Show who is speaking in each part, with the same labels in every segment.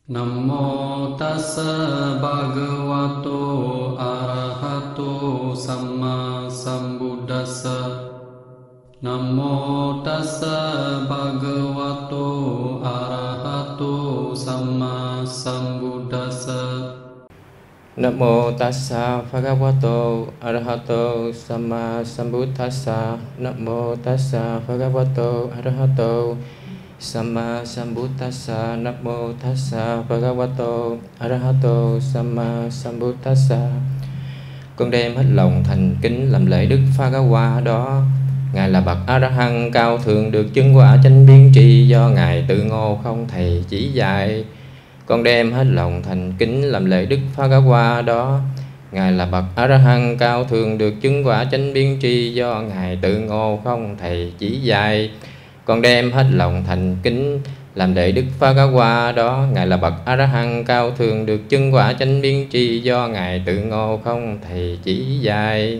Speaker 1: Nam mô tassa bhagavato arahato samma sambuddhassa. Nam mô tassa bhagavato arahato samma sambuddhassa.
Speaker 2: Nam mô tassa bhagavato arahato samma sambuddhassa. Nam mô tassa bhagavato arahato samma sambuddhassa. Nam mô tassa bhagavato arahato samma sambuddhassa. Con đem hết lòng thành kính làm lễ Đức Phật Hoa đó. Ngài là bậc A La Hán cao thượng, được chứng quả chánh biến tri do Ngài tự ngộ không thầy chỉ dạy. Con đem hết lòng thành kính làm lễ Đức Phật Hoa đó. Ngài là bậc A La Hán cao thượng, được chứng quả chánh biến tri do Ngài tự ngộ không thầy chỉ dạy. Con đem hết lòng thành kính làm lễ Đức Phật Hoa đó. Ngài là bậc A La Hán cao thượng, được chứng quả chánh biến tri do Ngài tự ngộ không thầy chỉ dạy.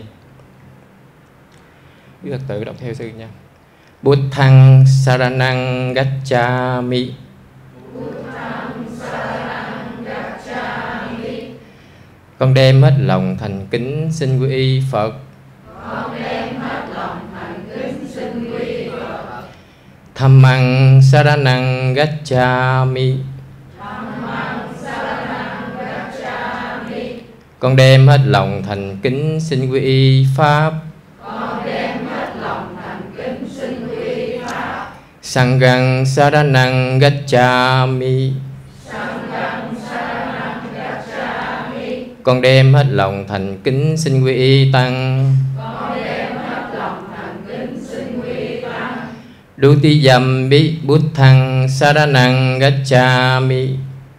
Speaker 2: Quý Phật tử đọc theo sư nha. Buddhaṃ saranang gacchāmi. Con đem hết lòng thành kính xin quy y Phật. Dhammang saranang gacchāmi. Con đem hết lòng thành kính xin quy y Pháp. Sanghang saranang gacchāmi. Con đem hết lòng thành kính xin quy y Tăng. Dutiyampi buddhaṃ saranang gacchāmi.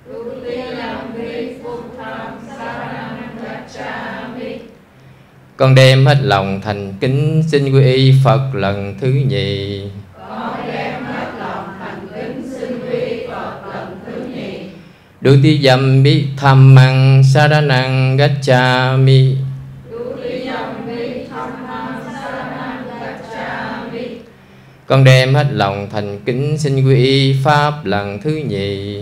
Speaker 2: Con đem hết lòng thành kính xin quy y Phật lần thứ nhì. Dutiyampi dhammang saranang gacchāmi. Con đem hết lòng thành kính xin quy y Pháp lần thứ nhì.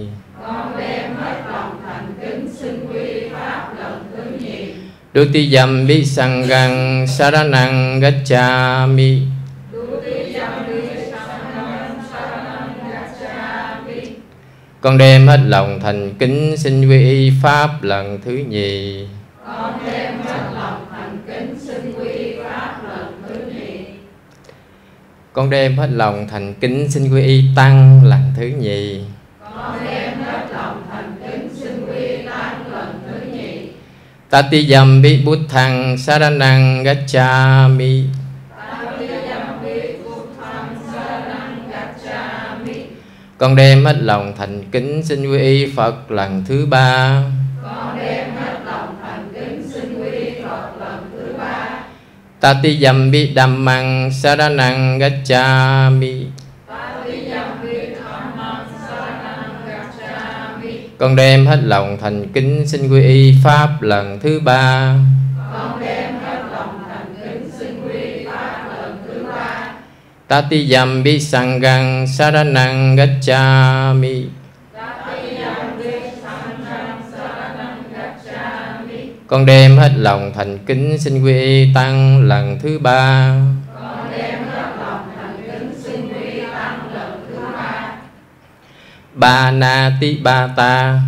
Speaker 2: Dutiyampi sanghang saranang gacchāmi. Con đem hết lòng thành kính xin quy y Pháp lần thứ nhì. Con đem hết lòng thành kính xin quy y Tăng lần thứ nhì. Tatiyampi buddhaṃ saranang gacchāmi. Con đem hết lòng thành kính xin quy y Phật lần thứ ba. Tatiyampi dhammang saranang gacchāmi. Con đem hết lòng thành kính xin quy y Pháp lần thứ ba. Tatiyampi sanghang saranang gacchāmi. Con đem hết lòng thành kính xin quy y Tăng lần thứ ba. Bānati bātā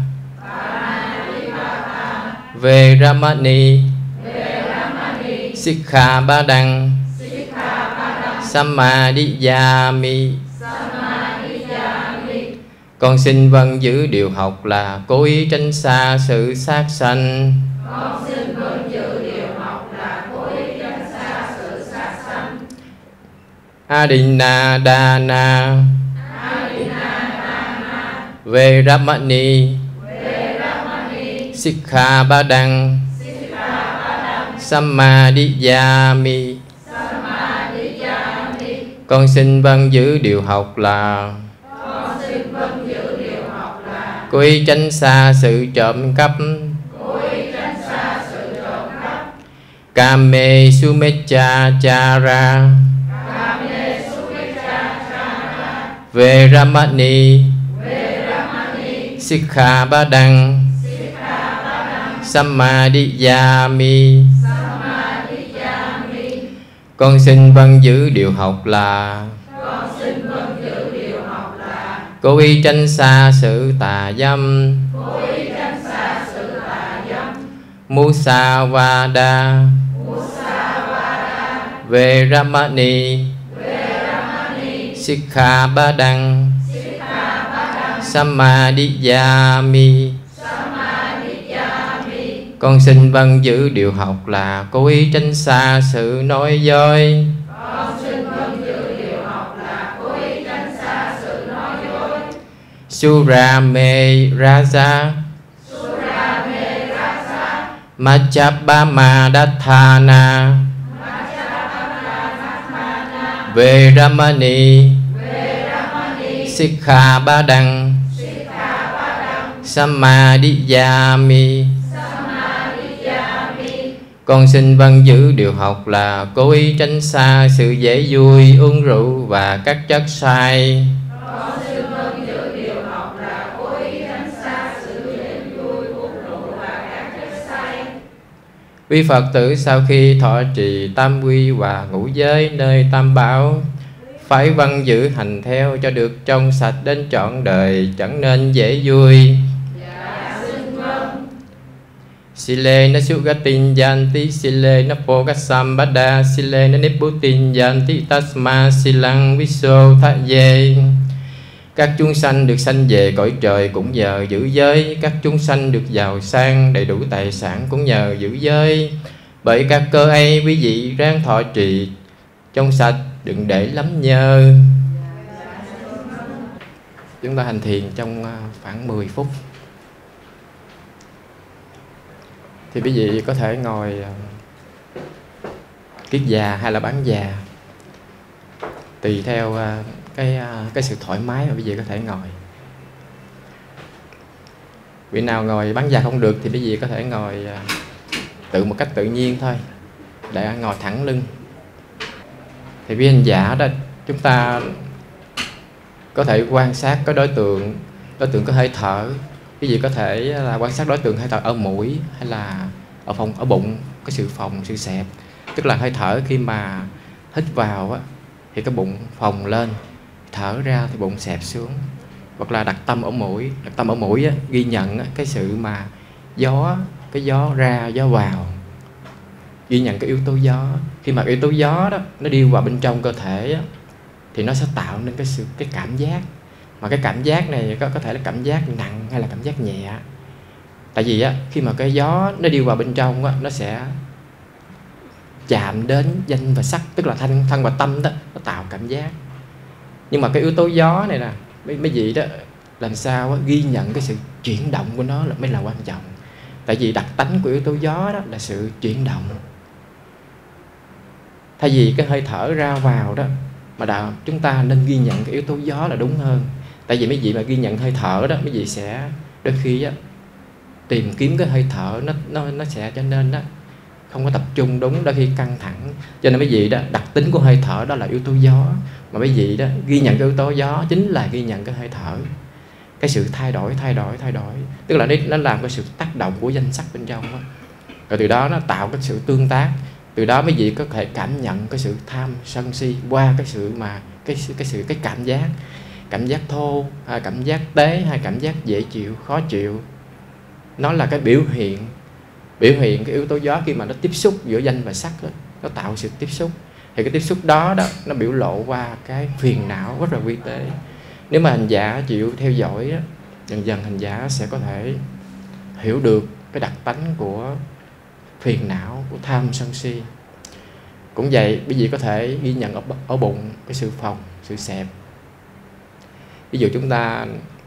Speaker 2: Veramani Sikkhapadang Samadhiyāmi. Con xin vâng giữ điều học là cố ý tránh xa sự sát sanh. Adinādāna Veramani Sikkhapadang Samadhiyāmi. Con xin vâng giữ điều học là cố ý tránh xa sự trộm cắp. Kame sumecchāchārā Veramani Sikkhapadang Sammadiyami. Con xin vâng giữ điều học là cố ý tránh xa sự tà dâm. Musavada Veramani Sikkhapadang Sammadiyami. Con xin vâng giữ điều học là cố ý tránh xa sự nói dối. Surame Raja Majjapama Dathana Veramani Sikkhapadang Sammadiyami. Con xin vâng giữ điều học là cố ý tránh xa sự dễ vui, uống rượu và các chất say. Quý Phật tử sau khi thọ trì tam quy và ngũ giới nơi tam bảo, phải vâng giữ hành theo cho được trong sạch đến trọn đời, chẳng nên dễ vui. Sile na sugatin yanti, sile na pokasambada, sile na nipputin yanti, tasma silang viso thaye. Các chúng sanh được sanh về cõi trời cũng nhờ giữ giới. Các chúng sanh được giàu sang đầy đủ tài sản cũng nhờ giữ giới. Bởi các cơ ấy quý vị ráng thọ trì trong sạch, đừng để lắm nhơ. Chúng ta hành thiền trong khoảng 10 phút. Thì quý vị có thể ngồi kiết già hay là bán già, tùy theo cái sự thoải mái mà quý vị có thể ngồi. Vị nào ngồi bán già không được thì quý vị có thể ngồi tự một cách tự nhiên thôi, để ngồi thẳng lưng. Thì với hành giả đó, chúng ta có thể quan sát cái đối tượng có hơi thở. Quý vị có thể là quan sát đối tượng hơi thở ở mũi hay là ở bụng, có sự phồng, sự xẹp. Tức là hơi thở khi mà hít vào á, thì cái bụng phồng lên, thở ra thì bụng xẹp xuống. Hoặc là đặt tâm ở mũi á, ghi nhận á, cái sự mà cái gió ra gió vào, ghi nhận cái yếu tố gió. Khi mà yếu tố gió đó nó đi vào bên trong cơ thể á, thì nó sẽ tạo nên cái cảm giác. Mà cái cảm giác này có thể là cảm giác nặng hay là cảm giác nhẹ. Tại vì á, khi mà cái gió nó đi vào bên trong á, nó sẽ chạm đến danh và sắc, tức là thân và tâm đó, nó tạo cảm giác. Nhưng mà cái yếu tố gió này nè, mấy vị đó làm sao á, ghi nhận cái sự chuyển động của nó là mới là quan trọng. Tại vì đặc tánh của yếu tố gió đó là sự chuyển động. Thay vì cái hơi thở ra vào đó, mà chúng ta nên ghi nhận cái yếu tố gió là đúng hơn. Tại vì mấy vị mà ghi nhận hơi thở đó, mấy vị sẽ đôi khi á, tìm kiếm cái hơi thở nó sẽ cho nên đó không có tập trung đúng, đôi khi căng thẳng. Cho nên mấy vị đó, đặc tính của hơi thở đó là yếu tố gió. Mà mấy vị đó ghi nhận cái yếu tố gió chính là ghi nhận cái hơi thở, cái sự thay đổi. Tức là nó làm cái sự tác động của danh sắc bên trong đó. Rồi từ đó nó tạo cái sự tương tác. Từ đó mấy vị có thể cảm nhận cái sự tham sân si qua cái sự mà cái cảm giác thô, hay cảm giác tế, hay cảm giác dễ chịu, khó chịu. Nó là cái biểu hiện cái yếu tố gió khi mà nó tiếp xúc giữa danh và sắc đó, nó tạo sự tiếp xúc. Thì cái tiếp xúc đó nó biểu lộ qua cái phiền não rất là vi tế. Nếu mà hành giả chịu theo dõi đó, dần dần hành giả sẽ có thể hiểu được cái đặc tánh của phiền não, của tham sân si. Cũng vậy, quý vị có thể ghi nhận ở bụng cái sự phồng, sự xẹp. Ví dụ chúng ta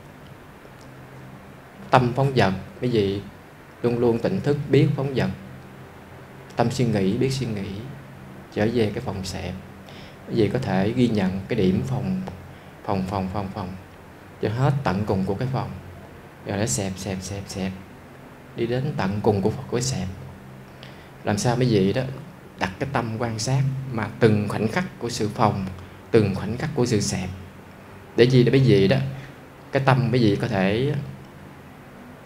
Speaker 2: tâm phóng dật, quý vị luôn luôn tỉnh thức biết phóng dật. Tâm suy nghĩ biết suy nghĩ, trở về cái phòng xẹp. Quý vị có thể ghi nhận cái điểm phòng cho hết tận cùng của cái phòng. Rồi nó xẹp đi đến tận cùng của cái xẹp. Làm sao mấy vị đó đặt cái tâm quan sát mà từng khoảnh khắc của sự phồng, từng khoảnh khắc của sự xẹp. Để gì? Để mấy vị đó cái tâm mấy vị có thể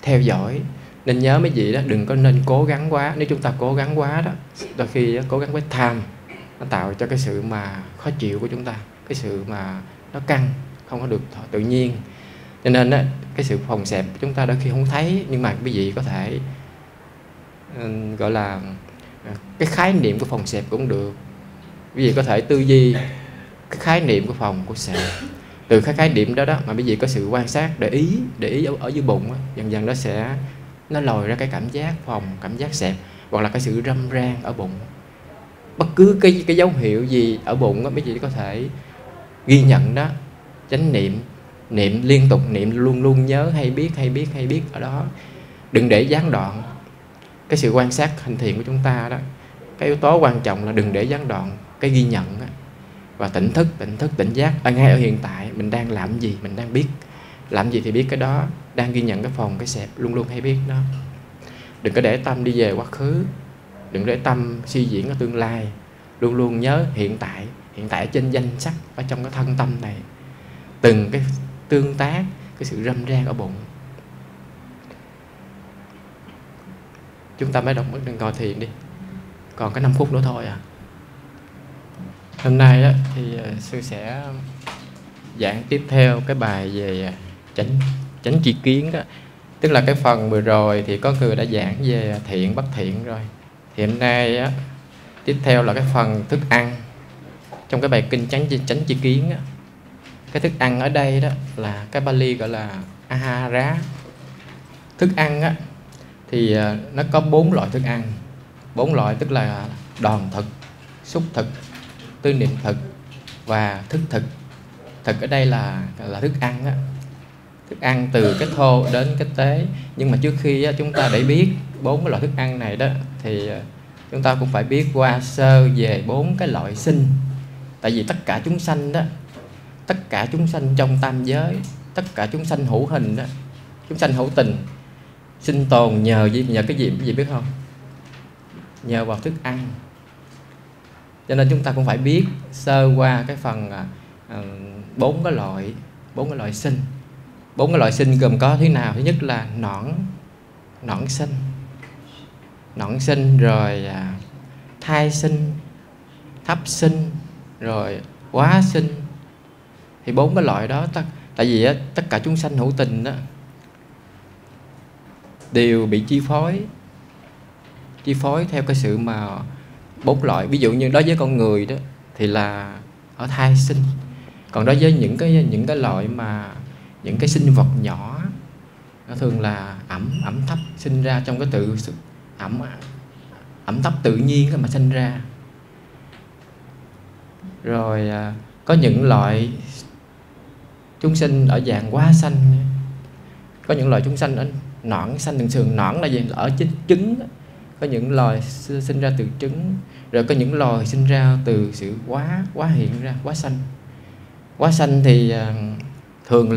Speaker 2: theo dõi. Nên nhớ mấy vị đó, đừng có nên cố gắng quá. Nếu chúng ta cố gắng quá đó, đôi khi cố gắng với tham, nó tạo cho cái sự mà khó chịu của chúng ta, cái sự mà nó căng, không có được tự nhiên. Cho nên á, cái sự phòng xẹp chúng ta đôi khi không thấy, nhưng mà quý vị có thể gọi là cái khái niệm của phòng xẹp cũng được. Quý vị có thể tư duy cái khái niệm của phòng của xẹp. Từ cái khái niệm đó mà quý vị có sự quan sát, để ý ở dưới bụng á, dần dần nó lòi ra cái cảm giác phòng, cảm giác xẹp, hoặc là cái sự râm ran ở bụng. Bất cứ cái dấu hiệu gì ở bụng á, quý vị có thể ghi nhận đó, chánh niệm, niệm liên tục, niệm luôn luôn nhớ hay biết ở đó. Đừng để gián đoạn. Cái sự quan sát hành thiền của chúng ta đó, cái yếu tố quan trọng là đừng để gián đoạn cái ghi nhận đó. Và tỉnh thức, tỉnh giác ngay ở hiện tại. Mình đang làm gì, mình đang biết. Làm gì thì biết cái đó. Đang ghi nhận cái phòng, cái xẹp, luôn luôn hay biết nó. Đừng có để tâm đi về quá khứ, đừng để tâm suy diễn ở tương lai. Luôn luôn nhớ hiện tại. Hiện tại ở trên danh sắc, ở trong cái thân tâm này. Từng cái tương tác, cái sự râm ran ở bụng. Chúng ta mới đọc ngồi thiền đi. Còn có 5 phút nữa thôi à. Hôm nay á, thì sư sẽ giảng tiếp theo cái bài về chánh tri kiến đó. Tức là cái phần vừa rồi thì có người đã giảng về thiện bất thiện rồi. Thì hôm nay á, tiếp theo là cái phần thức ăn. Trong cái bài kinh chánh tri kiến á, cái thức ăn ở đây đó là cái Pali gọi là ahara. Thức ăn á thì nó có 4 loại thức ăn. 4 loại tức là đòn thực, xúc thực, tư niệm thực và thức thực. Thực ở đây là thức ăn á. Thức ăn từ cái thô đến cái tế. Nhưng mà trước khi chúng ta để biết 4 cái loại thức ăn này đó, thì chúng ta cũng phải biết qua sơ về 4 cái loại sinh. Tại vì tất cả chúng sanh đó, tất cả chúng sanh trong tam giới, tất cả chúng sanh hữu hình đó, chúng sanh hữu tình, sinh tồn nhờ cái gì quý vị biết không? Nhờ vào thức ăn. Cho nên chúng ta cũng phải biết sơ qua cái phần 4 cái loại sinh. 4 cái loại sinh gồm có thế nào? Thứ nhất là nõn sinh, rồi thai sinh, thấp sinh, rồi quá sinh. Thì 4 cái loại đó, tại vì tất cả chúng sanh hữu tình đó đều bị chi phối theo cái sự mà 4 loại. Ví dụ như đối với con người đó thì là ở thai sinh. Còn đối với những cái loại mà những cái sinh vật nhỏ, nó thường là ẩm thấp, sinh ra trong cái tự ẩm thấp tự nhiên mà sinh ra. Rồi có những loại chúng sinh ở dạng quá sanh. Có những loại chúng sanh ở nõn sanh. Thường nõn là gì? Ở trứng. Có những loài sinh ra từ trứng. Rồi có những loài sinh ra từ sự quá hiện ra, quá sanh. Quá sanh thì thường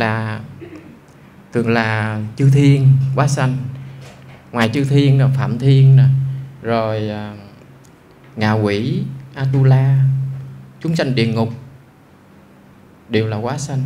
Speaker 2: là chư thiên quá sanh. Ngoài chư thiên là Phạm Thiên nè, rồi ngạ quỷ, Atula, chúng sanh địa ngục đều là quá sanh.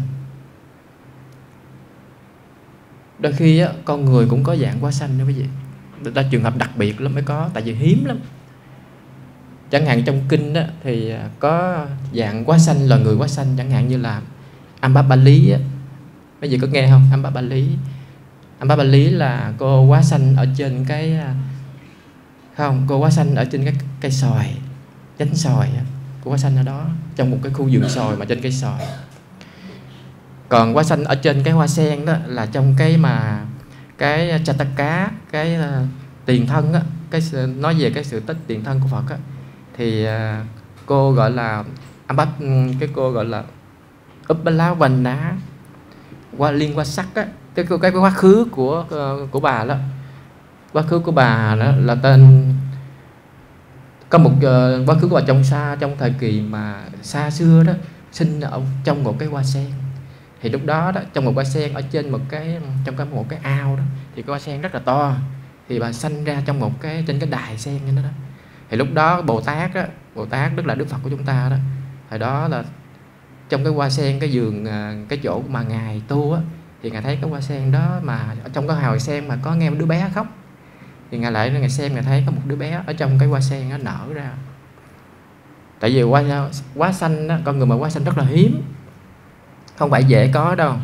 Speaker 2: Đôi khi con người cũng có dạng quá sanh đó quý vị. Đó trường hợp đặc biệt lắm mới có, tại vì hiếm lắm. Chẳng hạn trong kinh đó, thì có dạng quá sanh là người quá sanh, chẳng hạn như là Ambapali á. Mấy vị có nghe không? Ambapali là cô quá sanh ở trên cái cô quá sanh ở trên cái cây xoài, nhánh xoài. Cô quá sanh ở đó, trong một cái khu vườn xoài mà trên cây xoài. Còn quá sanh ở trên cái hoa sen đó là trong cái Chataka, cái tiền thân á, nói về cái sự tích tiền thân của Phật á, thì cô gọi là cô gọi là Uppala Vanna, liên quan sắc á, cái quá khứ của bà đó. Quá khứ của bà đó là tên, có một quá khứ của bà trong thời kỳ mà xa xưa đó, sinh ở trong một cái hoa sen. Thì lúc đó trong một hoa sen ở trên một cái ao đó, thì cái hoa sen rất là to. Thì bà sanh ra trong trên cái đài sen như đó. Thì lúc đó Bồ Tát tức là Đức Phật của chúng ta đó, thời đó là trong cái hoa sen, cái vườn, cái chỗ mà ngài tu á, thì Ngài thấy cái hoa sen đó mà ở trong cái hào sen mà có nghe một đứa bé khóc, thì Ngài lại Ngài xem, Ngài thấy có một đứa bé ở trong cái hoa sen nó nở ra. Tại vì hoa xanh đó, con người mà hoa xanh rất là hiếm, không phải dễ có đâu.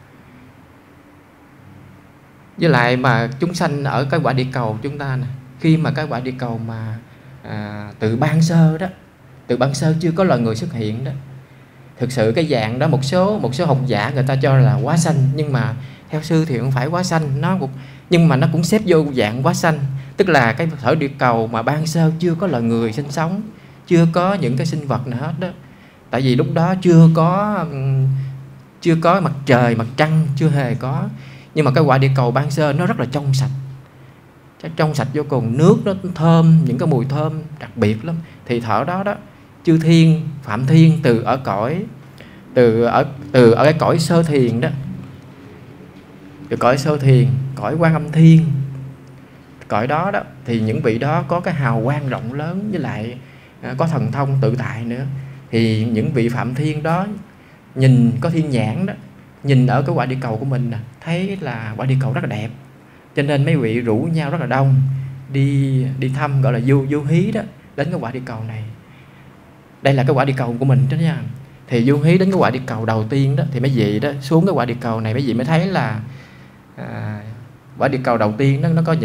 Speaker 2: Với lại mà chúng sanh ở cái quả địa cầu chúng ta nè, khi mà cái quả địa cầu mà từ ban sơ đó, từ ban sơ chưa có loài người xuất hiện đó, thực sự cái dạng đó một số học giả người ta cho là quá xanh, nhưng mà theo sư thì không phải quá xanh, nhưng mà nó cũng xếp vô dạng quá xanh, tức là cái thổ địa cầu mà ban sơ chưa có loài người sinh sống, chưa có những cái sinh vật nào hết đó. Tại vì lúc đó chưa có mặt trời, mặt trăng chưa hề có. Nhưng mà cái quả địa cầu ban sơ nó rất là trong sạch, trong sạch vô cùng, nước nó thơm, những cái mùi thơm đặc biệt lắm. Thì thở đó đó, chư thiên, Phạm Thiên từ ở cái cõi sơ thiền đó, từ cõi sơ thiền, cõi Quan Âm Thiên, cõi đó đó, thì những vị đó có cái hào quang rộng lớn, với lại có thần thông tự tại nữa. Thì những vị Phạm Thiên đó nhìn có thiên nhãn đó, nhìn ở cái quả địa cầu của mình nè, thấy là quả địa cầu rất là đẹp, cho nên mấy vị rủ nhau rất là đông đi thăm, gọi là du hí đó, đến cái quả địa cầu này. Đây là cái quả địa cầu của mình đó nha. Thì du hí đến cái quả địa cầu đầu tiên đó, thì mấy vị đó xuống cái quả địa cầu này, mấy vị mới thấy là quả địa cầu đầu tiên đó, nó có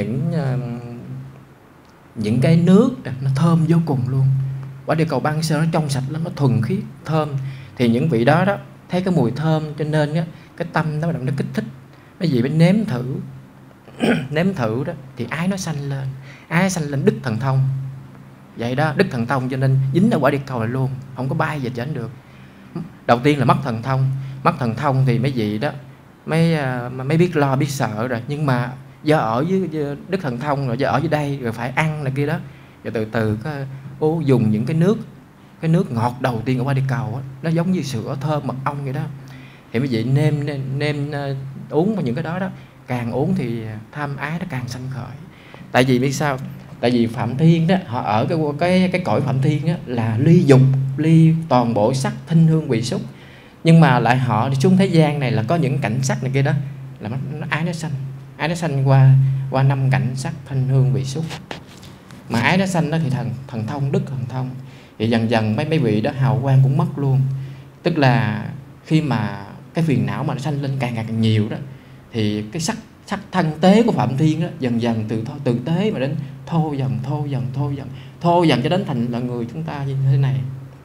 Speaker 2: những cái nước nó thơm vô cùng luôn. Quả địa cầu ban sơ nó trong sạch lắm, nó thuần khiết, thơm. Thì những vị đó đó thấy cái mùi thơm, cho nên cái tâm nó kích thích, mấy vị mới nếm thử nếm thử đó, thì ái nó sanh lên đức thần thông. Vậy đó, đức thần thông cho nên dính ở quả địa cầu này luôn, không có bay về tránh được. Đầu tiên là mất thần thông thì mấy vị đó mới biết lo biết sợ rồi. Nhưng mà do ở với đức thần thông rồi, do ở dưới đây rồi phải ăn này kia đó, rồi từ từ dùng những cái nước ngọt đầu tiên ở quả địa cầu đó, nó giống như sữa thơm mật ong vậy đó. Thì mấy vị nêm uống những cái đó đó, càng uống thì tham ái nó càng sanh khởi. Tại vì biết sao? Tại vì Phạm Thiên đó, họ ở cái cõi Phạm Thiên đó, là ly dục, ly toàn bộ sắc thanh hương vị xúc. Nhưng mà lại họ đi xuống thế gian này là có những cảnh sắc này kia đó, là ái nó sanh qua 5 cảnh sắc thanh hương vị xúc. Mà ái nó sanh đó thì thần thông, đức thần thông, thì dần dần mấy vị đó hào quang cũng mất luôn. Tức là khi mà cái phiền não mà nó sanh lên càng nhiều đó, thì cái sắc thân tế của Phạm Thiên đó dần dần từ tế mà đến thô dần cho đến thành là người chúng ta như thế này.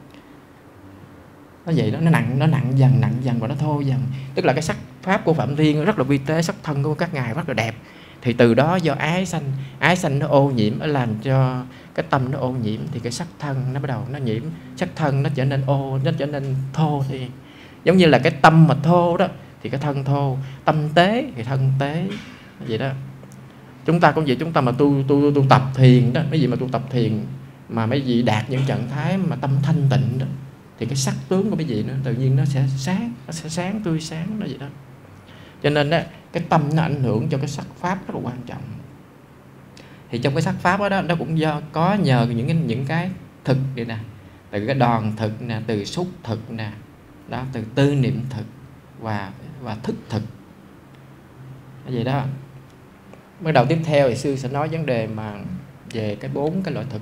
Speaker 2: Nó vậy đó, nó nặng dần và nó thô dần. Tức là cái sắc pháp của Phạm Thiên rất là vi tế, sắc thân của các ngài rất là đẹp. Thì từ đó do ái sanh nó ô nhiễm, nó làm cho cái tâm nó ô nhiễm, thì cái sắc thân nó bắt đầu nó nhiễm, sắc thân nó trở nên nó trở nên thô. Thì giống như là cái tâm mà thô đó thì cái thân thô, tâm tế thì thân tế, vậy đó. Chúng ta cũng vậy, chúng ta mà tu tập thiền đó, mấy vị mà tu tập thiền mà mấy vị đạt những trạng thái mà tâm thanh tịnh đó, thì cái sắc tướng của mấy vị nó tự nhiên nó sẽ sáng, tươi sáng đó vậy đó. Cho nên đó, cái tâm nó ảnh hưởng cho cái sắc pháp rất là quan trọng. Thì trong cái sắc pháp đó nó cũng có nhờ những cái thực vậy nè, từ cái đòn thực nè, từ xúc thực nè, đó, từ tư niệm thực và thức thực. Vậy đó. Bắt đầu tiếp theo thì sư sẽ nói vấn đề mà về cái 4 cái loại thực.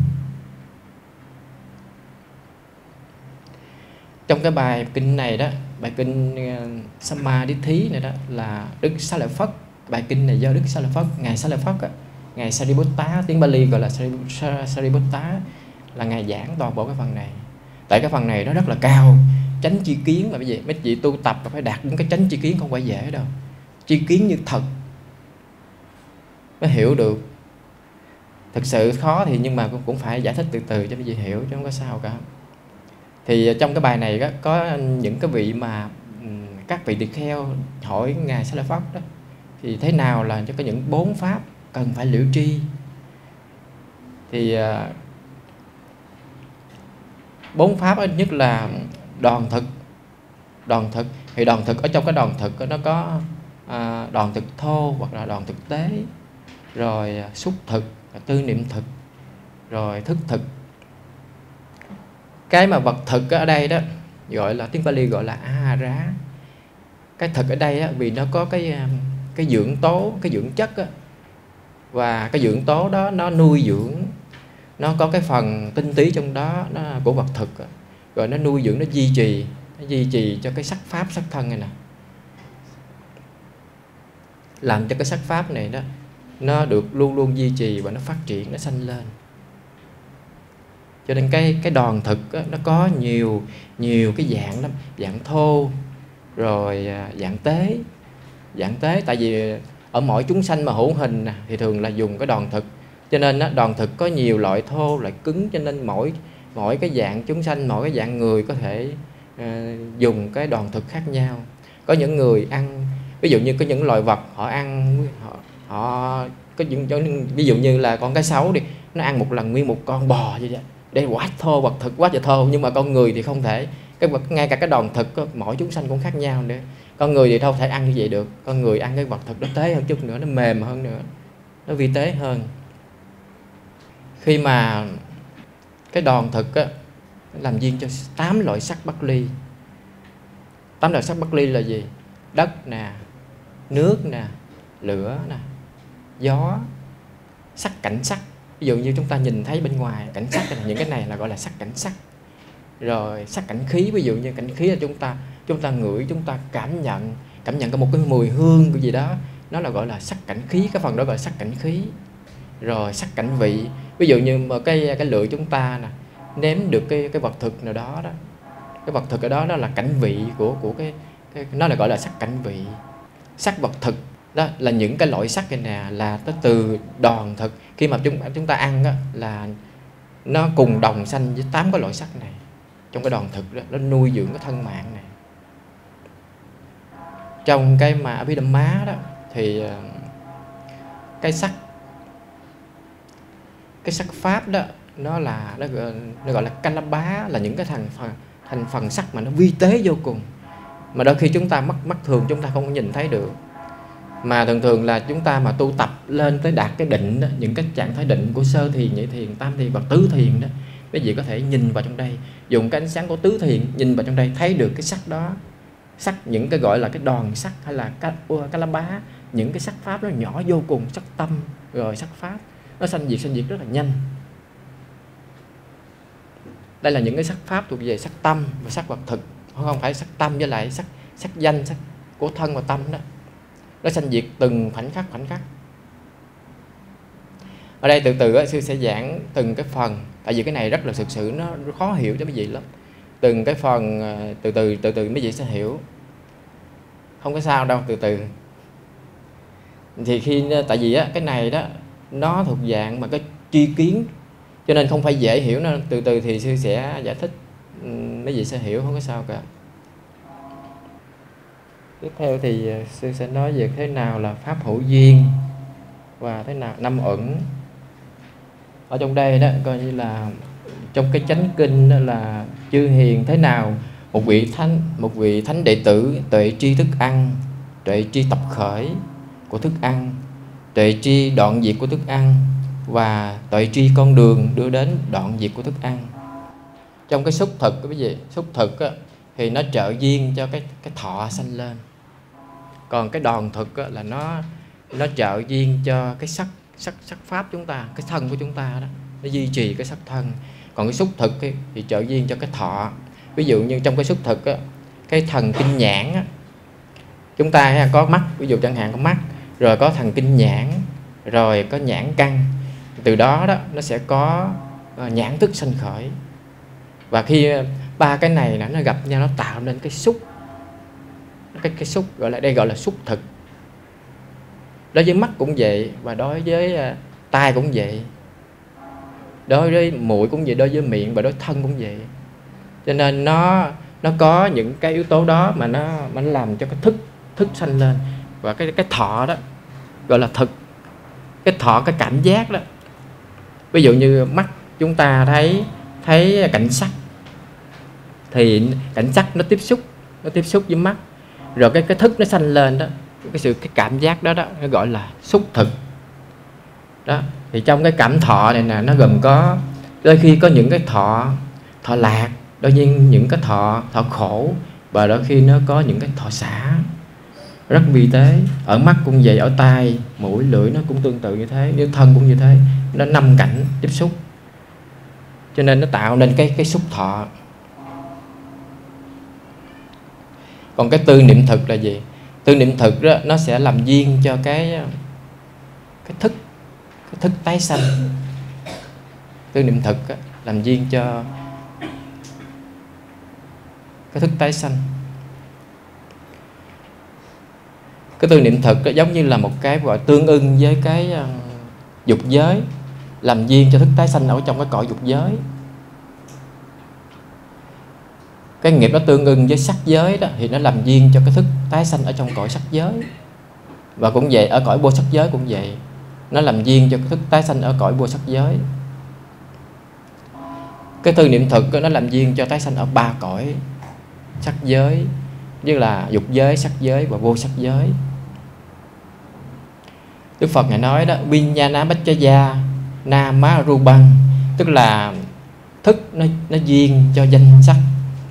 Speaker 2: Trong cái bài kinh này đó, bài kinh Samadhi này đó là Đức Xá Lợi Phất. Bài kinh này do Đức Xá Lợi Phất, ngài Xá Lợi Phất á, ngài Sariputta, tiếng Bali gọi là Sariputta, là ngài giảng toàn bộ cái phần này. Tại cái phần này nó rất là cao, chánh chi kiến mà mấy vị tu tập phải đạt đến cái chánh chi kiến không phải dễ đâu. Chi kiến như thật mới hiểu được. Thực sự khó thì nhưng mà cũng phải giải thích từ từ cho mấy vị hiểu, chứ không có sao cả. Thì trong cái bài này đó, có những cái vị mà các vị tỳ kheo hỏi ngài Xá Lợi Phất đó, thì thế nào là cho có những 4 pháp cần phải liễu tri. Thì 4 pháp nhất là đòn thực. Thì đòn thực, ở trong cái đòn thực nó có đòn thực thô hoặc là đòn thực tế, rồi xúc thực, tư niệm thực, rồi thức thực. Cái mà vật thực ở đây đó gọi là tiếng Pali gọi là ahara. Cái thực ở đây á, vì nó có cái dưỡng tố, cái dưỡng chất á, và cái dưỡng tố đó nó nuôi dưỡng, nó có cái phần tinh túy trong đó nó của vật thực á, rồi nó nuôi dưỡng, nó duy trì cho cái sắc pháp, sắc thân này nè, làm cho cái sắc pháp này đó nó được luôn luôn duy trì và nó phát triển, nó sanh lên. Cho nên cái đòn thực á, nó có nhiều cái dạng lắm, dạng thô, rồi dạng tế. Tại vì ở mỗi chúng sanh mà hữu hình nè, thì thường là dùng cái đòn thực. Cho nên á, đòn thực có nhiều loại thô, loại cứng. Cho nên mỗi cái dạng chúng sanh, mỗi cái dạng người có thể dùng cái đòn thực khác nhau. Có những người ăn, ví dụ như có những loài vật họ ăn, họ có những, ví dụ như là con cá sấu đi, nó ăn một lần nguyên một con bò như vậy. Đây quá thô, vật thực quá trời thô. Nhưng mà con người thì không thể. Ngay cả cái đòn thực mỗi chúng sanh cũng khác nhau nữa. Con người thì đâu thể ăn như vậy được. Con người ăn cái vật thực nó tế hơn chút nữa, nó mềm hơn nữa, nó vi tế hơn. Khi mà cái đòn thực á, làm duyên cho 8 loại sắc bất ly. 8 loại sắc bất ly là gì? Đất nè, nước nè, lửa nè, gió, sắc cảnh sắc. Ví dụ như chúng ta nhìn thấy bên ngoài cảnh sắc, những cái này là gọi là sắc cảnh sắc. Rồi sắc cảnh khí, ví dụ như cảnh khí là chúng ta ngửi, chúng ta cảm nhận có một cái mùi hương cái gì đó, nó là gọi là sắc cảnh khí, cái phần đó gọi là sắc cảnh khí. Rồi sắc cảnh vị, ví dụ như mà cái lưỡi chúng ta nè, nếm được cái vật thực nào đó đó, cái vật thực ở đó là cảnh vị của cái nó là gọi là sắc cảnh vị. Sắc vật thực đó là những cái loại sắc này nè, là tới từ đòn thực. Khi mà chúng ta ăn đó, là nó cùng đồng sanh với 8 cái loại sắc này trong cái đòn thực đó, nó nuôi dưỡng cái thân mạng này. Trong cái mà Abhidhamma đó thì cái sắc pháp đó nó gọi là Kalabá, là những cái thành phần sắc mà nó vi tế vô cùng, mà đôi khi chúng ta mắt thường chúng ta không nhìn thấy được. Mà thường là chúng ta mà tu tập lên tới đạt cái định đó, những cái trạng thái định của sơ thiền, nhị thiền, tam thiền và tứ thiền đó, quý vị có thể nhìn vào trong đây, dùng cái ánh sáng của tứ thiền nhìn vào trong đây, thấy được cái sắc đó, sắc những cái gọi là cái đòn sắc hay là Kalabá, những cái sắc pháp nó nhỏ vô cùng, sắc tâm rồi sắc pháp nó sanh diệt rất là nhanh. Đây là những cái sắc pháp thuộc về sắc tâm và sắc vật thực, không phải sắc tâm với lại sắc danh, sắc của thân và tâm đó, nó sanh diệt từng khoảnh khắc. Ở đây từ từ sư sẽ giảng từng cái phần, tại vì cái này rất là thực sự nó khó hiểu cho mấy vị lắm. Từng cái phần từ từ mấy vị sẽ hiểu, không có sao đâu, từ từ. Thì tại vì cái này đó nó thuộc dạng mà cái tri kiến, cho nên không phải dễ hiểu, nên từ từ thì sư sẽ giải thích, mấy vị sẽ hiểu, không có sao cả. Tiếp theo thì sư sẽ nói về thế nào là pháp hữu duyên và thế nào năm uẩn. Ở trong đây đó coi như là trong cái chánh kinh đó là chư hiền thế nào một vị thánh đệ tử tuệ tri thức ăn, tuệ tri tập khởi của thức ăn, tuệ tri đoạn diệt của thức ăn và tuệ tri con đường đưa đến đoạn diệt của thức ăn. Trong cái xúc thực cái gì xúc thực á, thì nó trợ duyên cho cái thọ sanh lên. Còn cái đòn thực á, là nó trợ duyên cho cái sắc pháp chúng ta, cái thân của chúng ta đó, nó duy trì cái sắc thân. Còn cái xúc thực ấy, thì trợ duyên cho cái thọ. Ví dụ như trong cái xúc thực á, cái thần kinh nhãn á, chúng ta có mắt, ví dụ chẳng hạn có mắt, rồi có thần kinh nhãn, rồi có nhãn căn. Từ đó đó nó sẽ có nhãn thức sanh khởi. Và khi ba cái này nó gặp nhau, nó tạo nên cái xúc. Cái xúc đây gọi là xúc thực. Đối với mắt cũng vậy, và đối với tai cũng vậy, đối với mũi cũng vậy, đối với miệng và đối với thân cũng vậy. Cho nên nó có những cái yếu tố đó mà nó làm cho cái thức sanh lên. Và cái thọ đó gọi là thực. Cái thọ, cái cảm giác đó, ví dụ như mắt chúng ta thấy cảnh sắc, thì cảnh sắc nó tiếp xúc với mắt, rồi cái thức nó sanh lên đó, cái cảm giác đó nó gọi là xúc thực đó. Thì trong cái cảm thọ này nè, nó gồm có đôi khi có những cái thọ lạc, đôi nhiên những cái thọ khổ, và đôi khi nó có những cái thọ xả. rất vi tế. Ở mắt cũng vậy, ở tai, mũi, lưỡi nó cũng tương tự như thế, nếu thân cũng như thế. Nó 5 cảnh tiếp xúc, cho nên nó tạo nên cái xúc thọ. Còn cái tư niệm thực là gì? Tư niệm thực đó, nó sẽ làm duyên cho cái thức tái sanh. Tư niệm thực đó, làm duyên cho cái thức tái sanh. Cái tư niệm thực đó, giống như là một cái gọi tương ưng với cái dục giới, làm duyên cho thức tái sanh ở trong cái cõi dục giới. Cái nghiệp nó tương ưng với sắc giới đó, thì nó làm duyên cho cái thức tái sanh ở trong cõi sắc giới. Và cũng vậy, ở cõi vô sắc giới cũng vậy, nó làm duyên cho cái thức tái sanh ở cõi vô sắc giới. Cái tư niệm thực đó, nó làm duyên cho tái sanh ở 3 cõi sắc giới, như là dục giới, sắc giới và vô sắc giới. Đức Phật Ngài nói đó, Vinyana Bachaya Nama Rubang, tức là thức nó duyên cho danh sắc.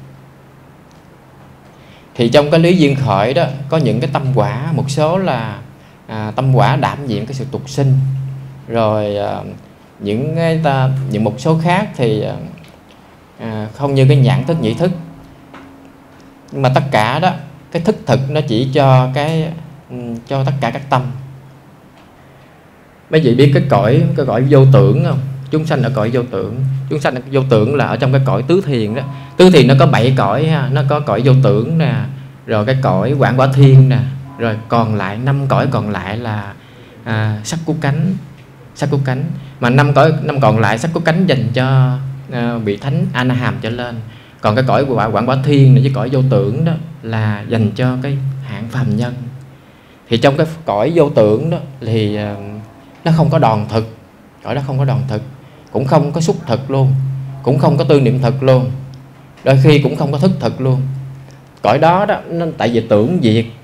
Speaker 2: Thì trong cái lý duyên khởi đó, có những cái tâm quả, một số là tâm quả đảm nhiệm cái sự tục sinh, rồi những một số khác thì không như cái nhãn thức, nhĩ thức. Nhưng mà tất cả đó, cái thức thực nó chỉ cho tất cả các tâm. Mấy vị biết cái cõi vô tưởng không? Chúng sanh ở cõi vô tưởng. Chúng sanh ở vô tưởng là ở trong cái cõi tứ thiền đó. Tứ thiền nó có 7 cõi ha. Nó có cõi vô tưởng nè, rồi cái cõi quảng quả thiên nè, rồi còn lại 5 cõi còn lại là sắc cú cánh. Sắc cú cánh. Mà 5 còn lại sắc cú cánh dành cho vị thánh A-na-hàm trở lên. Còn cái cõi quảng quả thiên này với cõi vô tưởng đó là dành cho cái hạng phàm nhân. Thì trong cái cõi vô tưởng đó thì nó không có đòn thực. Cõi đó không có đòn thực, cũng không có xúc thực luôn, cũng không có tư niệm thực luôn, đôi khi cũng không có thức thực luôn. Cõi đó đó, nó tại vì tưởng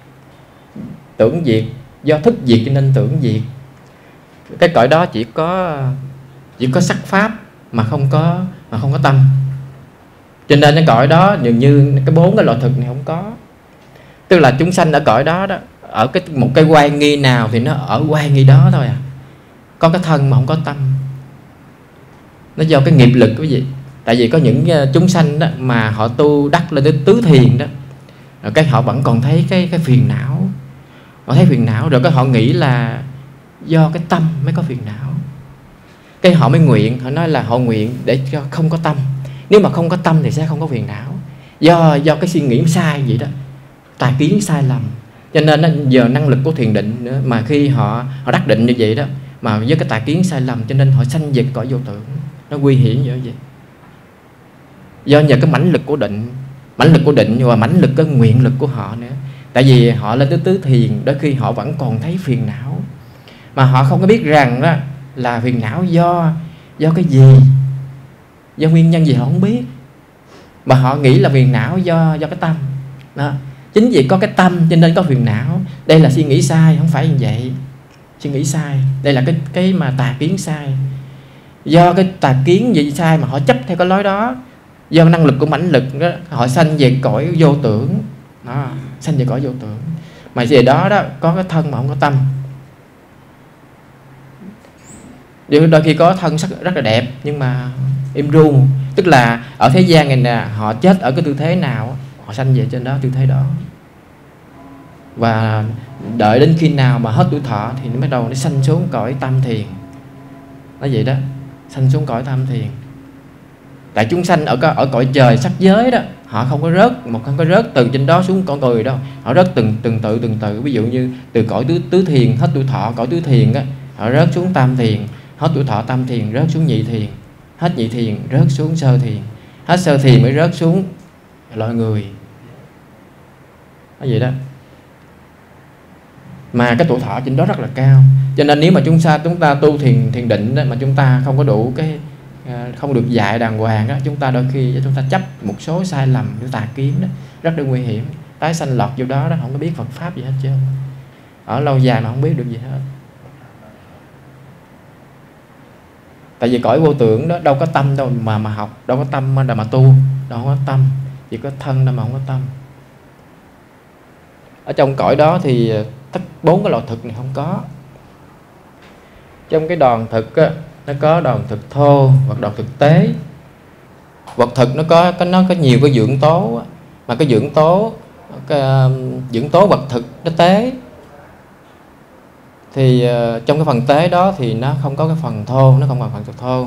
Speaker 2: diệt, do thức diệt cho nên tưởng diệt. Cái cõi đó chỉ có sắc pháp mà không có tâm. Cho nên cái cõi đó dường như cái 4 cái loại thực này không có. Tức là chúng sanh ở cõi đó đó, ở một cái oai nghi nào thì nó ở oai nghi đó thôi à. Có cái thân mà không có tâm. Nó do cái nghiệp lực quý vị. Tại vì có những chúng sanh đó mà họ tu đắc lên tới tứ thiền đó, rồi cái họ vẫn còn thấy cái phiền não. Họ thấy phiền não rồi cái họ nghĩ là do cái tâm mới có phiền não. Cái họ mới nguyện, họ nói là họ nguyện để cho không có tâm. Nếu mà không có tâm thì sẽ không có phiền não. Do cái suy nghĩ sai vậy đó, tà kiến sai lầm. Cho nên giờ năng lực của thiền định nữa, mà khi họ đắc định như vậy đó, mà với cái tà kiến sai lầm cho nên họ sanh về cõi vô tưởng. Nó nguy hiểm như vậy. Do nhờ cái mãnh lực của định và mãnh lực cái nguyện lực của họ nữa. Tại vì họ lên tới tứ thiền, đôi khi họ vẫn còn thấy phiền não, mà họ không có biết rằng đó là phiền não do cái gì, do nguyên nhân gì họ không biết, mà họ nghĩ là phiền não do cái tâm đó. Chính vì có cái tâm cho nên có phiền não. Đây là suy nghĩ sai, không phải như vậy. Suy nghĩ sai, đây là cái mà tà kiến sai. Do cái tà kiến gì sai mà họ chấp theo cái lối đó. Do năng lực của mãnh lực đó, họ sanh về cõi vô tưởng đó, sanh về cõi vô tưởng. Mà về đó đó có cái thân mà không có tâm. Đôi khi có thân sắc rất là đẹp nhưng mà im ru. Tức là ở thế gian này nè, họ chết ở cái tư thế nào, họ sanh về trên đó tư thế đó. Và đợi đến khi nào mà hết tuổi thọ thì nó bắt đầu nó sanh xuống cõi tam thiền. Nó vậy đó, sanh xuống cõi tam thiền. Tại chúng sanh ở cõi trời sắc giới đó, họ không có rớt từ trên đó xuống con người đâu. Họ rớt từng tự. Ví dụ như từ cõi tứ thiền hết tuổi thọ, cõi tứ thiền á, họ rớt xuống tam thiền. Hết tuổi thọ tam thiền rớt xuống nhị thiền. Hết nhị thiền rớt xuống sơ thiền. Hết sơ thiền mới rớt xuống loài người. Nó vậy đó. Mà cái tuổi thọ trên đó rất là cao. Cho nên nếu mà chúng ta tu thiền định đó, mà chúng ta không có đủ cái không được dạy đàng hoàng đó, chúng ta đôi khi chúng ta chấp một số sai lầm, cái tà kiến đó rất là nguy hiểm. Tái sanh lọt vô đó không có biết Phật pháp gì hết trơn. Ở lâu dài mà không biết được gì hết. Tại vì cõi vô tưởng đó đâu có tâm đâu mà học, đâu có tâm mà tu, đâu có tâm, chỉ có thân đâu mà không có tâm. Ở trong cõi đó thì tất 4 cái loại thực này không có. Trong cái đoàn thực á, nó có đoàn thực thô hoặc đoàn thực tế. Vật thực nó có nhiều cái dưỡng tố, mà cái dưỡng tố vật thực nó tế thì trong cái phần tế đó thì nó không có cái phần thô, nó không còn phần thực thô.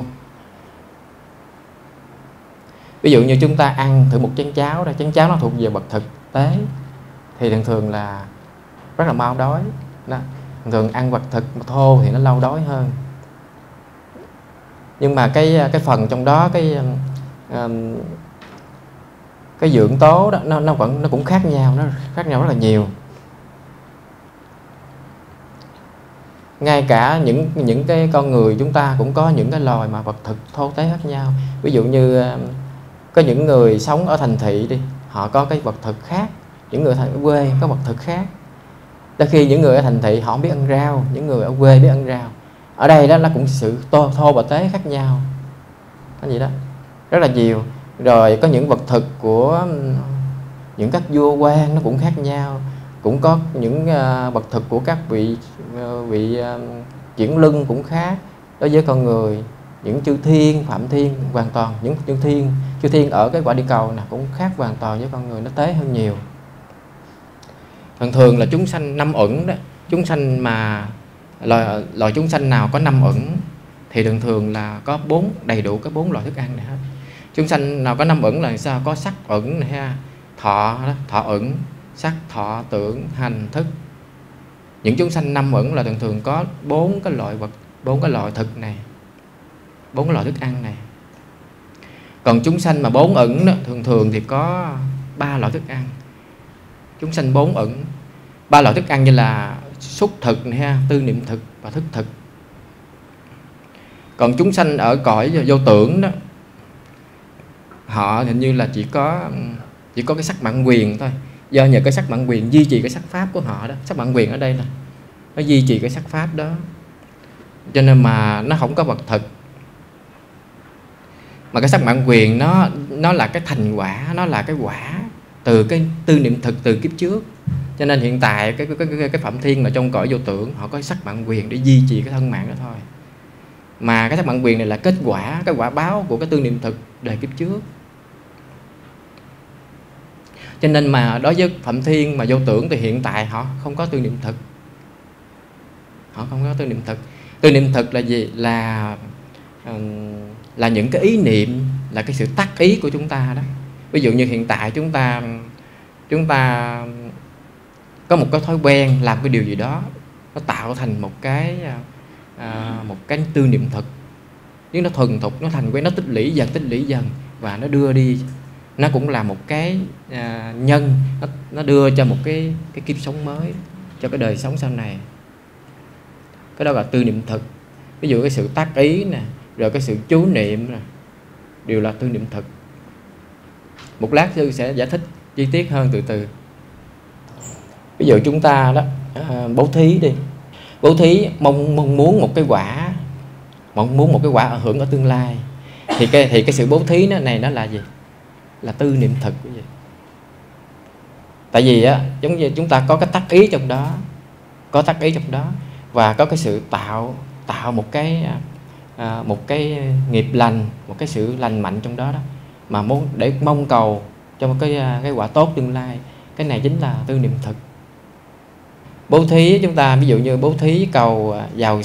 Speaker 2: Ví dụ như chúng ta ăn thử một chén cháo đó, chén cháo nó thuộc về vật thực tế thì thường thường là rất là mau đói đó. Thường ăn vật thực thô thì nó lâu đói hơn. Nhưng mà cái phần trong đó cái dưỡng tố đó nó cũng khác nhau, nó khác nhau rất là nhiều. Ngay cả những cái con người chúng ta cũng có những cái loài mà vật thực thô tế khác nhau. Ví dụ như có những người sống ở thành thị đi, họ có cái vật thực khác, những người ở quê có vật thực khác. Đôi khi những người ở thành thị họ không biết ăn rau, những người ở quê biết ăn rau. Ở đây đó là cũng sự thô và tế khác nhau. Cái gì đó rất là nhiều. Rồi có những vật thực của những các vua quan nó cũng khác nhau. Cũng có những vật thực của các vị chuyển lưng cũng khác. Đối với con người, những chư thiên, phạm thiên hoàn toàn, những chư thiên ở cái quả địa cầu này cũng khác hoàn toàn với con người, nó tế hơn nhiều. Thường là chúng sanh 5 uẩn đó, chúng sanh mà loài chúng sanh nào có 5 uẩn thì thường là có đầy đủ cái 4 loại thức ăn này hết. Chúng sanh nào có 5 uẩn là sao? Có sắc uẩn này ha, thọ uẩn, sắc, thọ, tưởng, hành, thức. Những chúng sanh 5 uẩn là thường có 4 cái loại thực này, 4 cái loại thức ăn này. Còn chúng sanh mà 4 uẩn đó, thường thì có 3 loại thức ăn. Chúng sanh 4 uẩn, 3 loại thức ăn như là xúc thực này ha, tư niệm thực và thức thực. Còn chúng sanh ở cõi vô tưởng đó, họ hình như là chỉ có cái sắc mạng quyền thôi. Do nhờ cái sắc mạng quyền duy trì cái sắc pháp của họ đó. Sắc mạng quyền ở đây là nó duy trì cái sắc pháp đó, cho nên mà nó không có vật thực. Mà cái sắc mạng quyền nó là cái thành quả, nó là cái quả từ cái tư niệm thực từ kiếp trước. Cho nên hiện tại cái phạm thiên mà trong cõi vô tưởng họ có sắc mạng quyền để duy trì cái thân mạng đó thôi. Mà cái sắc mạng quyền này là kết quả, cái quả báo của cái tư niệm thực đời kiếp trước. Cho nên mà đối với phạm thiên mà vô tưởng thì hiện tại họ không có tư niệm thực. Họ không có tư niệm thực. Tư niệm thực là gì? Là những cái ý niệm, là cái sự tác ý của chúng ta đó. Ví dụ như hiện tại chúng ta có một cái thói quen làm cái điều gì đó, nó tạo thành một cái tư niệm thực. Nhưng nó thuần thục, nó thành quen, nó tích lũy dần và nó đưa đi. Nó cũng là một cái nhân, nó đưa cho một cái kiếp sống mới, cho cái đời sống sau này. Cái đó là tư niệm thực. Ví dụ cái sự tác ý nè, rồi cái sự chú niệm nè, đều là tư niệm thực. Một lát sư sẽ giải thích chi tiết hơn từ từ. Ví dụ chúng ta đó bố thí đi, bố thí mong muốn một cái quả, hưởng ở tương lai, thì cái sự bố thí này nó là gì? Là tư niệm thực cái gì? Tại vì á, giống như chúng ta có cái tác ý trong đó, và có cái sự tạo một cái nghiệp lành, một cái sự lành mạnh trong đó đó, mà để mong cầu cho một cái quả tốt tương lai. Cái này chính là tư niệm thực. Bố thí chúng ta ví dụ như bố thí cầu giàu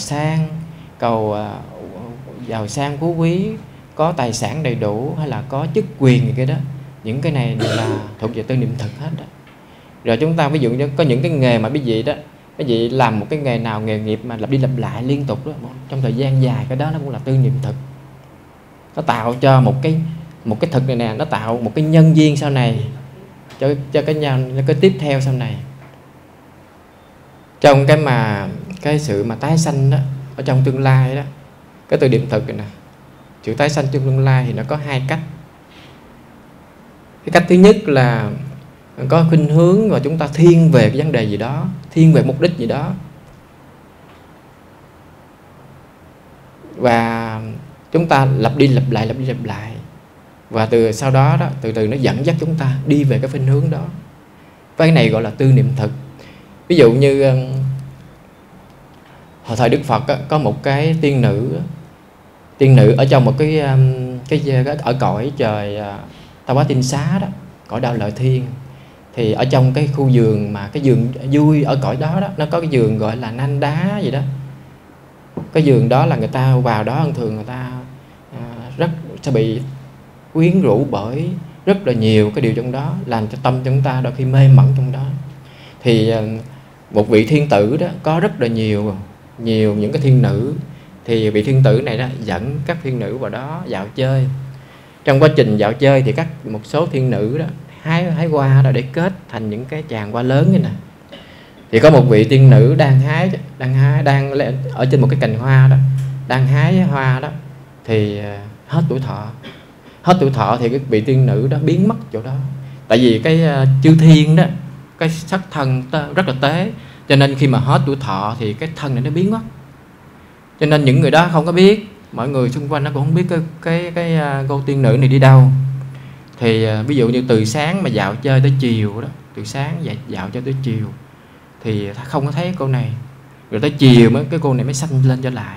Speaker 2: sang phú quý, có tài sản đầy đủ, hay là có chức quyền gì cái đó. Những cái này đều là thuộc về tư niệm thực hết đó. Rồi chúng ta ví dụ như có những cái nghề mà quý vị làm một cái nghề nào, nghề nghiệp mà lặp đi lặp lại liên tục đó, trong thời gian dài, cái đó nó cũng là tư niệm thực. Nó tạo cho một cái thực này nè, nó tạo một cái nhân duyên sau này cho cái tiếp theo sau này. Trong cái sự mà tái sanh đó, ở trong tương lai đó, cái tư niệm thực này nè, sự tái sanh trong tương lai thì nó có 2 cách. Cái cách thứ nhất là có khuynh hướng và chúng ta thiên về cái vấn đề gì đó, thiên về mục đích gì đó, và chúng ta lặp đi lặp lại, và sau đó từ từ nó dẫn dắt chúng ta đi về cái khuynh hướng đó. Cái này gọi là tư niệm thực. Ví dụ như hồi thời Đức Phật á, có một cái tiên nữ ở trong một cái ở cõi trời Ta Bá Tinh Xá đó, cõi Đạo Lợi Thiên. Thì ở trong cái khu vườn mà cái vườn vui ở cõi đó nó có cái vườn gọi là nanh đá vậy đó. Cái vườn đó là người ta vào đó thường người ta rất sẽ bị quyến rũ bởi rất là nhiều cái điều trong đó, làm cho tâm chúng ta đôi khi mê mẩn trong đó. Thì một vị thiên tử đó có rất là nhiều những cái thiên nữ. Thì vị thiên tử này đó dẫn các thiên nữ vào đó dạo chơi. Trong quá trình dạo chơi thì một số thiên nữ đó hái hoa đó để kết thành những cái tràng hoa lớn như nè. Thì có một vị tiên nữ đang ở trên một cái cành hoa đó, đang hái hoa đó, thì hết tuổi thọ thì cái vị tiên nữ đó biến mất chỗ đó. Tại vì cái chư thiên đó, cái sắc thân rất là tế, cho nên khi mà hết tuổi thọ thì cái thân này nó biến mất. Cho nên những người đó không có biết, mọi người xung quanh nó cũng không biết cái cô tiên nữ này đi đâu. Thì ví dụ như từ sáng mà dạo chơi tới chiều đó, từ sáng dạo chơi tới chiều thì không có thấy cô này, rồi tới chiều mới cái cô này mới sanh lên trở lại.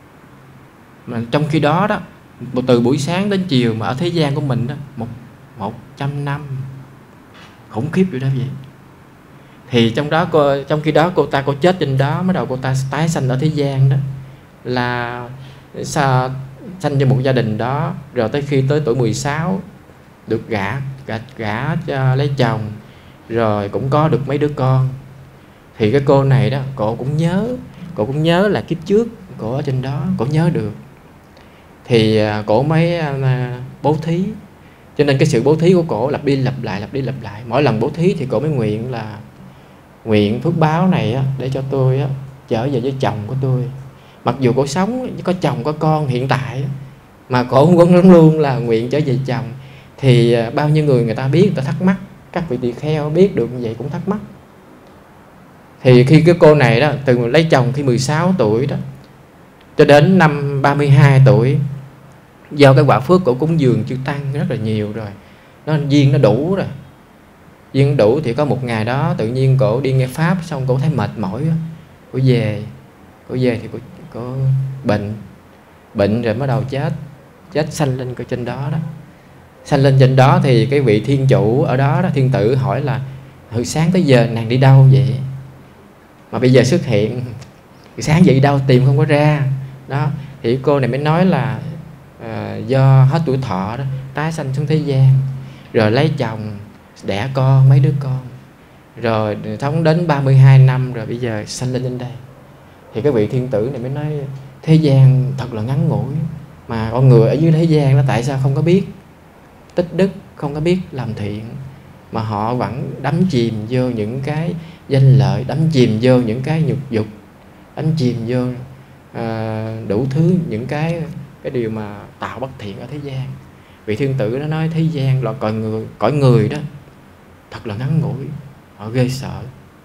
Speaker 2: Mà trong khi đó đó, từ buổi sáng đến chiều mà ở thế gian của mình đó 100 năm, khủng khiếp vậy đó vậy. Thì trong khi đó cô chết trên đó, bắt đầu cô ta tái sanh ở thế gian đó, là sanh cho một gia đình đó, rồi tới khi tới tuổi 16 được gả cho lấy chồng, rồi cũng có được mấy đứa con. Thì cái cô này đó, cô cũng nhớ là kiếp trước cô ở trên đó, cô nhớ được. Thì cổ mới bố thí. Cho nên cái sự bố thí của cổ lặp đi lặp lại. Mỗi lần bố thí thì cổ mới nguyện phước báo này á, để cho tôi á, trở về với chồng của tôi. Mặc dù cổ sống có chồng có con hiện tại, mà cổ vẫn luôn là nguyện trở về chồng. Thì bao nhiêu người ta biết, người ta thắc mắc. Các vị tỳ kheo biết được như vậy cũng thắc mắc. Thì khi cái cô này đó từ lấy chồng khi 16 tuổi đó cho đến năm 32 tuổi, do cái quả phước của cúng dường chư tăng rất là nhiều rồi, duyên nó đủ rồi. Duyên nó đủ thì có một ngày đó tự nhiên cổ đi nghe pháp, xong cổ thấy mệt mỏi, cổ về thì cổ bệnh rồi bắt đầu chết sanh lên trên đó đó. Sanh lên trên đó thì cái vị thiên chủ ở đó, thiên tử hỏi là từ sáng tới giờ nàng đi đâu vậy mà bây giờ xuất hiện, từ sáng vậy đi đâu tìm không có ra đó. Thì cô này mới nói là do hết tuổi thọ đó, tái sanh xuống thế gian, rồi lấy chồng đẻ con mấy đứa con, rồi sống đến 32 năm rồi bây giờ sanh lên đây. Thì cái vị thiên tử này mới nói thế gian thật là ngắn ngủi, mà con người ở dưới thế gian đó tại sao không có biết tích đức, không có biết làm thiện, mà họ vẫn đắm chìm vô những cái danh lợi, đắm chìm vô những cái nhục dục, đắm chìm vô đủ thứ những cái điều mà tạo bất thiện ở thế gian. Vị thiên tử nó nói thế gian là cõi người đó thật là ngắn ngủi, họ ghê sợ.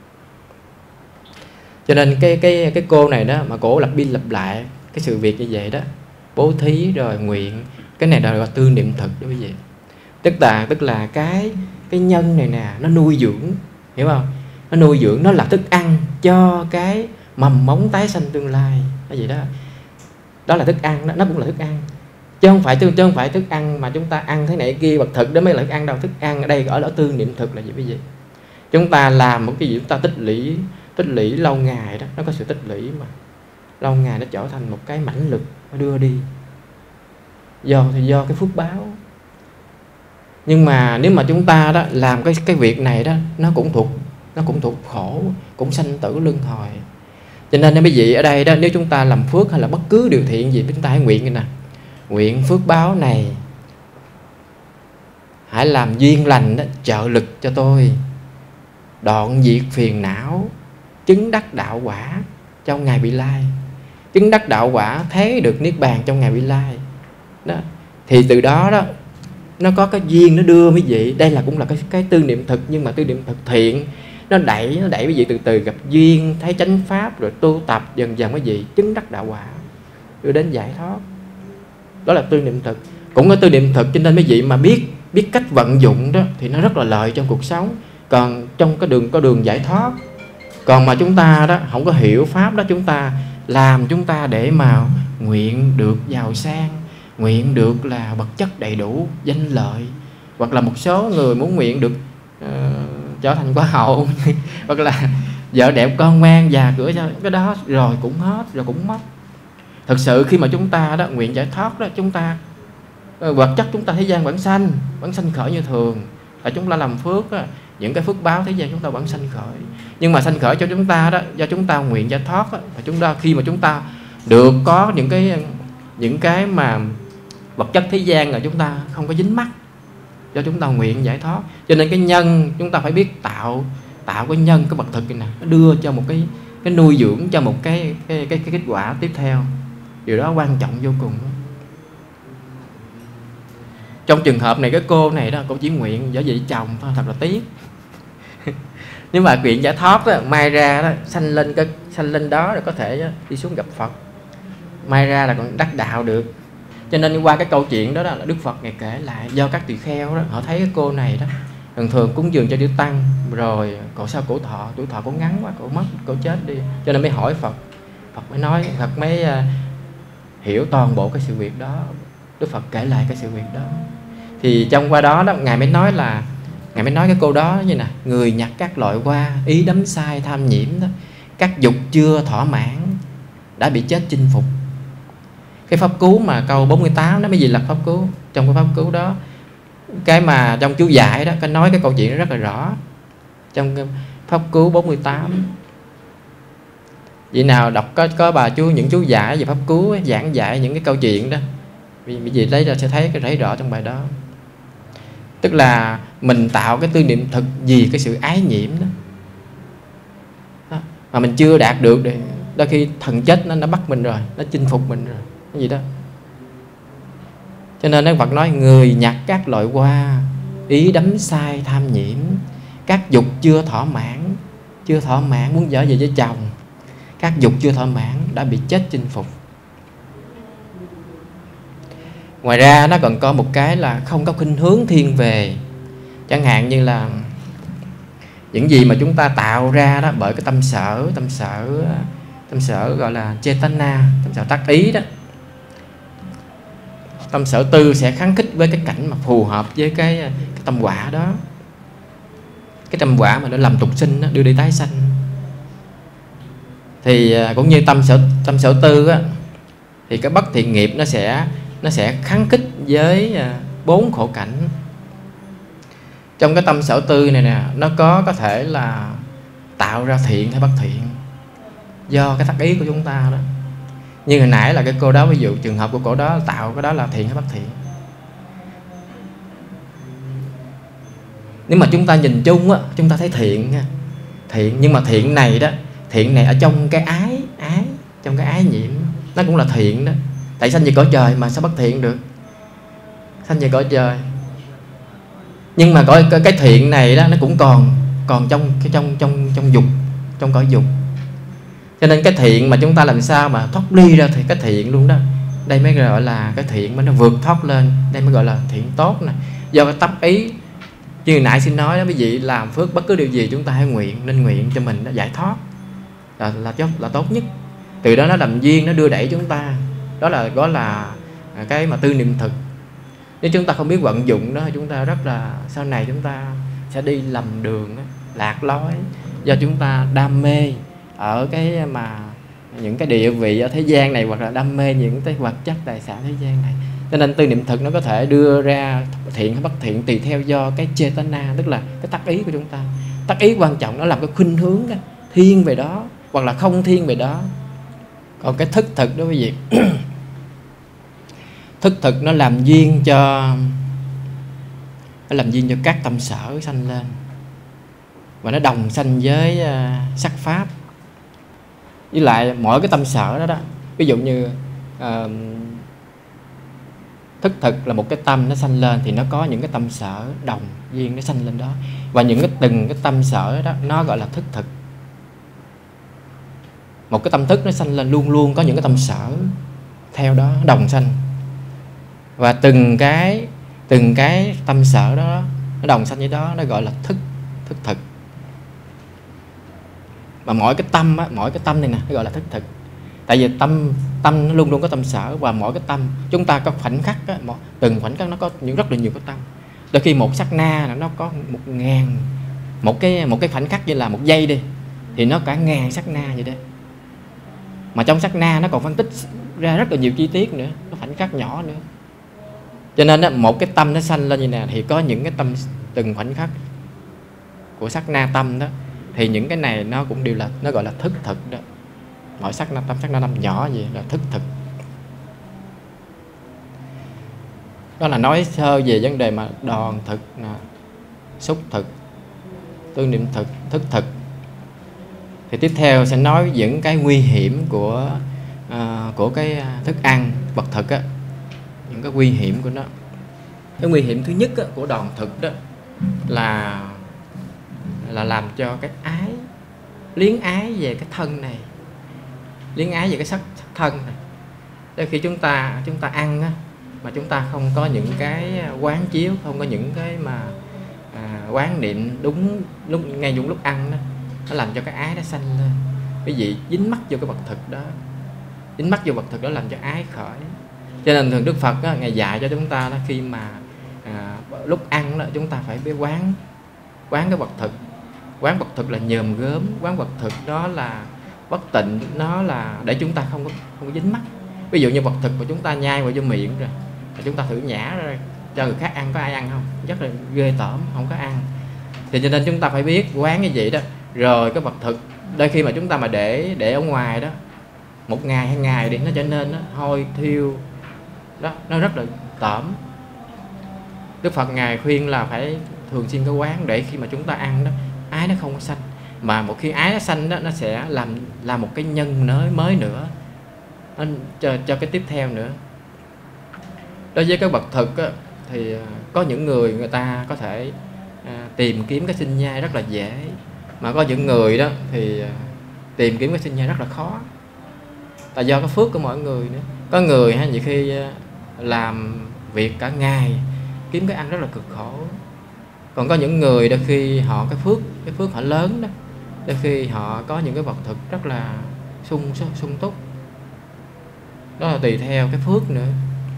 Speaker 2: Cho nên cái cô này đó mà cổ lặp đi lặp lại cái sự việc như vậy đó, bố thí rồi nguyện, cái này là tư niệm thực đó quý vị. Tức là cái nhân này nè, nó nuôi dưỡng, hiểu không? Nó nuôi dưỡng, nó là thức ăn cho cái mầm mống tái sanh tương lai. Nó vậy đó. Đó là thức ăn đó, nó cũng là thức ăn. Chứ không phải thức ăn mà chúng ta ăn thế này kia vật thực đó mới là thức ăn đâu. Thức ăn ở đây gọi là tư niệm thực là gì quý vị? Chúng ta làm một cái gì chúng ta tích lũy lâu ngày đó, nó có sự tích lũy mà lâu ngày nó trở thành một cái mãnh lực nó đưa đi. Do cái phước báo. Nhưng mà nếu mà chúng ta đó làm cái việc này đó, nó cũng thuộc khổ, cũng sanh tử luân hồi. Cho nên quý vị ở đây đó, nếu chúng ta làm phước hay là bất cứ điều thiện gì, chúng ta hãy nguyện như nè, nguyện phước báo này hãy làm duyên lành đó, trợ lực cho tôi đoạn diệt phiền não, chứng đắc đạo quả trong ngày vị lai. Chứng đắc đạo quả thấy được niết bàn trong ngày vị lai đó. Thì từ đó đó nó có cái duyên nó đưa quý vị. Đây là cũng là cái tư niệm thực, nhưng mà tư niệm thực thiện. Nó đẩy quý vị từ từ gặp duyên, thấy chánh pháp, rồi tu tập dần dần quý vị chứng đắc đạo quả, đưa đến giải thoát. Đó là tư niệm thực. Cũng có tư niệm thực, cho nên quý vị mà biết cách vận dụng đó thì nó rất là lợi trong cuộc sống. Còn trong có đường giải thoát, Còn mà chúng ta đó không có hiểu pháp đó, chúng ta làm chúng ta để mà nguyện được giàu sang, nguyện được là vật chất đầy đủ, danh lợi, hoặc là một số người muốn nguyện được trở thành quả hậu hoặc là vợ đẹp con ngoan già cửa cho cái đó, rồi cũng hết, rồi cũng mất. Thực sự khi mà chúng ta đó nguyện giải thoát đó, chúng ta vật chất chúng ta thế gian vẫn sanh khởi như thường, là chúng ta làm phước đó, những cái phước báo thế gian chúng ta vẫn sanh khởi. Nhưng mà sanh khởi cho chúng ta đó, do chúng ta nguyện giải thoát đó, và chúng ta khi mà chúng ta được có những cái mà vật chất thế gian là chúng ta không có dính mắc, do chúng ta nguyện giải thoát. Cho nên cái nhân chúng ta phải biết tạo cái nhân, cái vật thực này nó đưa cho một cái nuôi dưỡng cho một cái kết quả tiếp theo. Điều đó quan trọng vô cùng. Trong trường hợp này cái cô này đó, cô chỉ nguyện giả vị chồng thôi, thật là tiếc. Nếu mà nguyện giải thoát đó, mai ra đó sanh lên đó rồi có thể đi xuống gặp Phật, mai ra là còn đắc đạo được. Cho nên qua cái câu chuyện đó, là Đức Phật ngày kể lại, do các tỳ kheo đó họ thấy cái cô này đó thường cúng dường cho Chư Tăng, rồi cổ sao cổ thọ, tuổi thọ cổ ngắn quá, cổ mất, cổ chết đi. Cho nên mới hỏi Phật, Phật mới nói, Phật mới hiểu toàn bộ cái sự việc đó. Đức Phật kể lại cái sự việc đó. Thì trong qua đó Ngài mới nói cái cô đó như nè: người nhặt các loại hoa, ý đắm sai tham nhiễm đó, các dục chưa thỏa mãn đã bị chết chinh phục. Cái pháp cú mà câu 48 đó, mấy gì là pháp cú. Trong cái pháp cú đó, cái mà trong chú giải đó có nói cái câu chuyện đó rất là rõ. Trong cái pháp cú 48, vị nào đọc có bà chú những chú giải về pháp cú giảng dạy những cái câu chuyện đó, vì gì lấy ra sẽ thấy cái thấy rõ trong bài đó. Tức là mình tạo cái tư niệm thực vì cái sự ái nhiễm đó, mà mình chưa đạt được, để đôi khi thần chết nó bắt mình rồi, nó chinh phục mình rồi, cái gì đó. Cho nên Đức Phật nói người nhặt các loại hoa, ý đắm sai tham nhiễm, các dục chưa thỏa mãn muốn trở về với chồng, các dục chưa thỏa mãn đã bị chết chinh phục. Ngoài ra nó còn có một cái là không có khuynh hướng thiên về. Chẳng hạn như là những gì mà chúng ta tạo ra đó bởi cái tâm sở gọi là Chetana, tâm sở tác ý đó. Tâm sở tư sẽ kháng khích với cái cảnh mà phù hợp với cái tâm quả đó. Cái tâm quả mà nó làm tục sinh đó, đưa đi tái sanh. Thì cũng như tâm sở tư á, thì cái bất thiện nghiệp nó sẽ kháng khích với 4 khổ cảnh. Trong cái tâm sở tư này nè, nó có thể là tạo ra thiện hay bất thiện do cái tác ý của chúng ta đó. Như hồi nãy là cái cô đó, ví dụ trường hợp của cô đó tạo cái đó là thiện hay bất thiện. Nếu mà chúng ta nhìn chung á, chúng ta thấy thiện nha, thiện. Nhưng mà thiện này ở trong cái ái, trong cái ái nhiễm, nó cũng là thiện đó. Tại sanh về cõi trời mà sao bất thiện được, sanh về cõi trời. Nhưng mà cái thiện này đó, nó cũng còn trong dục, trong cõi dục. Cho nên cái thiện mà chúng ta làm sao mà thoát ly ra thì cái thiện luôn đó. Đây mới gọi là cái thiện mà nó vượt thoát lên. Đây mới gọi là thiện tốt nè. Do cái tác ý, như nãy xin nói đó, quý vị làm phước bất cứ điều gì chúng ta hãy nên nguyện cho mình nó giải thoát là tốt nhất. Từ đó nó làm duyên, nó đưa đẩy chúng ta. Đó là gọi là cái mà tư niệm thực. Nếu chúng ta không biết vận dụng đó, chúng ta rất là sau này chúng ta sẽ đi lầm đường, lạc lối, do chúng ta đam mê ở cái mà những cái địa vị ở thế gian này, hoặc là đam mê những cái vật chất tài sản thế gian này. Cho nên tư niệm thực nó có thể đưa ra thiện hay bất thiện tùy theo do cái Chetana, tức là cái tác ý của chúng ta. Tác ý quan trọng, nó làm cái khuynh hướng đó, thiên về đó hoặc là không thiên về đó. Còn cái thức thực đó quý vị thức thực nó làm duyên cho các tâm sở sanh lên, và nó đồng sanh với sắc pháp. Với lại mỗi cái tâm sở đó, ví dụ như thức thực là một cái tâm nó sanh lên, thì nó có những cái tâm sở đồng duyên nó sanh lên đó. Và từng cái tâm sở đó nó gọi là thức thực. Một cái tâm thức nó sanh lên luôn luôn có những cái tâm sở theo đó đồng sanh. Và từng cái tâm sở đó nó đồng sanh với đó, nó gọi là thức thực. Mà mỗi cái tâm này nè nó gọi là thức thực. Tại vì tâm nó luôn luôn có tâm sở, và mỗi cái tâm chúng ta có khoảnh khắc á, từng khoảnh khắc nó có rất là nhiều cái tâm. Đôi khi một sát na nó có 1000, một cái khoảnh khắc như là 1 giây đi thì nó cả 1000 sát na vậy đó. Mà trong sát na nó còn phân tích ra rất là nhiều chi tiết nữa, nó khoảnh khắc nhỏ nữa. Cho nên đó, một cái tâm nó sanh lên như này thì có những cái tâm từng khoảnh khắc của sát na tâm đó, thì những cái này nó cũng đều là, nó gọi là thức thực đó. Mỗi sát na tâm nhỏ gì là thức thực. Đó là nói sơ về vấn đề mà đòn thực, xúc thực, tư niệm thực, thức thực. Thì tiếp theo sẽ nói những cái nguy hiểm của cái thức ăn vật thực á, những cái nguy hiểm của nó. Cái nguy hiểm thứ nhất á, của đòn thực đó là làm cho cái ái, liếng ái về cái thân này, liếng ái về cái sắc thân này. Đôi khi chúng ta ăn á, mà chúng ta không có những cái quán chiếu, không có những cái mà quán niệm đúng lúc ngay những lúc ăn đó, nó làm cho cái ái nó sanh lên. Quý vị dính mắc vô cái vật thực đó, dính mắc vô vật thực đó làm cho ái khởi. Cho nên thường Đức Phật á, Ngài dạy cho chúng ta đó, khi mà lúc ăn đó, chúng ta phải biết quán cái vật thực. Quán vật thực là nhòm gớm, quán vật thực đó là bất tịnh, nó là để chúng ta không có dính mắc. Ví dụ như vật thực mà chúng ta nhai vào vô miệng rồi, chúng ta thử nhả ra cho người khác ăn, có ai ăn không? Rất là ghê tởm, không có ăn. Thì cho nên chúng ta phải biết quán như vậy đó. Rồi cái vật thực, đôi khi mà chúng ta mà để ở ngoài đó 1 ngày 2 ngày đi, nó trở nên nó hôi thiêu đó, nó rất là tởm. Đức Phật Ngài khuyên là phải thường xuyên có quán, để khi mà chúng ta ăn đó, ái nó không có sanh. Mà một khi ái nó sanh đó, nó sẽ làm một cái nhân mới nữa, nó cho cái tiếp theo nữa. Đối với cái vật thực á, thì có những người ta có thể tìm kiếm cái sinh nhai rất là dễ, mà có những người đó thì tìm kiếm cái sinh nhai rất là khó. Tại do cái phước của mọi người nữa. Có người nhiều khi làm việc cả ngày kiếm cái ăn rất là cực khổ. Còn có những người đôi khi họ cái phước họ lớn đó, đôi khi họ có những cái vật thực rất là sung túc. Đó là tùy theo cái phước nữa.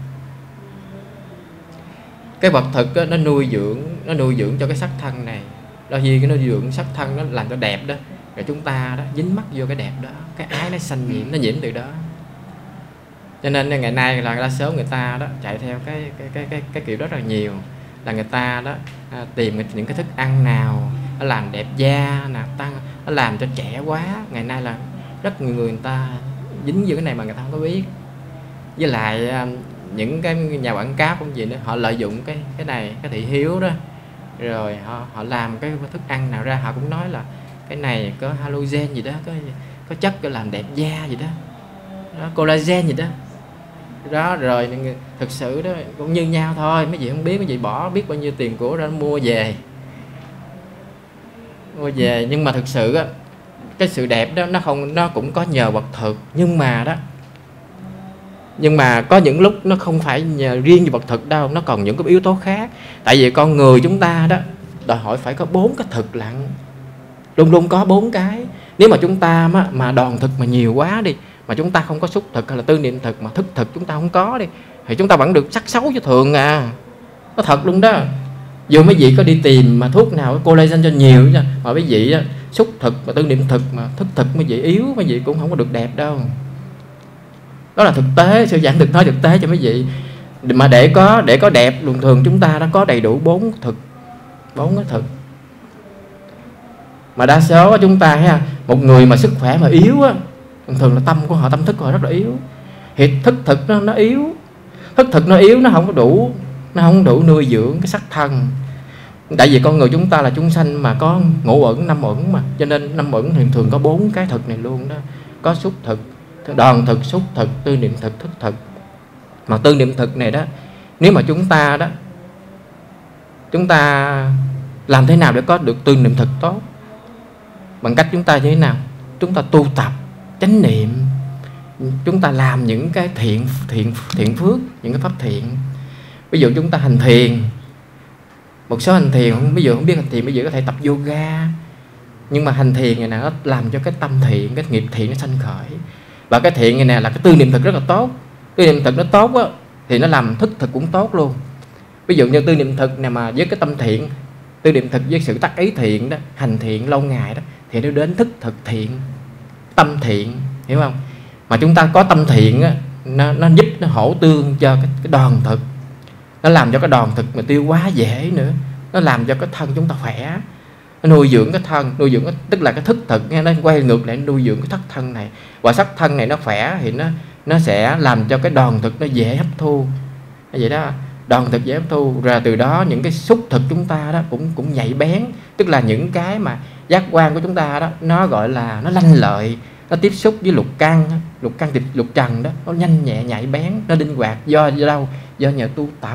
Speaker 2: Cái vật thực đó, nó nuôi dưỡng cho cái sắc thân này. Đôi khi cái nuôi dưỡng sắc thân nó làm cho đẹp đó, rồi chúng ta đó dính mắc vô cái đẹp đó, cái ái nó sanh nhiễm, nó nhiễm từ đó. Cho nên ngày nay là đa số người ta đó chạy theo cái kiểu đó rất là nhiều, là người ta đó tìm những cái thức ăn nào nó làm đẹp da, nó làm cho trẻ quá. Ngày nay là rất nhiều người ta dính vô cái này mà người ta không có biết. Với lại những cái nhà quảng cáo cũng gì nữa, họ lợi dụng cái này, cái thị hiếu đó, rồi họ làm cái thức ăn nào ra họ cũng nói là cái này có halogen gì đó, có chất để làm đẹp da gì đó, collagen gì đó. Đó, rồi thực sự đó cũng như nhau thôi, mấy vị không biết, mấy vị bỏ biết bao nhiêu tiền của ra mua về. Nhưng mà thực sự á, cái sự đẹp đó nó cũng có nhờ vật thực, nhưng mà có những lúc nó không phải nhờ riêng về vật thực đâu, nó còn những cái yếu tố khác. Tại vì con người chúng ta đó đòi hỏi phải có 4 cái thực lặng, luôn luôn có 4 cái. Nếu mà chúng ta mà đòn thực mà nhiều quá đi, mà chúng ta không có xúc thực hay là tư niệm thực, mà thức thực chúng ta không có đi, thì chúng ta vẫn được sắc xấu cho thường à. Nó thật luôn đó. Dù mấy vị có đi tìm mà thuốc nào collagen cho nhiều nha, mà mấy vị xúc thực và tư niệm thực mà thức thực mấy vị yếu, mấy vị cũng không có được đẹp đâu. Đó là thực tế, sư giảng nói thực tế cho mấy vị. Mà để có đẹp, thường chúng ta đã có đầy đủ 4 cái thực. Mà đa số chúng ta ha, một người mà sức khỏe mà yếu á, thường là tâm thức của họ rất là yếu. Thì thức thực nó yếu. Thức thực nó yếu, nó không đủ nuôi dưỡng cái sắc thân. Tại vì con người chúng ta là chúng sanh mà có ngũ uẩn, 5 uẩn mà, cho nên 5 uẩn thường có 4 cái thực này luôn đó. Có xúc thực, đòn thực, xúc thực, tư niệm thực, thức thực. Mà tư niệm thực này đó, nếu mà chúng ta làm thế nào để có được tư niệm thực tốt? Bằng cách chúng ta như thế nào? Chúng ta tu tập chánh niệm, chúng ta làm những cái thiện phước, những cái pháp thiện. Ví dụ chúng ta hành thiền, một số hành thiền ví dụ không biết hành thiền, bây giờ có thể tập yoga, Nhưng mà hành thiền này nè, nó làm cho cái tâm thiện, cái nghiệp thiện nó sanh khởi. Và cái thiện này nè là cái tư niệm thực rất là tốt. Tư niệm thực nó tốt á, thì nó làm thức thực cũng tốt luôn. Ví dụ như tư niệm thực này mà với cái tâm thiện, tư niệm thực với sự tác ý thiện đó, hành thiện lâu ngày đó, thì nó đến thức thực thiện, tâm thiện, hiểu không? Mà chúng ta có tâm thiện á, nó giúp, nó hỗ tương cho cái đoàn thực, nó làm cho cái đoàn thực mà tiêu hóa dễ nữa, nó làm cho cái thân chúng ta khỏe, nó nuôi dưỡng cái thân, nuôi dưỡng tức là cái thức thực nghe, nó quay ngược lại nuôi dưỡng cái thất thân này. Và sắc thân này nó khỏe thì nó sẽ làm cho cái đoàn thực nó dễ hấp thu. Vậy đó, đoàn thực dễ hấp thu, rồi từ đó những cái xúc thực chúng ta đó cũng nhạy bén, tức là những cái mà giác quan của chúng ta đó, nó gọi là nó lanh lợi, nó tiếp xúc với lục căn lục trần đó, nó nhanh nhẹ nhạy bén, nó linh hoạt. Do đâu? Do nhờ tu tập,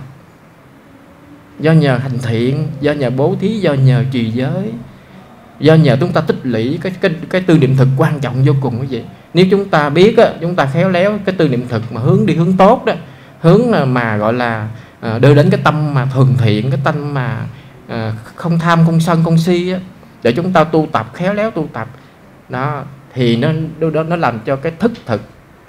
Speaker 2: do nhờ hành thiện, do nhờ bố thí, do nhờ trì giới, do nhờ chúng ta tích lũy cái tư niệm thực quan trọng vô cùng cái gì. Nếu chúng ta biết á, chúng ta khéo léo cái tư niệm thực mà hướng tốt đó, hướng mà gọi là đưa đến cái tâm mà thuần thiện, cái tâm mà không tham, không sân, không si á, để chúng ta tu tập, khéo léo tu tập đó, thì nó làm cho cái thức thực,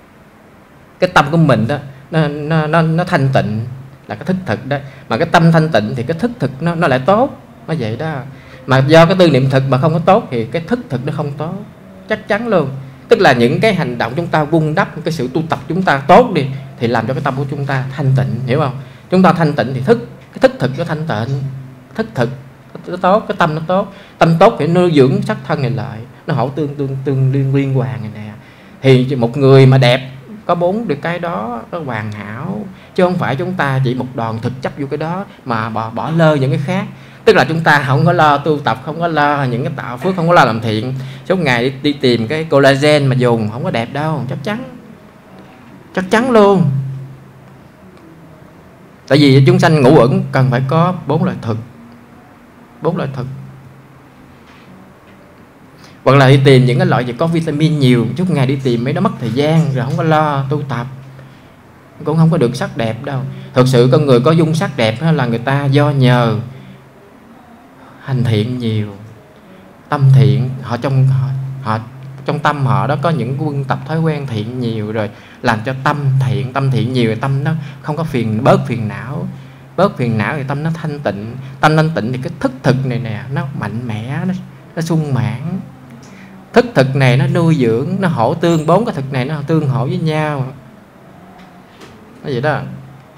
Speaker 2: cái tâm của mình đó nó thanh tịnh, là cái thức thực đó. Mà cái tâm thanh tịnh thì cái thức thực nó lại tốt, nó vậy đó. Mà do cái tư niệm thực mà không có tốt thì cái thức thực nó không tốt, chắc chắn luôn. Tức là những cái hành động chúng ta vun đắp, cái sự tu tập chúng ta tốt đi, thì làm cho cái tâm của chúng ta thanh tịnh, hiểu không? Chúng ta thanh tịnh thì cái thức thực nó thanh tịnh, thức thực nó tốt, cái tâm nó tốt. Tâm tốt thì nuôi dưỡng sắc thân này lại, nó hỗ tương liên hoàn này nè. Thì một người mà đẹp có 4 được cái đó, nó hoàn hảo, chứ không phải chúng ta chỉ một đòn thực chấp vô cái đó mà bỏ lơ những cái khác. Tức là chúng ta không có lo tu tập, không có lo những cái tạo phước, không có lo làm thiện, suốt ngày đi tìm cái collagen mà dùng, không có đẹp đâu, chắc chắn luôn. Tại vì chúng sanh ngũ uẩn cần phải có 4 loại thực. Hoặc là đi tìm những cái loại gì có vitamin nhiều, chút ngày đi tìm mấy đó mất thời gian, rồi không có lo tu tập, cũng không có được sắc đẹp đâu. Thực sự con người có dung sắc đẹp là người ta do nhờ hành thiện nhiều, tâm thiện, họ trong tâm họ đó có những quân tập thói quen thiện nhiều, rồi làm cho tâm thiện nhiều, tâm nó không có bớt phiền não thì tâm nó thanh tịnh. Tâm thanh tịnh thì cái thức thực này nè nó mạnh mẽ, nó sung mãn. Thức thực này nó nuôi dưỡng, nó hỗ tương, 4 cái thực này nó tương hỗ với nhau, nó vậy đó.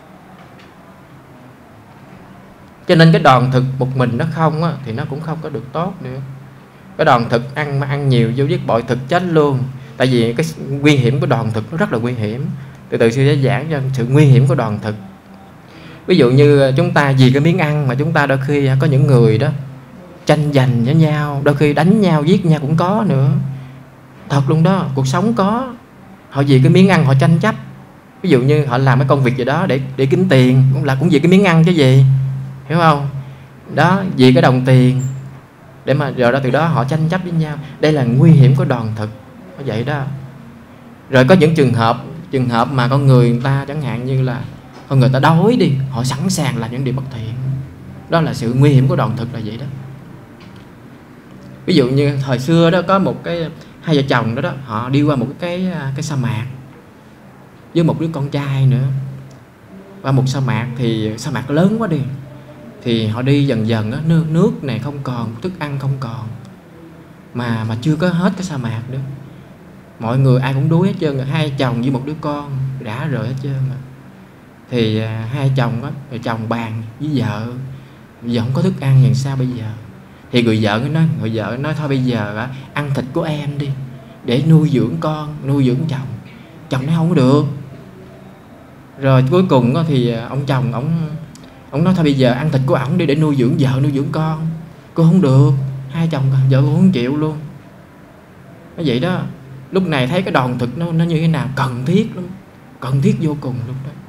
Speaker 2: Cho nên cái đòn thực một mình nó không á, thì nó cũng không có được tốt nữa. Cái đòn thực ăn nhiều vô giết bội thực chết luôn. Tại vì cái nguy hiểm của đòn thực nó rất là nguy hiểm. Từ từ sư sẽ giảng cho sự nguy hiểm của đòn thực. Ví dụ như chúng ta vì cái miếng ăn mà chúng ta đôi khi có những người đó tranh giành với nhau, đôi khi đánh nhau, giết nhau cũng có nữa. Thật luôn đó, cuộc sống có. Họ vì cái miếng ăn họ tranh chấp. Ví dụ như họ làm cái công việc gì đó để kiếm tiền, cũng vì cái miếng ăn chứ gì, hiểu không? Đó, vì cái đồng tiền, để mà rồi đó từ đó họ tranh chấp với nhau. Đây là nguy hiểm của đòn thực, nó vậy đó. Rồi có những trường hợp mà con người ta chẳng hạn như là con người ta đói đi, họ sẵn sàng làm những điều bất thiện. Đó là sự nguy hiểm của đòn thực là vậy đó. Ví dụ như thời xưa đó có một cái hai vợ chồng đó họ đi qua một cái sa mạc với một đứa con trai nữa. Qua một sa mạc thì sa mạc lớn quá đi, thì họ đi dần dần đó, nước này không còn, thức ăn không còn, mà chưa có hết cái sa mạc nữa. Mọi người ai cũng đuối hết trơn, hai chồng với một đứa con rã rời hết trơn mà. Thì hai chồng đó, rồi chồng bàn với vợ, giờ không có thức ăn làm sao bây giờ? Thì người vợ nói thôi bây giờ ăn thịt của em đi để nuôi dưỡng con, nuôi dưỡng chồng. Chồng nói không có được. Rồi cuối cùng thì ông chồng ông nói thôi bây giờ ăn thịt của ổng đi để nuôi dưỡng vợ, nuôi dưỡng con. Cô không được, hai chồng vợ cô không chịu luôn. Nó vậy đó. Lúc này thấy cái đòn thực nó như thế nào, cần thiết lắm, cần thiết vô cùng lúc đó.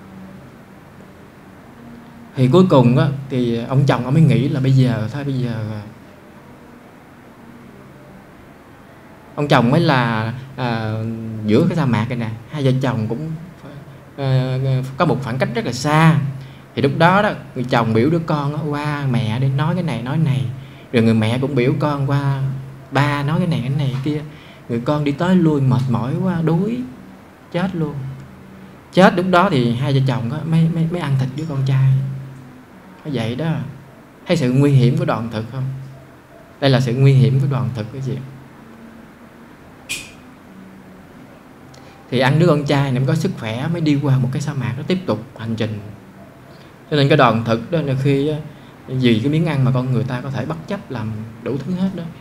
Speaker 2: Thì cuối cùng thì ông chồng ông mới nghĩ là bây giờ ông chồng mới là giữa cái sa mạc này nè, hai vợ chồng cũng có một khoảng cách rất là xa. Thì lúc đó người chồng biểu đứa con qua mẹ để nói cái này nói này, rồi người mẹ cũng biểu con qua ba nói cái này kia, người con đi tới lui mệt mỏi quá, đuối, chết luôn. Chết lúc đó thì hai vợ chồng mới ăn thịt với con trai. Nó vậy đó. Thấy sự nguy hiểm của đoạn thực không? Đây là sự nguy hiểm của đoạn thực cái gì? Thì ăn đứa con trai này mới có sức khỏe, mới đi qua một cái sa mạc, nó tiếp tục hành trình. Cho nên cái đoạn thực đó là khi vì cái miếng ăn mà con người ta có thể bất chấp làm đủ thứ hết đó.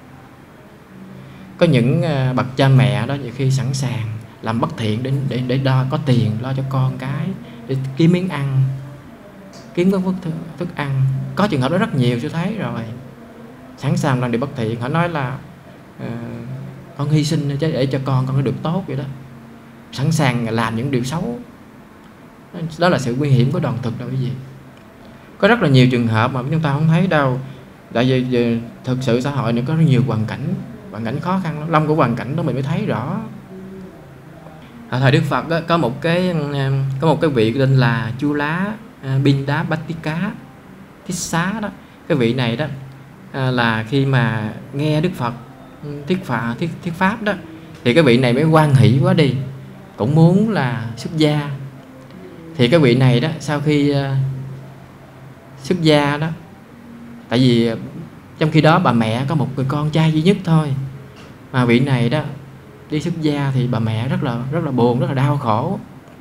Speaker 2: Có những bậc cha mẹ đó nhiều khi sẵn sàng làm bất thiện để đo có tiền lo cho con cái, để kiếm miếng ăn, kiếm cái thức ăn. Có trường hợp đó rất nhiều, tôi thấy rồi. Sẵn sàng làm điều bất thiện. Họ nói là con hy sinh để cho con nó được tốt vậy đó. Sẵn sàng làm những điều xấu. Đó là sự nguy hiểm của đoạn thực đâu cái gì. Có rất là nhiều trường hợp mà chúng ta không thấy đâu. Tại vì thực sự xã hội này có rất nhiều hoàn cảnh khó khăn lắm. Trong của hoàn cảnh đó mình mới thấy rõ. Ở thời Đức Phật đó, có một cái vị tên là Chu Lá Binda Batika Thích Xá đó. Cái vị này đó là khi mà nghe Đức Phật thuyết pháp đó, thì cái vị này mới hoan hỷ quá đi, cũng muốn là xuất gia. Thì cái vị này đó sau khi xuất gia đó, tại vì trong khi đó bà mẹ có một người con trai duy nhất thôi, mà vị này đó đi xuất gia thì bà mẹ rất là buồn, rất là đau khổ.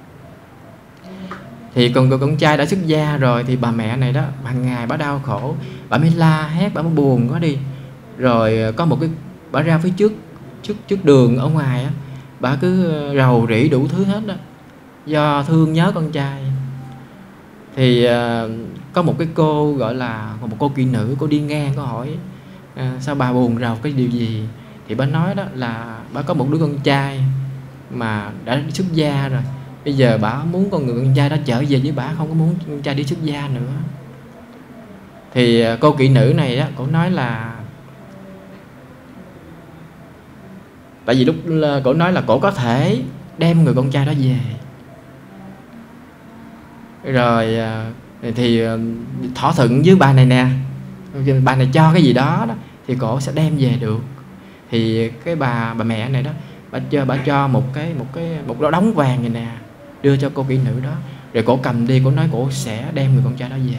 Speaker 2: Thì còn người con trai đã xuất gia rồi thì bà mẹ này đó hàng ngày bà đau khổ, bà mới la hét, bà mới buồn quá đi. Rồi có một cái bà ra phía trước đường ở ngoài á, bà cứ rầu rĩ đủ thứ hết đó, do thương nhớ con trai. Thì có một cái cô gọi là một cô kỹ nữ, cô đi ngang, cô hỏi sao bà buồn rầu cái điều gì. Thì bà nói đó là bà có một đứa con trai mà đã xuất gia rồi, bây giờ bà muốn con trai đó trở về với bà, không có muốn con trai đi xuất gia nữa. Thì cô kỹ nữ này đó, cô nói là tại vì lúc cổ nói là cổ có thể đem người con trai đó về, rồi thì thỏa thuận với bà này nè, bà này cho cái gì đó đó thì cổ sẽ đem về được. Thì cái bà mẹ này đó, bà cho một đống vàng này nè, đưa cho cô kỹ nữ đó, rồi cổ cầm đi, cổ nói cổ sẽ đem người con trai đó về.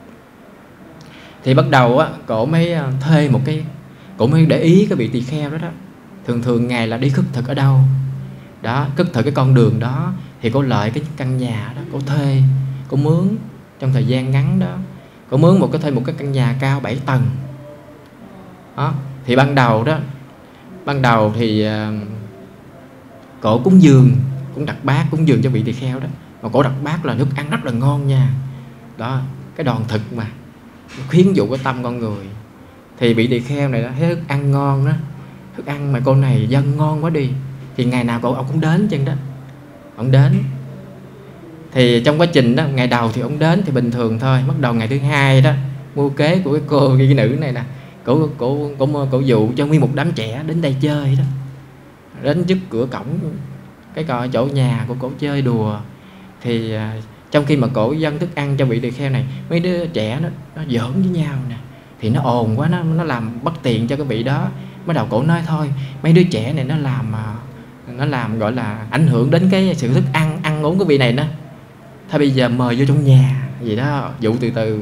Speaker 2: Thì bắt đầu á, cổ mới thuê cổ mới để ý cái vị tỳ kheo đó đó, thường ngày là đi khất thực ở đâu đó, khất thực cái con đường đó, thì cổ lợi cái căn nhà đó, cổ thuê, cổ mướn trong thời gian ngắn đó, cổ mướn thuê một cái căn nhà cao 7 tầng đó. Thì ban đầu thì cổ cúng dường, cũng đặt bát cúng dường cho vị tỳ kheo đó, mà cổ đặt bát là thức ăn rất là ngon nha đó, cái đoạn thực mà khuyến dụ cái tâm con người. Thì vị tỳ kheo này đó thấy thức ăn ngon đó, thức ăn mà cô này dâng ngon quá đi, thì ngày nào ông cũng đến chân đó, ông đến. Thì trong quá trình đó, ngày đầu thì ông đến thì bình thường thôi, bắt đầu ngày thứ hai đó, mưu kế của cái cô cái nữ này nè, cổ dụ cho nguyên một đám trẻ đến đây chơi đó, đến trước cửa cổng cái chỗ nhà của cổ chơi đùa. Thì trong khi mà cổ dâng thức ăn cho vị tỳ kheo này, mấy đứa trẻ nó giỡn với nhau nè, thì nó ồn quá, nó làm bất tiện cho cái vị đó. Bắt đầu cổ nói thôi, mấy đứa trẻ này nó làm gọi là ảnh hưởng đến cái sự thức ăn uống của vị này đó, thôi bây giờ mời vô trong nhà gì đó, dụ từ từ.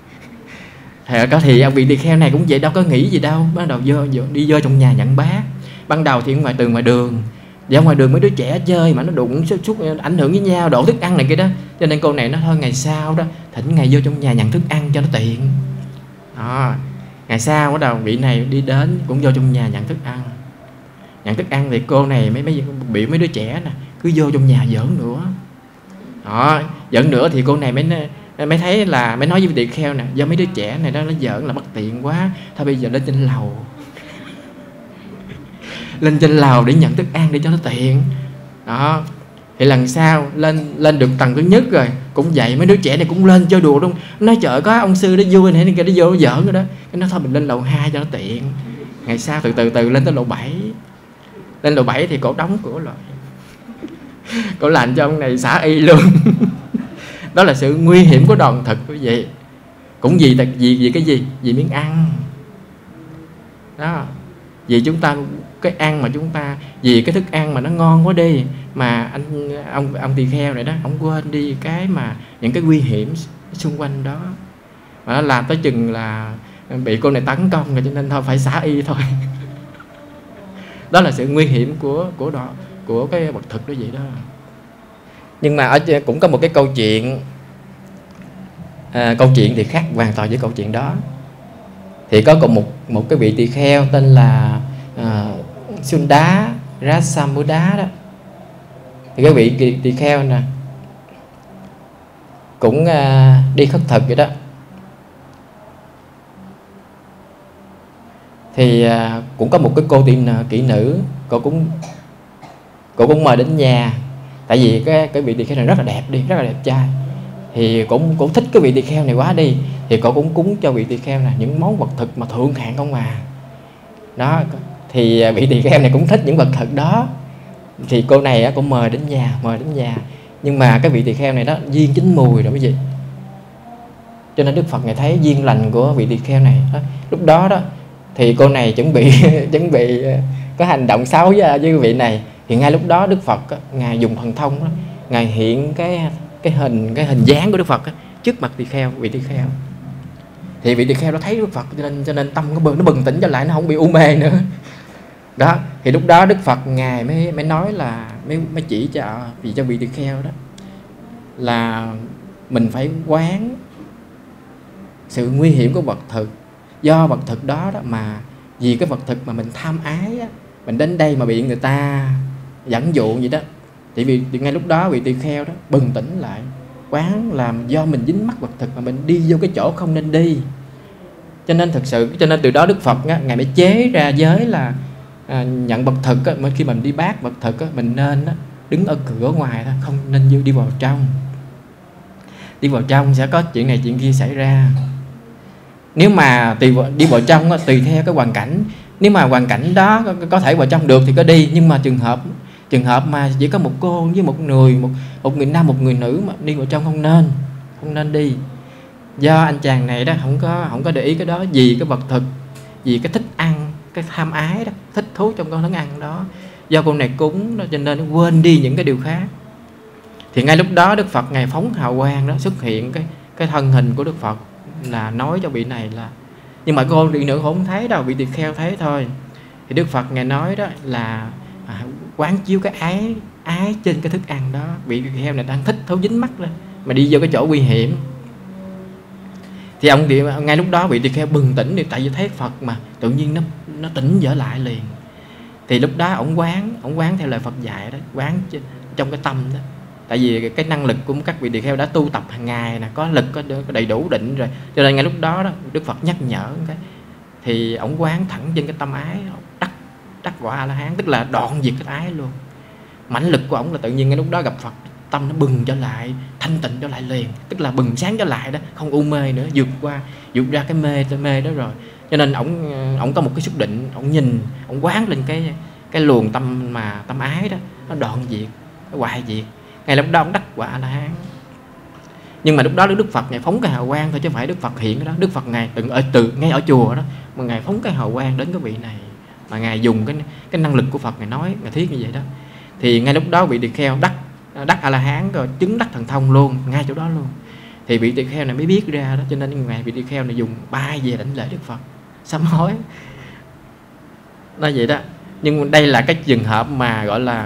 Speaker 2: Thì ông vị tỳ kheo này cũng vậy, đâu có nghĩ gì đâu, bắt đầu đi vô trong nhà nhận bát. Ban đầu thì ngoài đường và ngoài đường mấy đứa trẻ chơi mà nó đụng xúc ảnh hưởng với nhau, đổ thức ăn này kia đó, cho nên cô này nó thôi ngày sau đó thỉnh ngày vô trong nhà nhận thức ăn cho nó tiện đó. Ngày sau bắt đầu vị này đi đến cũng vô trong nhà nhận thức ăn, thì cô này bị mấy đứa trẻ nè cứ vô trong nhà giỡn nữa đó, giỡn nữa thì cô này mới thấy là mới nói với vị tỳ kheo nè, do mấy đứa trẻ này đó nó giỡn là bất tiện quá, thôi bây giờ lên trên lầu lên trên lầu để nhận thức ăn để cho nó tiện đó. Thì lần sau lên được tầng thứ nhất rồi cũng vậy, mấy đứa trẻ này cũng lên chơi đùa luôn, nói trời có ông sư đó vui này kia, nó vô nó giỡn rồi đó, cái nó thôi mình lên lầu 2 cho nó tiện. Ngày sau từ lên tới lầu 7, lên lầu 7 thì cổ đóng cửa lại, cổ làm cho ông này xả y luôn. Đó là sự nguy hiểm của đoạn thực quý vị. Cũng vì cái gì? Vì miếng ăn đó, vì chúng ta cái ăn mà chúng ta, vì cái thức ăn mà nó ngon quá đi mà ông tỳ kheo này đó, ông quên đi cái mà những cái nguy hiểm xung quanh đó, mà nó làm tới chừng là bị cô này tấn công rồi, cho nên thôi phải xả y thôi. Đó là sự nguy hiểm của cái vật thực đó vậy đó. Nhưng mà cũng có một cái câu chuyện, câu chuyện thì khác hoàn toàn với câu chuyện đó. Thì có một cái vị tỳ kheo tên là Sunda Rasambuddha đó. Thì cái vị tỳ kheo nè cũng đi khất thực vậy đó. Thì cũng có một cái cô kỹ nữ, cô cũng mời đến nhà. Tại vì cái vị tỳ kheo này rất là đẹp đi, rất là đẹp trai. Thì cũng thích cái vị tỳ kheo này quá đi. Thì cô cũng cúng cho vị tỳ kheo này những món vật thực mà thượng hạng không à. Đó, thì vị tỳ kheo này cũng thích những vật thực đó. Thì cô này cũng mời đến nhà. Nhưng mà cái vị tỳ kheo này đó duyên chín mùi rồi quý vị. Cho nên Đức Phật ngài thấy duyên lành của vị tỳ kheo này đó. Lúc đó đó thì cô này chuẩn bị có hành động xấu với vị này. Thì ngay lúc đó Đức Phật ngài dùng thần thông đó, ngài hiện cái hình dáng của Đức Phật trước mặt vị tỳ kheo. Thì vị tỳ kheo đó thấy Đức Phật, cho nên tâm nó bừng tỉnh trở lại, nó không bị u mê nữa. Đó, thì lúc đó Đức Phật ngài mới nói là mới chỉ cho vị tỳ kheo đó là mình phải quán sự nguy hiểm của vật thực. Do vật thực đó mà vì cái vật thực mà mình tham ái á, mình đến đây mà bị người ta dẫn dụ vậy đó. Thì vì ngay lúc đó vị tỳ kheo đó bừng tỉnh lại, quán làm do mình dính mắc vật thực mà mình đi vô cái chỗ không nên đi. Cho nên từ đó Đức Phật á, ngài mới chế ra giới là nhận vật thực á, khi mình đi bát vật thực á, mình nên á, đứng ở cửa ngoài thôi, không nên đi vào trong. Đi vào trong sẽ có chuyện này chuyện kia xảy ra. Nếu mà đi vào trong á, tùy theo cái hoàn cảnh. Nếu mà hoàn cảnh đó có thể vào trong được thì có đi. Nhưng mà trường hợp mà chỉ có một cô với một người nam, một người nữ mà đi vào trong không nên đi. Do anh chàng này đó không có để ý cái đó, vì cái vật thực, vì cái thích ăn, cái tham ái đó, thích thú trong con thức ăn đó. Do con này cúng đó, cho nên nó quên đi những cái điều khác. Thì ngay lúc đó Đức Phật ngài phóng hào quang đó, xuất hiện cái thân hình của Đức Phật là nói cho vị này là, nhưng mà cô vị nữ không thấy đâu, vị tỳ kheo thấy thôi. Thì Đức Phật ngài nói đó là quán chiếu cái ái trên cái thức ăn đó. Vị tỳ kheo này đang thích thú dính mắt lên mà đi vô cái chỗ nguy hiểm. Thì ngay lúc đó vị tỳ kheo bừng tỉnh, thì tại vì thấy Phật mà tự nhiên nó tỉnh trở lại liền. Thì lúc đó ổng quán theo lời Phật dạy đó, quán trong cái tâm đó. Tại vì cái năng lực của các vị tỳ kheo đã tu tập hàng ngày nè, có lực, có đầy đủ định rồi, cho nên ngay lúc đó đó Đức Phật nhắc nhở cái, thì ổng quán thẳng trên cái tâm ái, đắc quả A La Hán, tức là đoạn diệt cái ái luôn. Mãnh lực của ổng là tự nhiên ngay lúc đó gặp Phật, tâm nó bừng trở lại, thanh tịnh trở lại liền, tức là bừng sáng trở lại đó, không u mê nữa, vượt ra cái mê đó rồi. Cho nên ổng có một cái xúc định, ổng nhìn, ổng quán lên cái luồng tâm ái đó, nó đoạn diệt, nó hoại diệt. Ngay lúc đó ông đắc quả A La Hán. Nhưng mà lúc đó Đức Phật ngài phóng cái hào quang thôi, chứ không phải Đức Phật hiện cái đó. Đức Phật ngài ngay ở chùa đó mà ngài phóng cái hào quang đến cái vị này, mà ngài dùng cái năng lực của Phật ngài nói, ngài thuyết như vậy đó. Thì ngay lúc đó vị tỳ kheo đắc A La Hán rồi, chứng đắc thần thông luôn ngay chỗ đó luôn. Thì vị tỳ kheo này mới biết ra đó, cho nên ngài vị tỳ kheo này dùng bài về đảnh lễ Đức Phật, sám hối. Nói vậy đó. Nhưng đây là cái trường hợp mà gọi là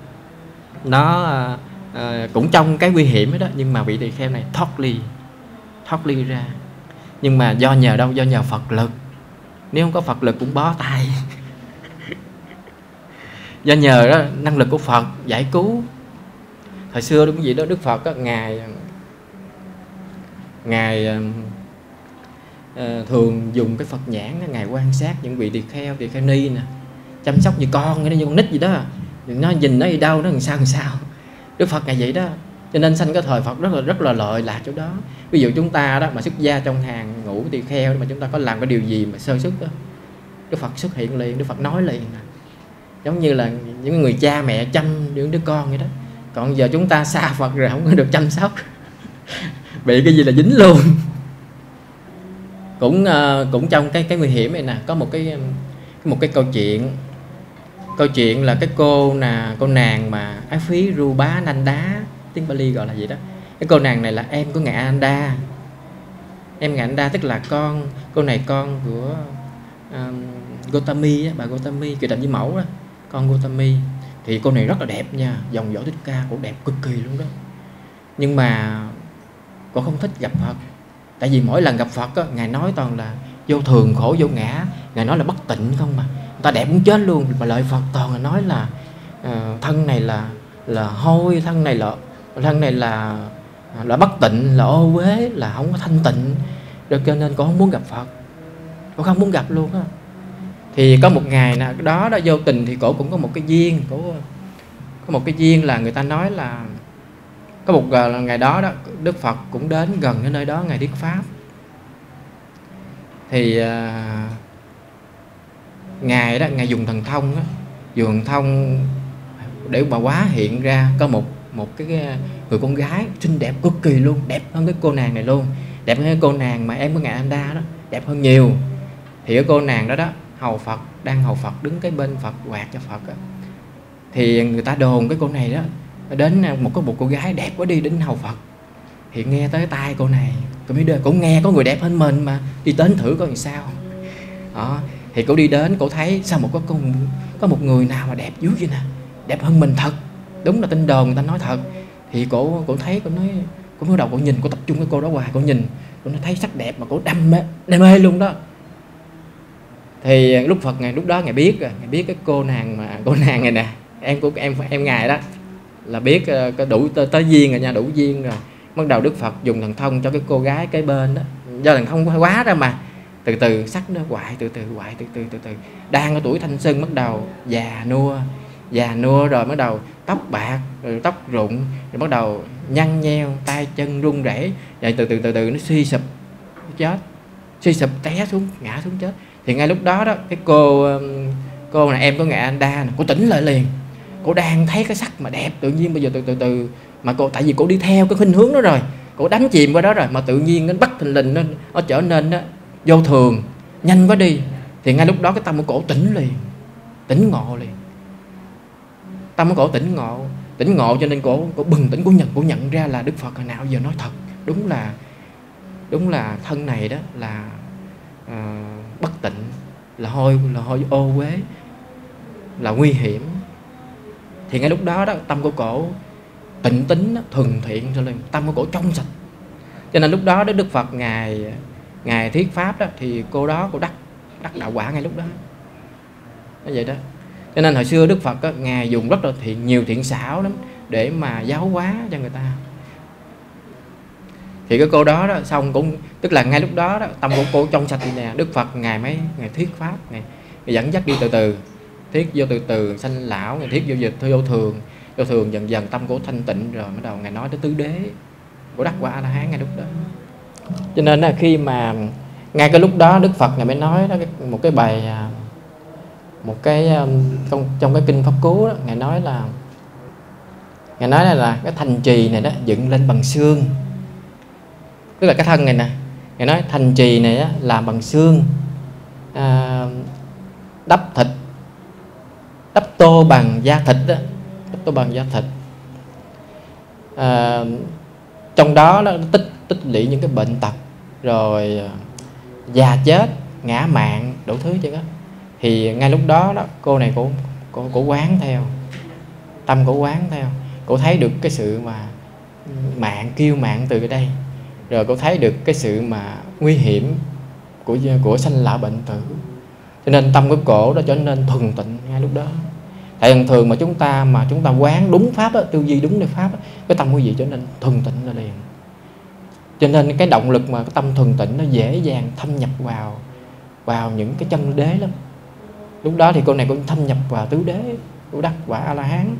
Speaker 2: nó cũng trong cái nguy hiểm đó, nhưng mà vị tỳ kheo này thoát ly ra. Nhưng mà do nhờ đâu? Do nhờ Phật lực. Nếu không có Phật lực cũng bó tay. Do nhờ đó năng lực của Phật giải cứu. Thời xưa đúng gì đó, Đức Phật đó, ngài thường dùng cái Phật nhãn, ngài quan sát những vị tỳ kheo ni nè, chăm sóc như con, như con nít gì đó, nó nhìn nó đi đâu, nó làm sao. Đức Phật ngài vậy đó. Cho nên sanh cái thời Phật rất là lợi lạc chỗ đó. Ví dụ chúng ta đó mà xuất gia trong hàng ngũ tỳ kheo, mà chúng ta có làm cái điều gì mà sơ xuất đó, Đức Phật xuất hiện liền, Đức Phật nói liền. Giống như là những người cha mẹ chăm những đứa con vậy đó. Còn giờ chúng ta xa Phật rồi, không có được chăm sóc, bị cái gì là dính luôn. Cũng trong cái nguy hiểm này nè, có một cái một cái câu chuyện là cái cô nàng mà Ái Phí Rupa Nanda, tiếng Pali gọi là gì đó. Cái cô nàng này là em của ngài Ananda. Em ngài Ananda tức là cô này con của Gotami á, bà Gotami Kiều Trạch Di Mẫu đó, con Gotami. Thì cô này rất là đẹp nha, dòng dõi Thích Ca cũng đẹp cực kỳ luôn đó. Nhưng mà cô không thích gặp Phật. Tại vì mỗi lần gặp Phật á, ngài nói toàn là vô thường, khổ, vô ngã. Ngài nói là bất tịnh không mà. Người ta đẹp muốn chết luôn, mà lợi Phật toàn là nói là thân này là hôi, thân này là bất tịnh, là ô uế, là không có thanh tịnh. Được, cho nên cô không muốn gặp Phật, cô không muốn gặp luôn á. Thì có một ngày nào đó vô tình thì cổ cũng có một cái duyên, có một cái duyên là người ta nói là có một ngày đó Đức Phật cũng đến gần cái nơi đó, ngài thuyết pháp. Thì ngài dùng thần thông á, dùng thần thông để mà hóa hiện ra có một cái người con gái xinh đẹp cực kỳ luôn, đẹp hơn cái cô nàng này luôn, đẹp hơn cái cô nàng mà em của ngài Ananda đó, đẹp hơn nhiều. Thì cái cô nàng đó hầu Phật, đang hầu Phật, đứng cái bên Phật quạt cho Phật đó. Thì người ta đồn cái cô này đó đến một cô gái đẹp quá đi đến hầu Phật. Thì nghe tới tai cô này, cô mới đưa, cô nghe có người đẹp hơn mình mà, đi đến thử coi làm sao đó. Thì cô đi đến, cô thấy sao có một người nào mà đẹp dữ vậy nè, đẹp hơn mình thật, đúng là tin đồn người ta nói thật. Thì cô thấy, cô nói, cô bắt đầu cô nhìn, cô tập trung cái cô đó hoài, cô nhìn, cô thấy sắc đẹp mà cô đam mê luôn đó. Thì lúc Phật lúc đó ngài biết rồi, ngài biết cái cô nàng này nè, em của em ngài đó, là biết cái đủ tới duyên rồi nha, đủ duyên rồi. Bắt đầu Đức Phật dùng thần thông cho cái cô gái cái bên đó, do thần thông quá ra mà từ từ sắc nó hoại, từ từ đang ở tuổi thanh xuân bắt đầu già nua rồi bắt đầu tóc bạc, rồi tóc rụng, rồi bắt đầu nhăn nheo, tay chân run rẩy, rồi từ từ nó suy sụp té xuống, ngã xuống chết. Thì ngay lúc đó cái cô này em có ngài Ananda này, cô tỉnh lại liền. Cô đang thấy cái sắc mà đẹp, tự nhiên bây giờ từ từ mà cô, tại vì cô đi theo cái khuynh hướng đó rồi, cô đắm chìm qua đó rồi, mà tự nhiên nó bắt thình lình nó trở nên vô thường, nhanh quá đi. Thì ngay lúc đó cái tâm của cổ tỉnh ngộ liền. Tâm của cổ tỉnh ngộ cho nên cổ bừng tỉnh, cô nhận ra là Đức Phật hồi nào giờ nói thật, đúng là thân này đó là bất tịnh, là hôi ô uế, là nguy hiểm. Thì ngay lúc đó tâm của cổ tịnh tín, thuần thiện cho nên tâm của cổ trong sạch. Cho nên lúc đó Đức Phật ngài thuyết pháp đó, thì cô đắc đạo quả ngay lúc đó. Như vậy đó. Cho nên hồi xưa Đức Phật ngài dùng rất là nhiều thiện xảo lắm để mà giáo hóa cho người ta. Thì cái cô đó xong cũng tức là ngay lúc đó tâm của cô trong sạch thì nè, Đức Phật ngài thuyết pháp, ngài dẫn dắt đi từ thuyết vô từ sanh lão, ngài thuyết vô thường dần dần tâm của thanh tịnh, rồi bắt đầu ngài nói tới tứ đế, của đắc quả A La Hán ngay lúc đó. Cho nên là khi mà ngay cái lúc đó Đức Phật ngài mới nói đó, một cái bài trong cái kinh Pháp Cú đó, ngài nói là cái thành trì này đó dựng lên bằng xương. Tức là cái thân này nè, ngài nói thành trì này á, làm bằng xương, đắp thịt, đắp tô bằng da thịt đó, đắp tô bằng da thịt. Trong đó nó tích lũy những cái bệnh tật, rồi già chết, ngã mạn, đủ thứ chứ đó. Thì ngay lúc đó cô này cô quán theo, tâm cổ quán theo, cô thấy được cái sự mà kiêu mạn từ cái đây, rồi cô thấy được cái sự mà nguy hiểm của sanh lão bệnh tử. Cho nên tâm của cổ đó trở nên thuần tịnh ngay lúc đó. Tại thường mà chúng ta quán đúng pháp đó, tư duy đúng nơi pháp đó, cái tâm quý vị trở nên thuần tịnh là liền. Cho nên cái động lực mà cái tâm thuần tịnh nó dễ dàng thâm nhập vào những cái chân đế lắm. Lúc đó thì cô này cũng thâm nhập vào tứ đế, của đắc quả A La Hán.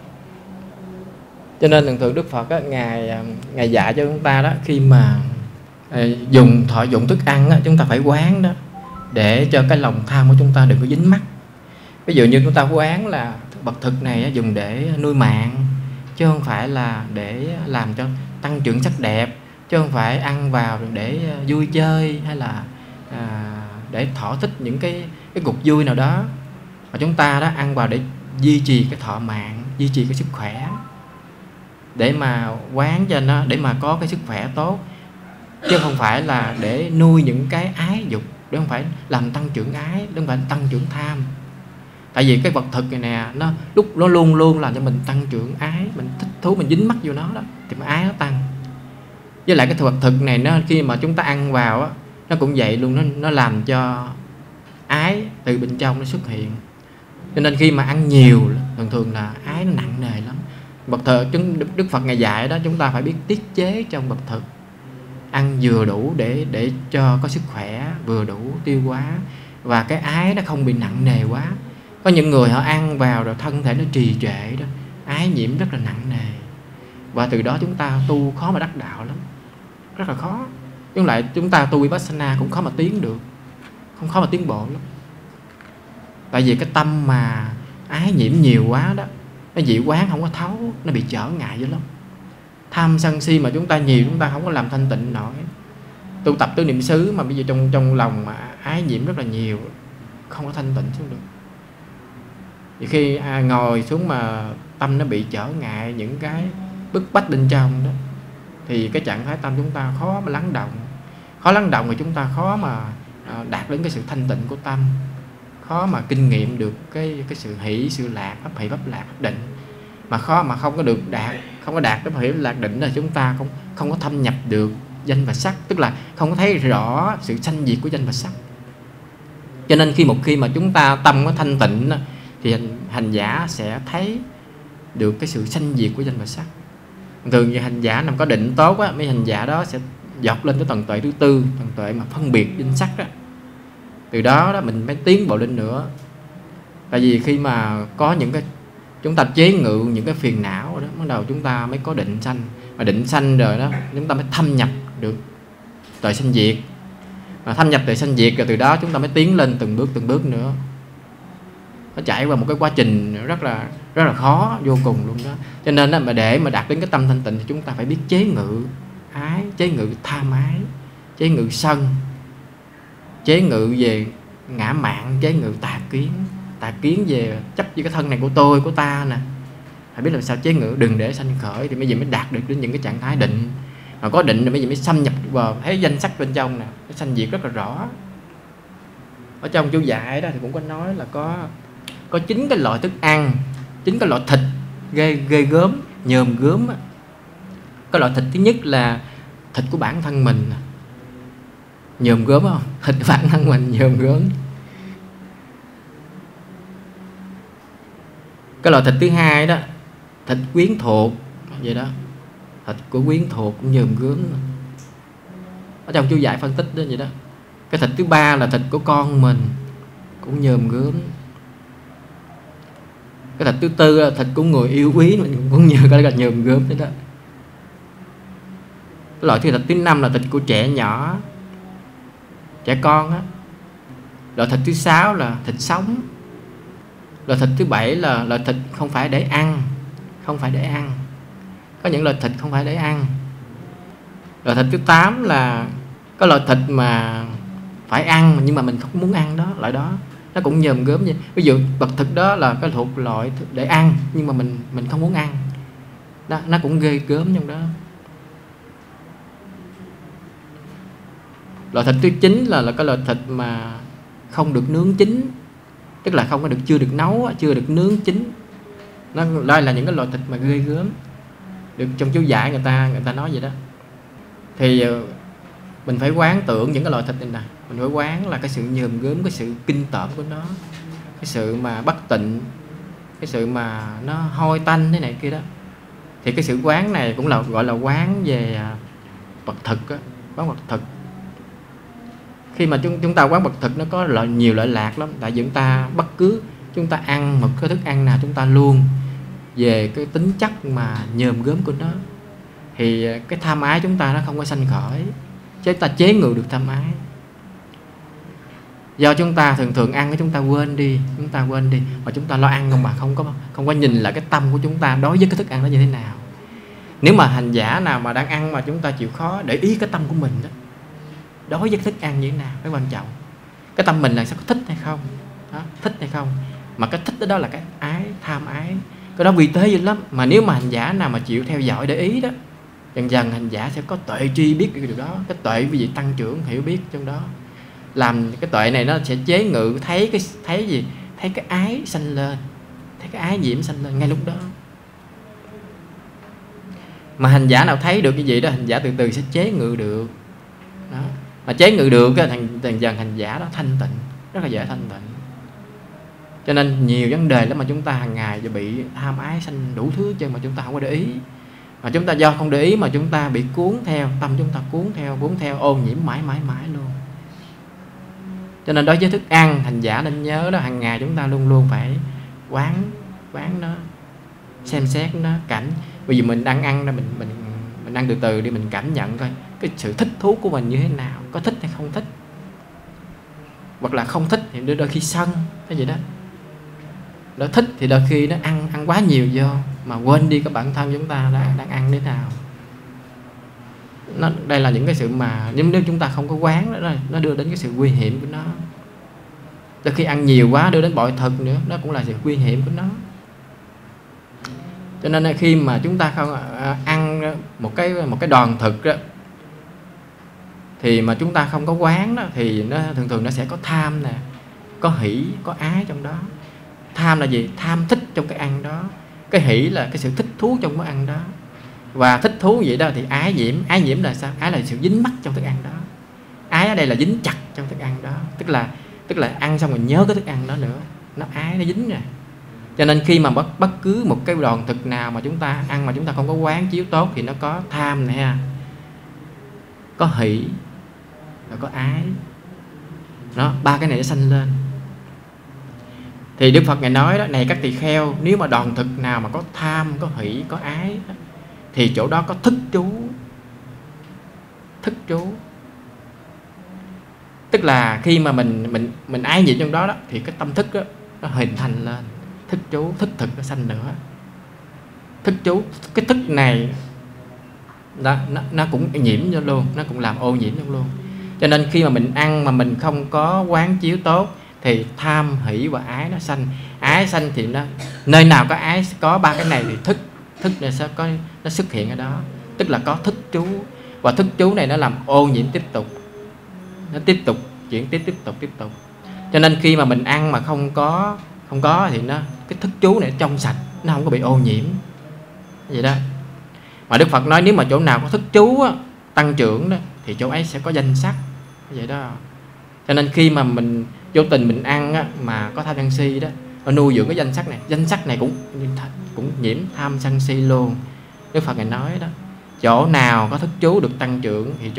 Speaker 2: Cho nên thường Đức Phật ngài dạy cho chúng ta đó, khi mà thọ dụng thức ăn đó, chúng ta phải quán đó, để cho cái lòng tham của chúng ta đừng có dính mắc. Ví dụ như chúng ta quán là vật thực này dùng để nuôi mạng, chứ không phải là để làm cho tăng trưởng sắc đẹp, chứ không phải ăn vào để vui chơi, hay là để thỏa thích những cái cuộc vui nào đó mà chúng ta đã ăn vào để duy trì cái thọ mạng, duy trì cái sức khỏe, để mà quán cho nó, để mà có cái sức khỏe tốt, chứ không phải là để nuôi những cái ái dục, để không phải làm tăng trưởng ái, để không phải tăng trưởng tham. Tại vì cái vật thực này nè, nó lúc nó luôn luôn làm cho mình tăng trưởng ái, mình thích thú, mình dính mắc vô nó đó, thì mà ái nó tăng. Với lại cái vật thực này nó khi mà chúng ta ăn vào á, nó cũng vậy luôn, nó làm cho ái từ bên trong nó xuất hiện. Cho nên khi mà ăn nhiều, thường thường là ái nó nặng nề lắm. Vật thực, Đức Phật Ngài dạy đó, chúng ta phải biết tiết chế trong vật thực, ăn vừa đủ để cho có sức khỏe, vừa đủ tiêu hóa, và cái ái nó không bị nặng nề quá. Có những người họ ăn vào rồi thân thể nó trì trệ đó, ái nhiễm rất là nặng nề, và từ đó chúng ta tu khó mà đắc đạo lắm, rất là khó. Nhưng lại chúng ta tu Vipassana cũng khó mà tiến được, không khó mà tiến bộ lắm. Tại vì cái tâm mà ái nhiễm nhiều quá đó, nó dị quán không có thấu, nó bị trở ngại dữ lắm. Tham sân si mà chúng ta nhiều, chúng ta không có làm thanh tịnh nổi. Tu tập tứ niệm xứ mà bây giờ trong lòng mà ái nhiễm rất là nhiều, không có thanh tịnh xuống được. Vì khi ngồi xuống mà tâm nó bị trở ngại, những cái bức bách bên trong đó, thì cái trạng thái tâm chúng ta khó mà lắng động. Khó lắng động thì chúng ta khó mà đạt đến cái sự thanh tịnh của tâm, khó mà kinh nghiệm được cái sự hỷ, sự lạc, pháp hỷ, pháp lạc, pháp định. Mà khó mà không có đạt cái pháp hỷ, lạc định là chúng ta không có thâm nhập được danh và sắc, tức là không có thấy rõ sự sanh diệt của danh và sắc. Cho nên khi mà chúng ta tâm có thanh tịnh thì hành giả sẽ thấy được cái sự sanh diệt của danh và sắc. Thường như hành giả nằm có định tốt á, mấy hành giả đó sẽ dọc lên tới tầng tuệ thứ tư, tầng tuệ mà phân biệt danh sắc đó. Từ đó mình mới tiến bộ lên nữa. Tại vì khi mà có những cái chúng ta chế ngự những cái phiền não đó, bắt đầu chúng ta mới có định sanh. Mà định sanh rồi đó, chúng ta mới thâm nhập được tuệ sanh diệt. Mà thâm nhập tuệ sanh diệt rồi từ đó chúng ta mới tiến lên từng bước nữa. Nó trải qua một cái quá trình rất là khó vô cùng luôn đó. Cho nên mà để mà đạt đến cái tâm thanh tịnh thì chúng ta phải biết chế ngự ái, chế ngự tham ái, chế ngự sân, chế ngự về ngã mạn, chế ngự tà kiến về chấp với cái thân này của tôi, của ta nè. Phải biết làm sao chế ngự, đừng để sanh khởi, thì bây giờ mới đạt được đến những cái trạng thái định. Mà có định rồi bây giờ mới xâm nhập vào thấy danh sắc bên trong nè, cái sanh diệt rất là rõ. Ở trong chú giải đó thì cũng có nói là có 9 cái loại thức ăn, 9 cái loại thịt ghê gớm, nhờm gớm. Cái loại thịt thứ nhất là thịt của bản thân mình, nhờm gớm không? Thịt của bản thân mình nhờm gớm. Cái loại thịt thứ hai đó, thịt quyến thuộc vậy đó, thịt của quyến thuộc cũng nhờm gớm. Ở trong chú giải phân tích đó vậy đó. Cái thịt thứ ba là thịt của con mình, cũng nhờm gớm. Cái thịt thứ tư là thịt của người yêu quý mình, cũng nhờ cái là nhờm gớm thế đó. Cái loại thịt thứ năm là thịt của trẻ nhỏ, trẻ con á. Loại thịt thứ sáu là thịt sống. Loại thịt thứ bảy là loại thịt không phải để ăn, không phải để ăn. Có những loại thịt không phải để ăn. Loại thịt thứ 8 là có loại thịt mà phải ăn nhưng mà mình không muốn ăn đó, loại đó nó cũng nhờm gớm vậy. Ví dụ vật thực đó là cái thuộc loại để ăn nhưng mà mình không muốn ăn đó, nó cũng ghê gớm trong đó. Loại thịt thứ 9 là cái loại thịt mà không được nướng chín, tức là không có được, chưa được nấu, chưa được nướng chín. Nó đây là những cái loại thịt mà ghê gớm, được trong chú giải người ta nói vậy đó. Thì mình phải quán tưởng những cái loại thịt này nè, mình phải quán là cái sự nhờm gớm, cái sự kinh tởm của nó, cái sự mà bất tịnh, cái sự mà nó hôi tanh thế này kia đó. Thì cái sự quán này cũng là gọi là quán về vật thực á, quán vật thực. Khi mà chúng ta quán vật thực nó có nhiều loại lạc lắm. Tại vì chúng ta bất cứ chúng ta ăn một cái thức ăn nào chúng ta luôn về cái tính chất mà nhờm gớm của nó, thì cái tham ái chúng ta nó không có sanh khởi, chứ chúng ta chế ngự được tham ái. Do chúng ta thường ăn cái chúng ta quên đi, mà chúng ta lo ăn không, mà không có nhìn lại cái tâm của chúng ta đối với cái thức ăn đó như thế nào. Nếu mà hành giả nào mà đang ăn mà chúng ta chịu khó để ý cái tâm của mình đó, đối với thức ăn như thế nào, cái quan trọng. Cái tâm mình là sao có thích hay không, đó, thích hay không. Mà cái thích đó là cái ái, tham ái, cái đó vi tế dữ lắm. Mà nếu mà hành giả nào mà chịu theo dõi để ý đó, dần dần hành giả sẽ có tuệ tri biết cái điều đó. Cái tuệ vì gì tăng trưởng hiểu biết trong đó, làm cái tuệ này nó sẽ chế ngự thấy gì, thấy cái ái sanh lên, thấy cái ái nhiễm sanh lên ngay lúc đó. Mà hành giả nào thấy được cái gì đó, hành giả từ từ sẽ chế ngự được đó. Mà chế ngự được dần dần hành giả đó thanh tịnh, rất là dễ thanh tịnh. Cho nên nhiều vấn đề lắm mà chúng ta hàng ngày bị tham ái sanh đủ thứ chứ mà chúng ta không có để ý. Mà chúng ta do không để ý mà chúng ta bị cuốn theo, tâm chúng ta cuốn theo ô nhiễm mãi luôn. Cho nên đối với thức ăn, hành giả nên nhớ đó, hàng ngày chúng ta luôn luôn phải quán nó, xem xét nó, cảnh. Bây giờ mình đang ăn đó, mình ăn từ từ đi, mình cảm nhận coi cái sự thích thú của mình như thế nào, có thích hay không thích. Hoặc là không thích thì đôi khi sân cái gì đó. Nó thích thì đôi khi nó ăn quá nhiều vô mà quên đi cái bản thân chúng ta đang ăn thế nào. Đây là những cái sự mà nếu chúng ta không có quán đó, nó đưa đến cái sự nguy hiểm của nó. Đôi khi ăn nhiều quá đưa đến bội thực nữa, đó cũng là sự nguy hiểm của nó. Cho nên khi mà chúng ta không ăn một cái đoàn thực đó, thì mà chúng ta không có quán đó, thì nó thường nó sẽ có tham nè, có hỷ, có ái trong đó. Tham là gì? Tham thích trong cái ăn đó. Cái hỷ là cái sự thích thú trong cái ăn đó. Và thích thú vậy đó thì ái nhiễm. Ái nhiễm là sao? Ái là sự dính mắc trong thức ăn đó. Ái ở đây là dính chặt trong thức ăn đó. Tức là ăn xong rồi nhớ cái thức ăn đó nữa. Nó ái, nó dính rồi. Cho nên khi mà bất cứ một cái đoàn thực nào mà chúng ta ăn mà chúng ta không có quán chiếu tốt thì nó có tham này ha, có hỷ, rồi có ái. Đó, ba cái này nó sanh lên. Thì Đức Phật Ngài nói đó, này các tỳ kheo, nếu mà đoàn thực nào mà có tham, có hỷ, có ái thì chỗ đó có thức trú. Thức trú tức là khi mà mình ái nhiễm trong đó đó thì cái tâm thức đó, nó hình thành lên. Thức trú, thức thực nó sanh nữa. Thức trú, cái thức này nó cũng nhiễm cho luôn, nó cũng làm ô nhiễm trong luôn. Cho nên khi mà mình ăn mà mình không có quán chiếu tốt thì tham, hỷ và ái nó sanh. Ái sanh thì nó nơi nào có ái, có ba cái này thì thức này sẽ có, nó xuất hiện ở đó. Tức là có thức trú. Và thức trú này nó làm ô nhiễm tiếp tục. Nó tiếp tục chuyển tiếp tục. Cho nên khi mà mình ăn mà không có thì nó cái thức trú này trong sạch, nó không có bị ô nhiễm. Vậy đó. Mà Đức Phật nói nếu mà chỗ nào có thức trú á, tăng trưởng đó thì chỗ ấy sẽ có danh sắc. Vậy đó. Cho nên khi mà mình vô tình mình ăn á, mà có tham sân si đó, nó nuôi dưỡng cái danh sắc này cũng nhiễm tham sân si luôn. Đức Phật Ngài nói đó, chỗ nào có thức trú được tăng trưởng thì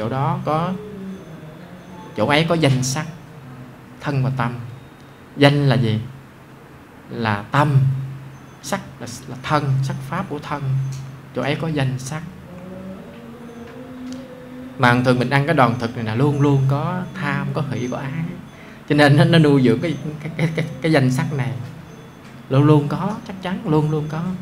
Speaker 2: chỗ ấy có danh sắc, thân và tâm. Danh là gì? Là tâm. Sắc là thân, sắc pháp của thân. Chỗ ấy có danh sắc. Mà thường mình ăn cái đoàn thực này là luôn luôn có tham, có hỷ, có ái. Cho nên nó nuôi dưỡng cái danh sắc này. Luôn luôn có, chắc chắn luôn luôn có.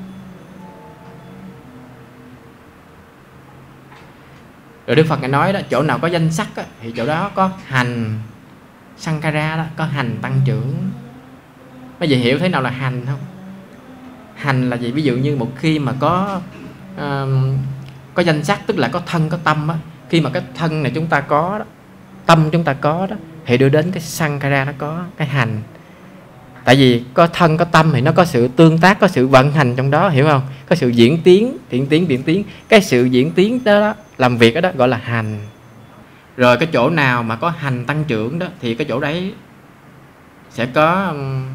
Speaker 2: Rồi Đức Phật Ngài nói đó, chỗ nào có danh sắc á, thì chỗ đó có hành Sankara đó, có hành tăng trưởng. Bây giờ hiểu thế nào là hành không? Hành là gì? Ví dụ như một khi mà có danh sắc, tức là có thân, có tâm á. Khi mà cái thân này chúng ta có đó, tâm chúng ta có đó, thì đưa đến cái Sankara nó có cái hành. Tại vì có thân, có tâm thì nó có sự tương tác, có sự vận hành trong đó, hiểu không? Có sự diễn tiến. Cái sự diễn tiến đó, làm việc đó gọi là hành. Rồi cái chỗ nào mà có hành tăng trưởng đó thì cái chỗ đấy sẽ có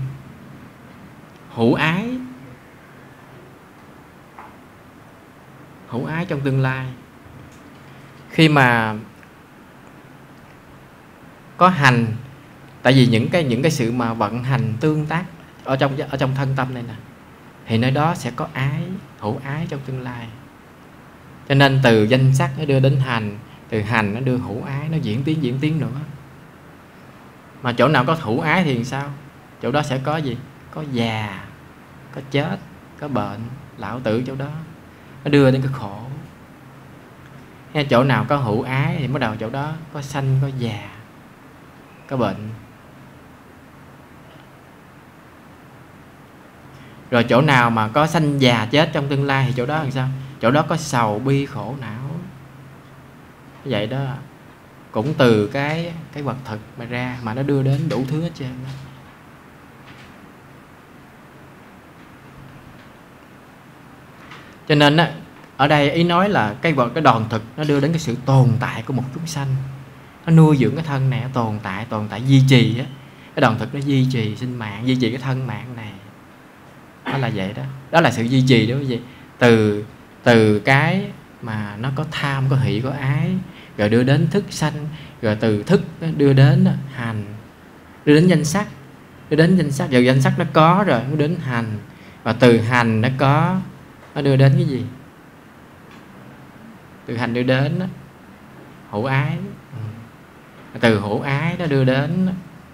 Speaker 2: hữu ái. Hữu ái trong tương lai. Khi mà có hành, tại vì những cái sự mà vận hành tương tác ở trong thân tâm này nè, thì nơi đó sẽ có ái, hữu ái trong tương lai. Cho nên từ danh sắc nó đưa đến hành, từ hành nó đưa hữu ái, nó diễn tiến nữa. Mà chỗ nào có hữu ái thì sao? Chỗ đó sẽ có gì? Có già, có chết, có bệnh, lão tử chỗ đó. Nó đưa đến cái khổ. Hay chỗ nào có hữu ái thì bắt đầu chỗ đó có sanh, có già, có bệnh. Rồi chỗ nào mà có sanh già chết trong tương lai thì chỗ đó làm sao? Chỗ đó có sầu bi khổ não. Vậy đó, cũng từ cái vật thực mà ra, mà nó đưa đến đủ thứ hết trơn. Cho nên á, ở đây ý nói là cái đòn thực nó đưa đến cái sự tồn tại của một chúng sanh, nó nuôi dưỡng cái thân này, nó tồn tại duy trì á. Cái đòn thực nó duy trì sinh mạng, duy trì cái thân mạng này. Đó là vậy đó. Đó là sự duy trì đó quý vị. Từ cái mà nó có tham, có hỷ, có ái, rồi đưa đến thức sanh, rồi từ thức đưa đến hành, đưa đến danh sắc, rồi danh sắc nó có rồi nó đến hành, và từ hành nó có, nó đưa đến cái gì? Từ hành đưa đến hữu ái, từ hữu ái nó đưa đến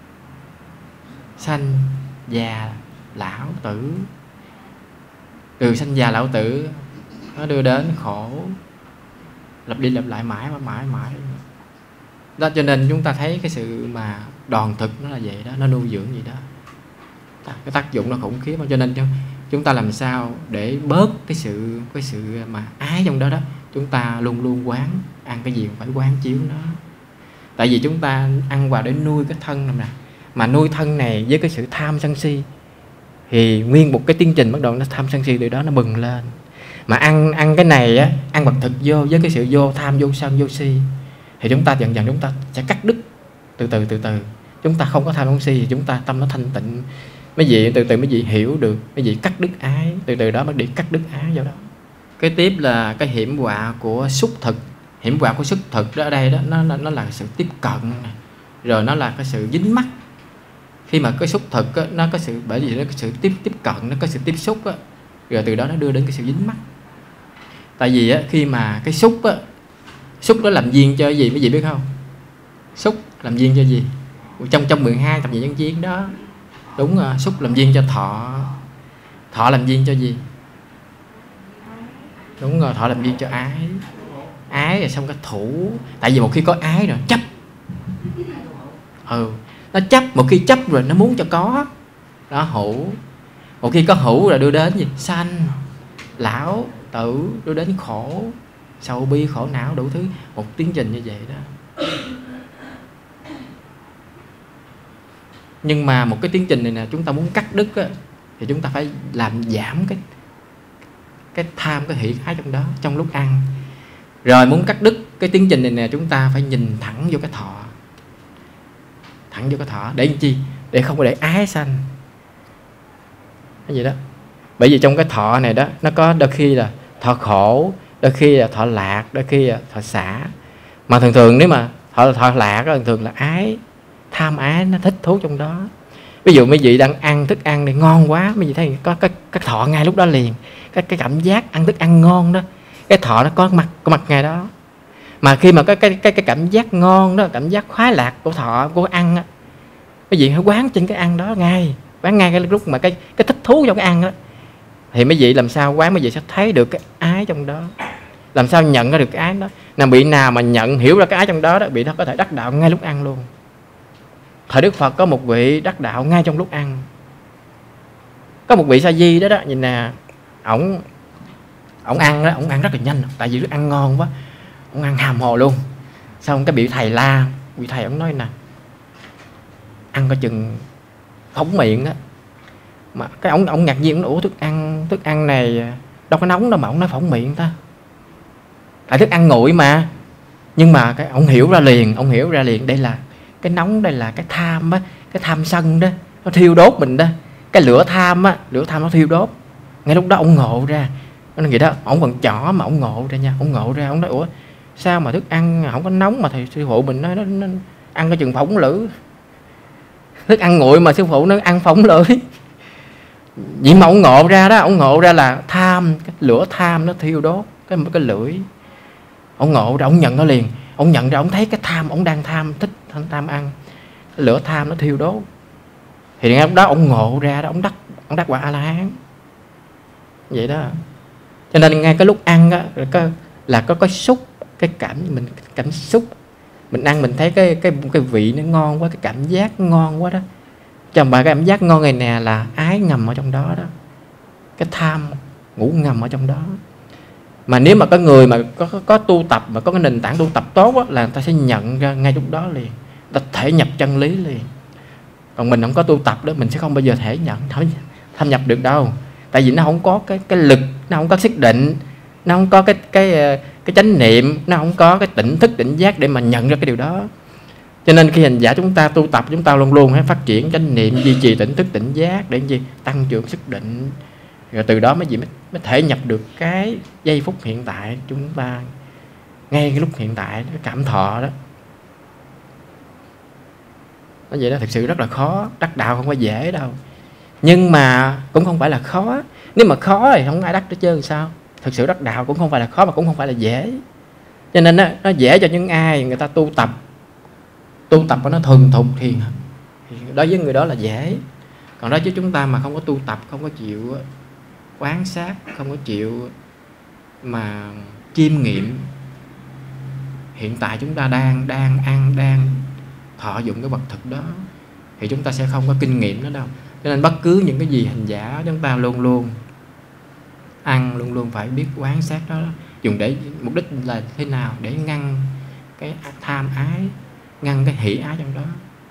Speaker 2: sanh già lão tử, từ sanh già lão tử nó đưa đến khổ, lặp đi lặp lại mãi đó. Cho nên chúng ta thấy cái sự mà đòn thực nó là vậy đó, nó nuôi dưỡng gì đó, cái tác dụng nó khủng khiếp. Cho nên chúng ta làm sao để bớt cái sự mà ái trong đó đó. Chúng ta luôn luôn quán, ăn cái gì cũng phải quán chiếu nó. Tại vì chúng ta ăn vào để nuôi cái thân này nè, mà nuôi thân này với cái sự tham sân si thì nguyên một cái tiến trình bắt đầu nó tham sân si từ đó nó bừng lên. Mà ăn cái này á, ăn vật thực vô với cái sự vô tham, vô sân, vô si thì chúng ta dần dần chúng ta sẽ cắt đứt từ từ. Chúng ta không có tham sân si thì chúng ta tâm nó thanh tịnh. Mấy vị từ từ mấy vị hiểu được, mấy vị cắt đứt ái, từ đó mới đi cắt đứt ái vào đó. Cái tiếp là cái hiểm họa của xúc thực. Hiểm họa của xúc thực đó ở đây đó, nó là sự tiếp cận, rồi nó là cái sự dính mắc. Khi mà cái xúc thực á, nó có sự, bởi vì nó có sự tiếp cận, nó có sự tiếp xúc á, rồi từ đó nó đưa đến cái sự dính mắc. Tại vì á, khi mà cái xúc á, xúc nó làm duyên cho gì mấy vị biết không? Xúc làm duyên cho gì? Trong 12 thập nhị nhân duyên đó, đúng rồi, xúc làm duyên cho thọ. Thọ làm duyên cho gì? Đúng rồi, thọ làm duyên cho ái. Ái rồi xong cái thủ. Tại vì một khi có ái rồi chấp, nó chấp, một khi chấp rồi nó muốn cho có đó, hữu. Một khi có hữu rồi đưa đến gì? Sanh lão tử, đưa đến khổ, sầu bi khổ não đủ thứ. Một tiến trình như vậy đó. Nhưng mà một cái tiến trình này nè, chúng ta muốn cắt đứt á, thì chúng ta phải làm giảm cái tham, cái hỷ, ái trong đó trong lúc ăn. Rồi muốn cắt đứt cái tiến trình này nè, chúng ta phải nhìn thẳng vô cái thọ. Thẳng vô cái thọ để làm chi? Để không có để ái sanh. Cái gì đó. Bởi vì trong cái thọ này đó, nó có đôi khi là thọ khổ, đôi khi là thọ lạc, đôi khi là thọ xả. Mà thường nếu mà thọ lạc đó, thường là ái, tham ái nó thích thú trong đó. Ví dụ mấy vị đang ăn thức ăn này ngon quá, mấy vị thấy có cái thọ ngay lúc đó liền. Cái cảm giác ăn thức ăn ngon đó, cái thọ nó có mặt ngay đó. Mà khi mà cái cảm giác ngon đó, cảm giác khoái lạc của thọ của ăn á, mấy vị hãy quán trên cái ăn đó ngay, quán ngay cái lúc mà cái thích thú trong cái ăn đó, thì mấy vị làm sao quán, mấy vị sẽ thấy được cái ái trong đó. Làm sao nhận ra được cái ái đó. Nào vị nào mà nhận hiểu ra cái ái trong đó đó, vị đó có thể đắc đạo ngay lúc ăn luôn. Thời Đức Phật có một vị đắc đạo ngay trong lúc ăn. Có một vị Sa Di đó đó, nhìn nè, ổng ăn đó, ổng ăn rất là nhanh, tại vì ăn ngon quá, ổng ăn hàm hồ luôn. Xong cái bị thầy la, vị thầy ổng nói nè, ăn coi chừng phỏng miệng á. Mà cái ổng ngạc nhiên, ủa thức ăn này đâu có nóng đâu mà ổng nói phỏng miệng ta. Tại thức ăn nguội mà. Nhưng mà cái ổng hiểu ra liền, đây là cái nóng, đây là cái tham á, cái tham sân đó, nó thiêu đốt mình đó. Cái lửa tham nó thiêu đốt. Ngay lúc đó ổng ngộ ra. Nó vậy đó, ổng còn nhỏ mà ổng ngộ ra nha, ổng nói ủa sao mà thức ăn không có nóng mà thầy sư phụ mình nói nó ăn cái chừng phỏng lưỡi. Thức ăn nguội mà sư phụ nó ăn phỏng lưỡi. Vậy mà ổng ngộ ra đó, ổng ngộ ra là tham, cái lửa tham nó thiêu đốt cái lưỡi. Ổng ngộ ra, ổng nhận nó liền. Ổng nhận ra, ổng thấy cái tham, ổng đang thích tham ăn, cái lửa tham nó thiêu đốt. Thì ngay lúc đó ổng ngộ ra đó, ổng đắc quả A La Hán. Vậy đó. Cho nên ngay cái lúc ăn á, là có cái xúc, cái cảm xúc. Mình ăn mình thấy cái vị nó ngon quá, cái cảm giác ngon quá đó. Trong bài cái cảm giác ngon này nè là ái ngầm ở trong đó đó. cái tham ngủ ngầm ở trong đó. Mà nếu mà có người mà có tu tập, mà có cái nền tảng tu tập tốt á, là người ta sẽ nhận ra ngay lúc đó liền, người ta thể nhập chân lý liền. Còn mình không có tu tập đó, mình sẽ không bao giờ thể nhận, thâm nhập được đâu. Tại vì nó không có cái lực, nó không có xác định, nó không có cái chánh niệm, nó không có cái tỉnh thức tỉnh giác để mà nhận ra cái điều đó. Cho nên khi hành giả chúng ta tu tập, chúng ta luôn luôn phải phát triển chánh niệm, duy trì tỉnh thức tỉnh giác để gì? Tăng trưởng sức định. Rồi từ đó mới thể nhập được cái giây phút hiện tại chúng ta, ngay cái lúc hiện tại, cái cảm thọ đó. Nói vậy đó, thực sự rất là khó. Đắc đạo không có dễ đâu, nhưng mà cũng không phải là khó. Nếu mà khó thì không ai đắc hết trơn sao. Thực sự đắc đạo cũng không phải là khó, mà cũng không phải là dễ. Cho nên nó dễ cho những ai người ta tu tập và nó thuần thục thì đối với người đó là dễ. Còn đối với chúng ta mà không có tu tập, không có chịu quán sát, không có chịu mà chiêm nghiệm hiện tại chúng ta đang ăn, đang thọ dụng cái vật thực đó, thì chúng ta sẽ không có kinh nghiệm nó đâu. Cho nên bất cứ những cái gì hành giả chúng ta luôn luôn ăn, luôn luôn phải biết quán sát đó. Dùng để mục đích là thế nào? Để ngăn cái tham ái, ngăn cái hỷ ái trong đó.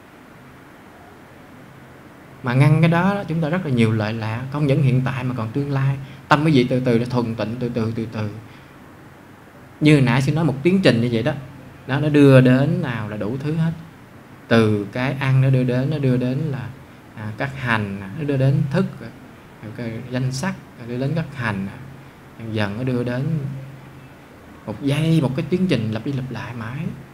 Speaker 2: Mà ngăn cái đó chúng ta rất là nhiều lợi lạc, không những hiện tại mà còn tương lai. Tâm cái gì từ từ để thuần tịnh, từ từ. Như hồi nãy xin nói một tiến trình như vậy đó, nó đưa đến nào là đủ thứ hết. Từ cái ăn nó đưa đến là các hành, nó đưa đến thức, cái danh sắc, đưa đến các hành, dần dần nó đưa đến một cái tiến trình lặp đi lặp lại mãi.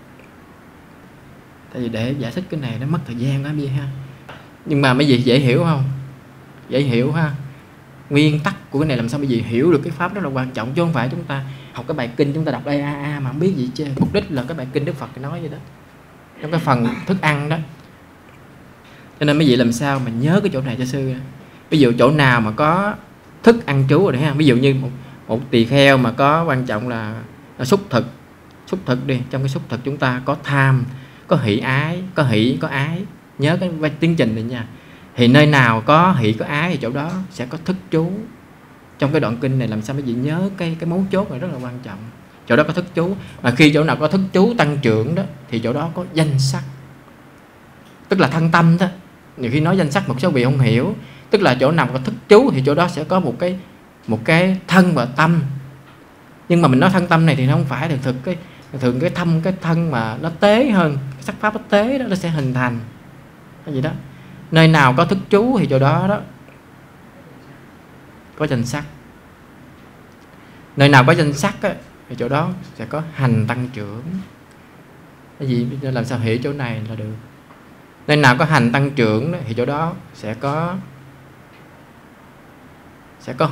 Speaker 2: Tại vì để giải thích cái này nó mất thời gian lắm vậy ha. Nhưng mà mấy vị dễ hiểu không? Dễ hiểu ha. Nguyên tắc của cái này làm sao mấy vị hiểu được cái pháp rất là quan trọng, chứ không phải chúng ta học cái bài kinh chúng ta đọc mà không biết gì chứ. Mục đích là cái bài kinh Đức Phật nói vậy đó, trong cái phần thức ăn đó. Cho nên mấy vị làm sao mà nhớ cái chỗ này cho sư. Ví dụ chỗ nào mà có thức ăn trú rồi ha. Ví dụ như một tỳ kheo mà có quan trọng là xúc thực đi. Trong cái xúc thực chúng ta có tham, có hỷ ái, có hỷ có ái. Nhớ cái tiến trình này nha. Thì nơi nào có hỷ có ái thì chỗ đó sẽ có thức trú. Trong cái đoạn kinh này làm sao mấy vị nhớ cái mấu chốt này rất là quan trọng. Chỗ đó có thức trú. Mà khi chỗ nào có thức trú tăng trưởng đó, thì chỗ đó có danh sắc, tức là thân tâm đó. Nhiều khi nói danh sắc một số vị không hiểu. Tức là chỗ nào có thức trú thì chỗ đó sẽ có một cái thân và tâm. Nhưng mà mình nói thân tâm này thì nó không phải thường cái thân mà nó tế hơn, cái sắc pháp nó tế đó, nó sẽ hình thành cái gì đó. Nơi nào có thức trú thì chỗ đó có danh sắc. Nơi nào có danh sắc á, thì chỗ đó sẽ có hành tăng trưởng. Cái gì làm sao hiểu chỗ này là được. Nơi nào có hành tăng trưởng đó, thì chỗ đó sẽ có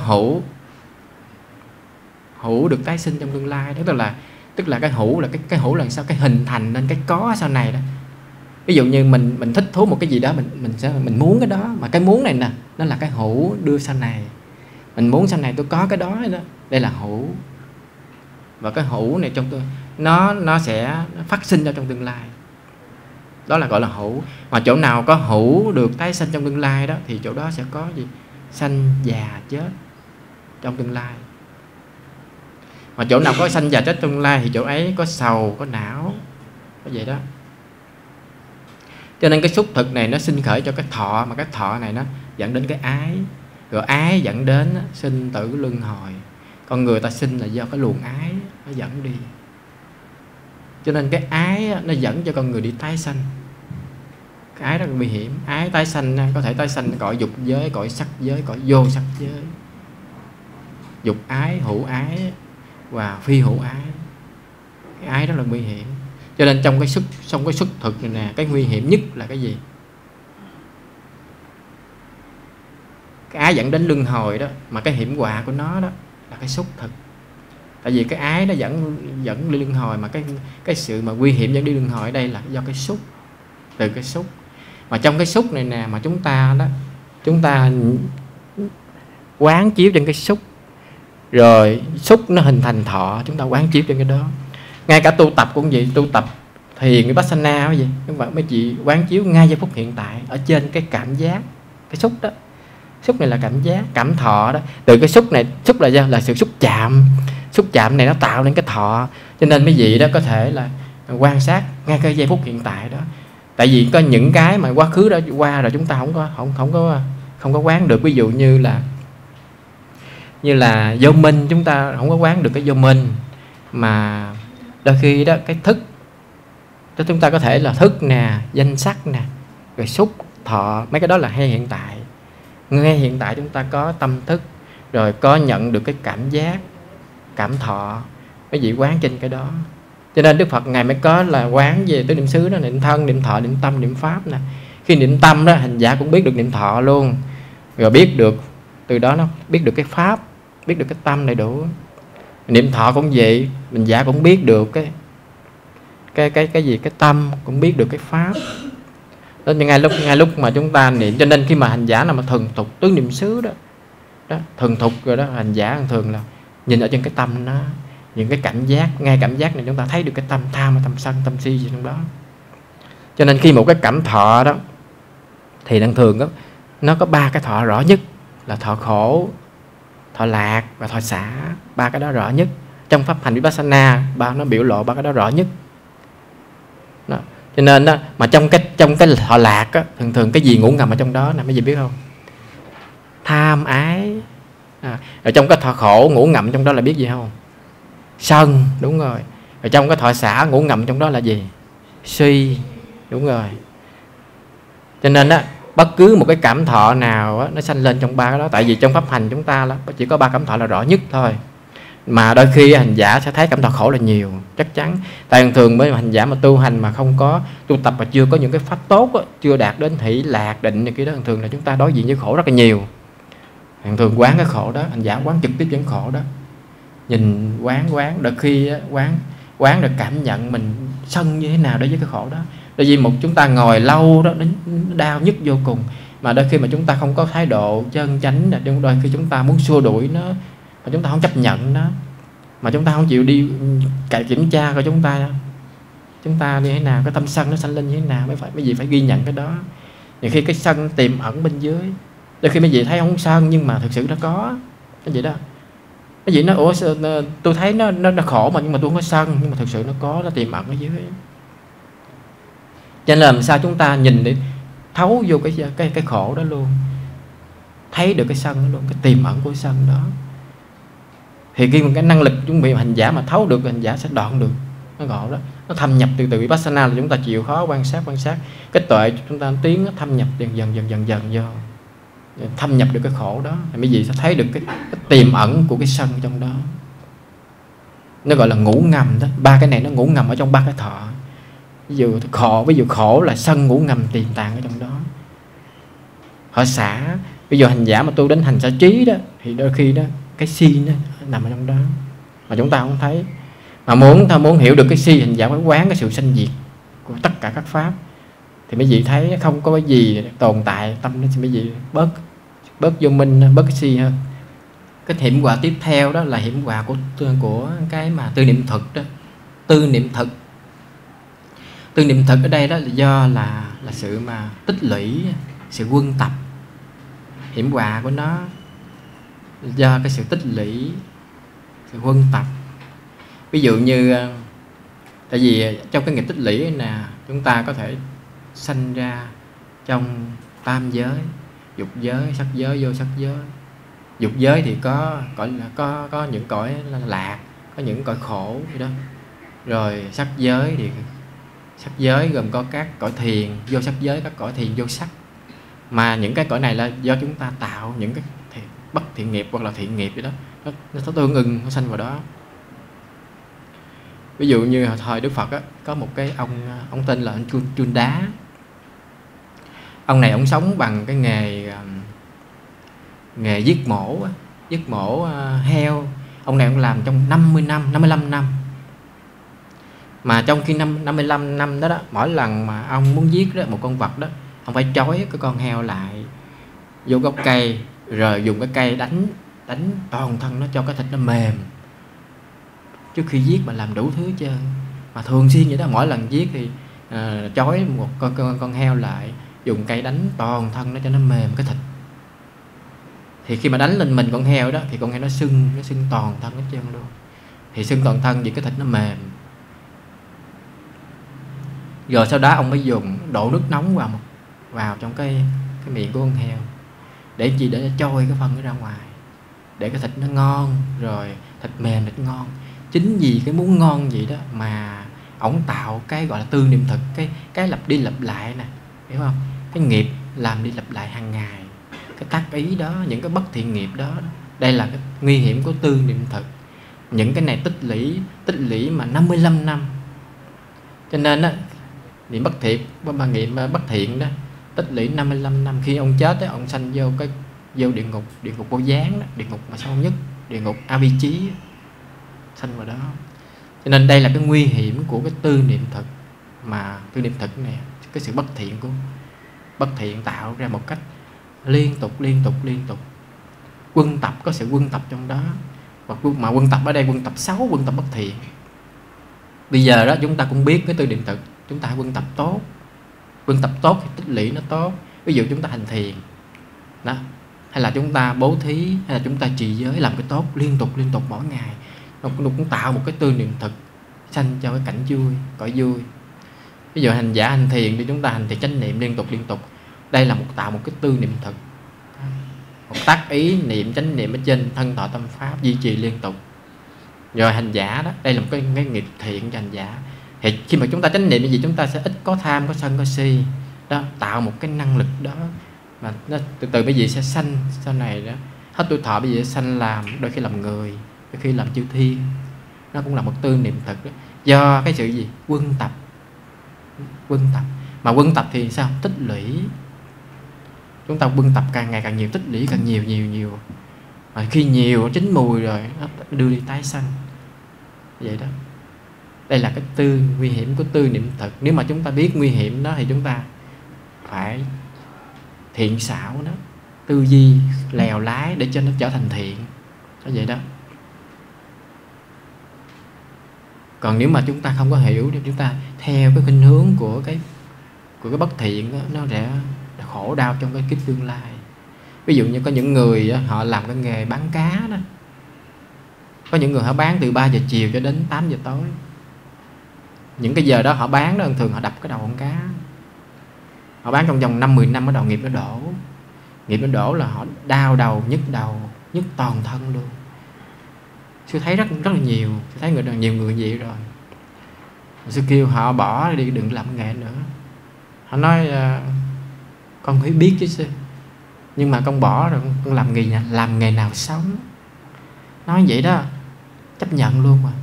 Speaker 2: hữu được tái sinh trong tương lai đó. Tức là cái hữu là cái hữu là sao? Cái hình thành nên cái có sau này đó. Ví dụ như mình thích thú một cái gì đó, mình muốn cái đó, mà cái muốn này nè, nó là cái hữu đưa sau này. Mình muốn sau này tôi có cái đó, đây là hữu. Và cái hữu này trong nó sẽ phát sinh ra trong tương lai. Đó là gọi là hữu. Mà chỗ nào có hữu được tái sinh trong tương lai đó, thì chỗ đó sẽ có gì? Sanh già chết trong tương lai. Mà chỗ nào có sanh già chết trong tương lai thì chỗ ấy có sầu, có não, có vậy đó. Cho nên cái xúc thực này nó sinh khởi cho cái thọ, mà cái thọ này nó dẫn đến cái ái, rồi ái dẫn đến sinh tử luân hồi. Con người ta sinh là do cái luồng ái nó dẫn đi. Cho nên cái ái nó dẫn cho con người đi tái sanh. Cái ái rất là nguy hiểm. Ái tái sanh có thể tái sanh cõi dục giới, cõi sắc giới, cõi vô sắc giới. Dục ái, hữu ái và phi hữu ái. Cái ái rất là nguy hiểm. Cho nên trong cái xuất thực này nè, cái nguy hiểm nhất là cái gì? Cái ái dẫn đến luân hồi đó, mà cái hiểm họa của nó đó là cái xúc thực. Tại vì cái ái nó dẫn đi luân hồi, mà cái sự mà nguy hiểm dẫn đi luân hồi ở đây là do cái xúc, từ cái xúc. Mà trong cái xúc này nè, mà chúng ta quán chiếu trên cái xúc, rồi xúc nó hình thành thọ, chúng ta quán chiếu trên cái đó. Ngay cả tu tập cũng vậy, tu tập thiền Vipassana cái gì, các bạn mấy chị quán chiếu ngay giây phút hiện tại ở trên cái cảm giác, cái xúc đó. Xúc này là cảm giác, cảm thọ đó. Từ cái xúc này, xúc là sự xúc chạm này nó tạo nên cái thọ. Cho nên mấy vị đó có thể là quan sát ngay cái giây phút hiện tại đó. Tại vì có những cái mà quá khứ đã qua rồi chúng ta không có quán được. Ví dụ như là vô minh, chúng ta không có quán được cái vô minh. Mà đôi khi đó cái thức đó, chúng ta có thể là thức nè, danh sắc nè, rồi xúc, thọ, mấy cái đó là hay hiện tại. Ngay hiện tại chúng ta có tâm thức, rồi có nhận được cái cảm giác, cảm thọ, mấy vị quán trên cái đó. Cho nên Đức Phật Ngài mới có là quán về tứ niệm xứ đó, niệm thân, niệm thọ, niệm tâm, niệm pháp nè. Khi niệm tâm đó, hành giả cũng biết được niệm thọ luôn. Rồi biết được, từ đó nó biết được cái pháp, biết được cái tâm đầy đủ. Niệm thọ cũng vậy, hành giả cũng biết được cái gì, cái tâm, cũng biết được cái pháp. Đó, ngay lúc mà chúng ta niệm, cho nên khi mà hành giả nào mà thuần thục tứ niệm xứ đó, thuần thục rồi đó, hành giả thường là nhìn ở trên cái tâm nó, những cái cảm giác, ngay cảm giác này chúng ta thấy được cái tâm tham, tâm sân, tâm si gì trong đó. Cho nên khi một cái cảm thọ đó thì thường đó, nó có 3 cái thọ rõ nhất là thọ khổ, thọ lạc và thọ xả. 3 cái đó rõ nhất trong pháp hành Vipassana, nó biểu lộ 3 cái đó rõ nhất đó. Cho nên đó, mà trong cái thọ lạc á, thường cái gì ngủ ngầm ở trong đó nè, mấy vị biết không? Tham ái. Rồi trong cái thọ khổ ngủ ngầm trong đó là biết gì không? Sân, đúng rồi. Rồi trong cái thọ xả ngủ ngầm trong đó là gì? Si, đúng rồi. Cho nên đó, bất cứ một cái cảm thọ nào đó, nó sanh lên trong 3 cái đó. Tại vì trong pháp hành chúng ta đó, chỉ có 3 cảm thọ là rõ nhất thôi. Mà đôi khi hành giả sẽ thấy cảm thọ khổ là nhiều, chắc chắn. Tại thường với hành giả mà tu hành mà không có tu tập và chưa có những cái pháp tốt đó, chưa đạt đến hỷ lạc định này kia đó, thường là chúng ta đối diện với khổ rất là nhiều. Thường quán cái khổ đó, hành giả quán trực tiếp với khổ đó, nhìn quán, đôi khi quán được cảm nhận mình sân như thế nào đối với cái khổ đó. Tại vì chúng ta ngồi lâu đó, nó đau nhức vô cùng. Mà đôi khi mà chúng ta không có thái độ chân chánh, đôi khi chúng ta muốn xua đuổi nó, mà chúng ta không chấp nhận nó, mà chúng ta không chịu đi kiểm tra coi chúng ta như thế nào, cái tâm sân nó sanh lên như thế nào, mấy vị phải ghi nhận cái đó. Nhiều khi cái sân tiềm ẩn bên dưới, đôi khi mấy vị thấy không sân nhưng mà thực sự nó có cái gì đó. Cái gì nó tôi thấy nó khổ mà, nhưng mà tôi không có sân, nhưng mà thực sự nó có, nó tiềm ẩn ở dưới. Cho nên làm sao chúng ta nhìn để thấu vô cái khổ đó luôn, thấy được cái sân đó luôn, cái tiềm ẩn của cái sân đó. Thì khi mà cái năng lực chuẩn bị hành giả mà thấu được, hành giả sẽ đoạn được cái ngộ đó. Nó thâm nhập từ Vipassana là chúng ta chịu khó quan sát cái tuệ chúng ta tiến, nó thâm nhập dần vô, thâm nhập được cái khổ đó, thì mấy vị sẽ thấy được cái tiềm ẩn của cái sân trong đó. Nó gọi là ngủ ngầm đó. 3 cái này nó ngủ ngầm ở trong 3 cái thọ. Ví dụ khổ là sân ngủ ngầm tiềm tàng ở trong đó. Họ xả, ví dụ hành giả mà tu đến hành xả trí đó, thì đôi khi đó cái si nó nằm ở trong đó mà chúng ta không thấy. Mà muốn hiểu được cái si, hành giả phải quán cái sự sanh diệt của tất cả các pháp, thì mấy vị thấy không có cái gì tồn tại tâm nó, thì mấy vị bớt vô minh, bớt cái si hơn. Cái hiểm họa tiếp theo đó là hiểm họa của cái mà tư niệm thực đó. Tư niệm thực ở đây đó là do là sự mà tích lũy, sự quân tập. Hiểm họa của nó do cái sự tích lũy, sự quân tập. Ví dụ như tại vì trong cái nghiệp tích lũy nè, chúng ta có thể sanh ra trong tam giới, dục giới, sắc giới, vô sắc giới. Dục giới thì có những cõi lạc, có những cõi khổ vậy đó. Rồi sắc giới thì sắc giới gồm có các cõi thiền, vô sắc giới các cõi thiền vô sắc. Mà những cái cõi này là do chúng ta tạo những cái bất thiện nghiệp hoặc là thiện nghiệp vậy đó, nó tương ưng, nó sanh vào đó. Ví dụ như thời Đức Phật á, có một cái ông tên là anh Chun Đá. Ông này ông sống bằng cái nghề giết mổ heo. Ông này ông làm trong 55 năm. Mà trong khi 55 năm đó, mỗi lần mà ông muốn giết đó, một con vật đó, ông phải trói cái con heo lại vô gốc cây, rồi dùng cái cây đánh toàn thân nó cho cái thịt nó mềm. Trước khi giết mà làm đủ thứ chứ. Mà thường xuyên vậy đó, mỗi lần giết thì trói một con heo lại, dùng cây đánh toàn thân nó cho nó mềm cái thịt. Thì khi mà đánh lên mình con heo đó thì con heo nó sưng toàn thân hết trơn luôn. Thì sưng toàn thân vì cái thịt nó mềm. Rồi sau đó ông mới dùng đổ nước nóng vào trong cái miệng của con heo. Để gì? Để trôi cái phân nó ra ngoài, để cái thịt nó ngon, rồi thịt mềm, thịt ngon. Chính vì cái muốn ngon vậy đó mà ổng tạo cái gọi là tư niệm thực, cái lặp đi lặp lại nè, hiểu không? Cái nghiệp làm đi lặp lại hàng ngày, cái tác ý đó, những cái bất thiện nghiệp đó. Đây là cái nguy hiểm của tư niệm thực. Những cái này tích lũy mà 55 năm. Cho nên á, niệm bất thiện, niệm bất thiện đó tích lũy 55 năm. Khi ông chết á, ông sanh vô địa ngục Vô Gián đó, địa ngục mà sâu nhất, địa ngục A Vi Chí, sanh vào đó. Cho nên đây là cái nguy hiểm của cái tư niệm thực. Mà tư niệm thực này, cái sự bất thiện tạo ra một cách liên tục. Quân tập, có sự quân tập trong đó. Mà quân tập ở đây quân tập xấu, quân tập bất thiện. Bây giờ đó chúng ta cũng biết cái tư niệm thực, chúng ta hãy quân tập tốt. Quân tập tốt thì tích lũy nó tốt. Ví dụ chúng ta hành thiền đó, hay là chúng ta bố thí, hay là chúng ta trì giới, làm cái tốt liên tục mỗi ngày, nó cũng tạo một cái tư niệm thực, sanh cho cái cảnh vui, cõi vui. Ví dụ hành giả hành thiền thì chúng ta hành thiền chánh niệm liên tục. Đây là tạo một cái tư niệm thực, một tác ý niệm chánh niệm ở trên thân thọ tâm pháp, duy trì liên tục. Rồi hành giả đó, đây là một cái nghiệp thiện cho hành giả. Thì khi mà chúng ta chánh niệm cái gì, chúng ta sẽ ít có tham, có sân, có si đó, tạo một cái năng lực đó mà nó từ từ bây giờ sẽ sanh sau này đó, hết tuổi thọ bây giờ sẽ sanh làm, đôi khi làm người, đôi khi làm chư thiên. Nó cũng là một tư niệm thực đó. Do cái sự gì? Quân tập. Mà quân tập thì sao? Tích lũy. Chúng ta quân tập càng ngày càng nhiều, tích lũy càng nhiều. Mà khi nhiều chín mùi rồi nó đưa đi tái sanh. Vậy đó. Đây là cái nguy hiểm của tư niệm thực. Nếu mà chúng ta biết nguy hiểm đó thì chúng ta phải thiện xảo đó, tư duy lèo lái để cho nó trở thành thiện. Đó vậy đó. Còn nếu mà chúng ta không có hiểu thì chúng ta theo cái khuynh hướng của cái bất thiện đó, nó sẽ khổ đau trong cái kiếp tương lai. Ví dụ như có những người đó, họ làm cái nghề bán cá đó. Có những người họ bán từ 3 giờ chiều cho đến 8 giờ tối. Những cái giờ đó họ bán đó, thường họ đập cái đầu con cá. Họ bán trong vòng 5-10 năm, bắt đầu nghiệp nó đổ. Nghiệp nó đổ là họ đau đầu, nhức toàn thân luôn. Sư thấy rất là nhiều. Sư thấy nhiều người vậy rồi. Sư kêu họ bỏ đi, đừng làm nghề nữa. Họ nói con phải biết chứ sư, nhưng mà con bỏ rồi con làm nghề nào sống. Nói vậy đó, chấp nhận luôn mà.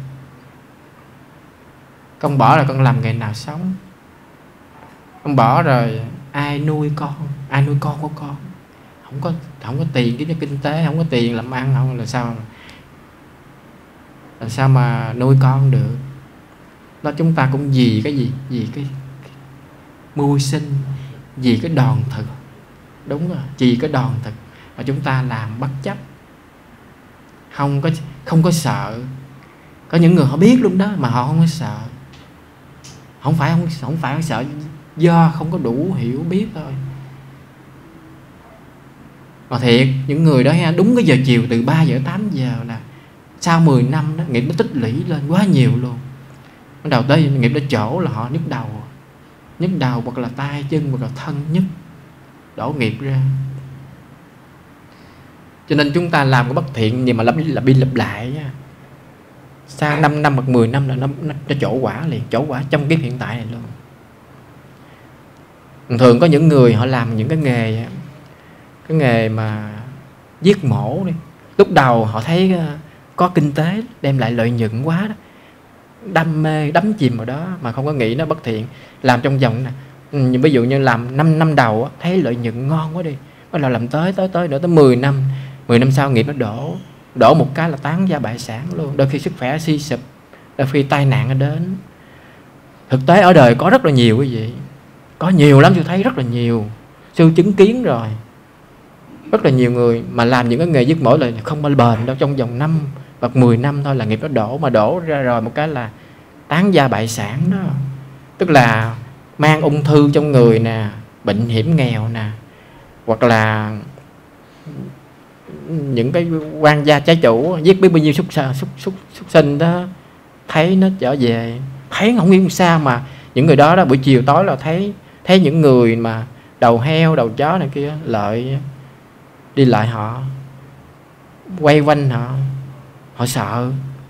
Speaker 2: Con bỏ rồi con làm nghề nào sống? Con bỏ rồi ai nuôi con của con? Không có tiền kiếm cho kinh tế, không có tiền làm ăn, không là sao mà nuôi con được? Đó, chúng ta cũng vì cái gì? Vì cái mưu sinh, vì cái đòn thực. Đúng rồi, vì cái đòn thực mà chúng ta làm bất chấp, không có sợ. Có những người họ biết luôn đó mà họ không có sợ. Không phải sợ, do không có đủ hiểu biết thôi. Mà thiệt, những người đó đúng cái giờ chiều từ 3 giờ 8 giờ là sau 10 năm đó, nghiệp nó tích lũy lên quá nhiều luôn. Bắt đầu tới nghiệp đó chỗ là họ nhức đầu hoặc là tay chân hoặc là thân nhức, đổ nghiệp ra. Cho nên chúng ta làm cái bất thiện nhưng mà lặp đi lặp lại nha. Sau 5 năm hoặc 10 năm là nó trổ quả liền, trổ quả trong kiếp hiện tại này luôn. Thường có những người họ làm những cái nghề mà giết mổ đi. Lúc đầu họ thấy có kinh tế đem lại lợi nhuận quá đó, đam mê đắm chìm vào đó mà không có nghĩ nó bất thiện. Làm trong vòng này, ví dụ như làm 5 năm đầu thấy lợi nhuận ngon quá đi, bắt đầu làm tới nữa tới 10 năm sau nghiệp nó đổ một cái là tán gia bại sản luôn. Đôi khi sức khỏe suy sụp, đôi khi tai nạn nó đến. Thực tế ở đời có rất là nhiều quý vị, có nhiều lắm. Sư thấy rất là nhiều, sư chứng kiến rồi. Rất là nhiều người mà làm những cái nghề giết mổ là không bao bền đâu, trong vòng 5 hoặc 10 năm thôi là nghiệp nó đổ. Mà đổ ra rồi một cái là tán gia bại sản đó. Tức là mang ung thư trong người nè, bệnh hiểm nghèo nè, hoặc là những cái quan gia trái chủ giết biết bao nhiêu súc sinh đó, thấy nó trở về, thấy không biết sao mà những người đó buổi chiều tối là thấy những người mà đầu heo đầu chó này kia lợi đi lại, họ quay quanh họ sợ.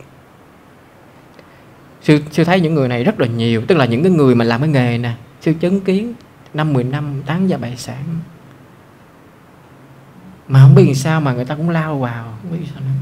Speaker 2: Sư thấy những người này rất là nhiều, tức là những cái người mà làm cái nghề nè, sư chứng kiến 5-10 năm tán gia bại sản, mà không biết làm sao mà người ta cũng lao vào, không biết sao nữa.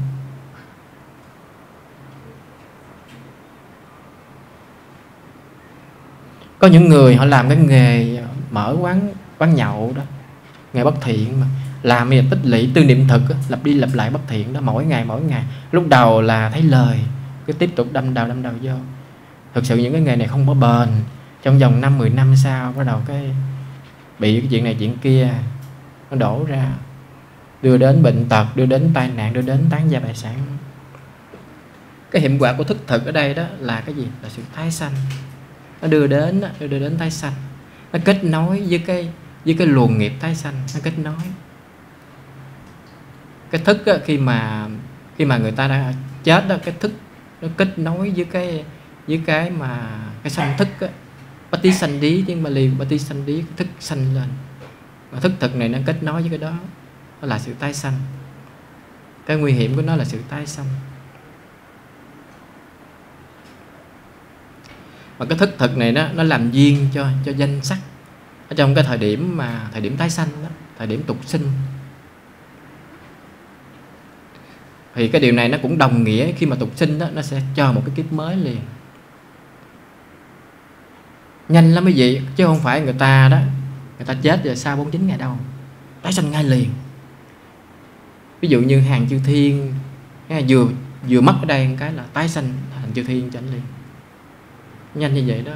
Speaker 2: Có những người họ làm cái nghề mở quán nhậu đó, nghề bất thiện mà làm bây giờ tích lũy tư niệm thực, lặp đi lặp lại bất thiện đó, mỗi ngày. Lúc đầu là thấy lời, cứ tiếp tục đâm đầu vô. Thực sự những cái nghề này không có bền. Trong vòng 5-10 năm sau bắt đầu cái bị cái chuyện này chuyện kia nó đổ ra, đưa đến bệnh tật, đưa đến tai nạn, đưa đến tán gia bại sản. Cái hiểm quả của thức thực ở đây đó là cái gì? Là sự tái sanh. Nó đưa đến tái sanh. Nó kết nối với cái luồng nghiệp tái sanh, nó kết nối. Cái thức á, khi mà người ta đã chết đó, cái thức nó kết nối với cái sanh thức á, Pati Sandhi, tiếng Bali Pati Sandhi, thức sanh lên. Mà thức thực này nó kết nối với cái đó, nó là sự tái sanh. Cái nguy hiểm của nó là sự tái sanh. Mà cái thức thực này nó làm duyên cho danh sắc ở trong cái thời điểm tái sanh đó, thời điểm tục sinh. Thì cái điều này nó cũng đồng nghĩa khi mà tục sinh đó, nó sẽ cho một cái kiếp mới liền. Nhanh lắm quý vị, chứ không phải người ta chết rồi sau 49 ngày đâu, tái sanh ngay liền. Ví dụ như Hàng Chư Thiên vừa mất ở đây một cái là tái sanh Hàng Chư Thiên cho anh liền, nhanh như vậy đó.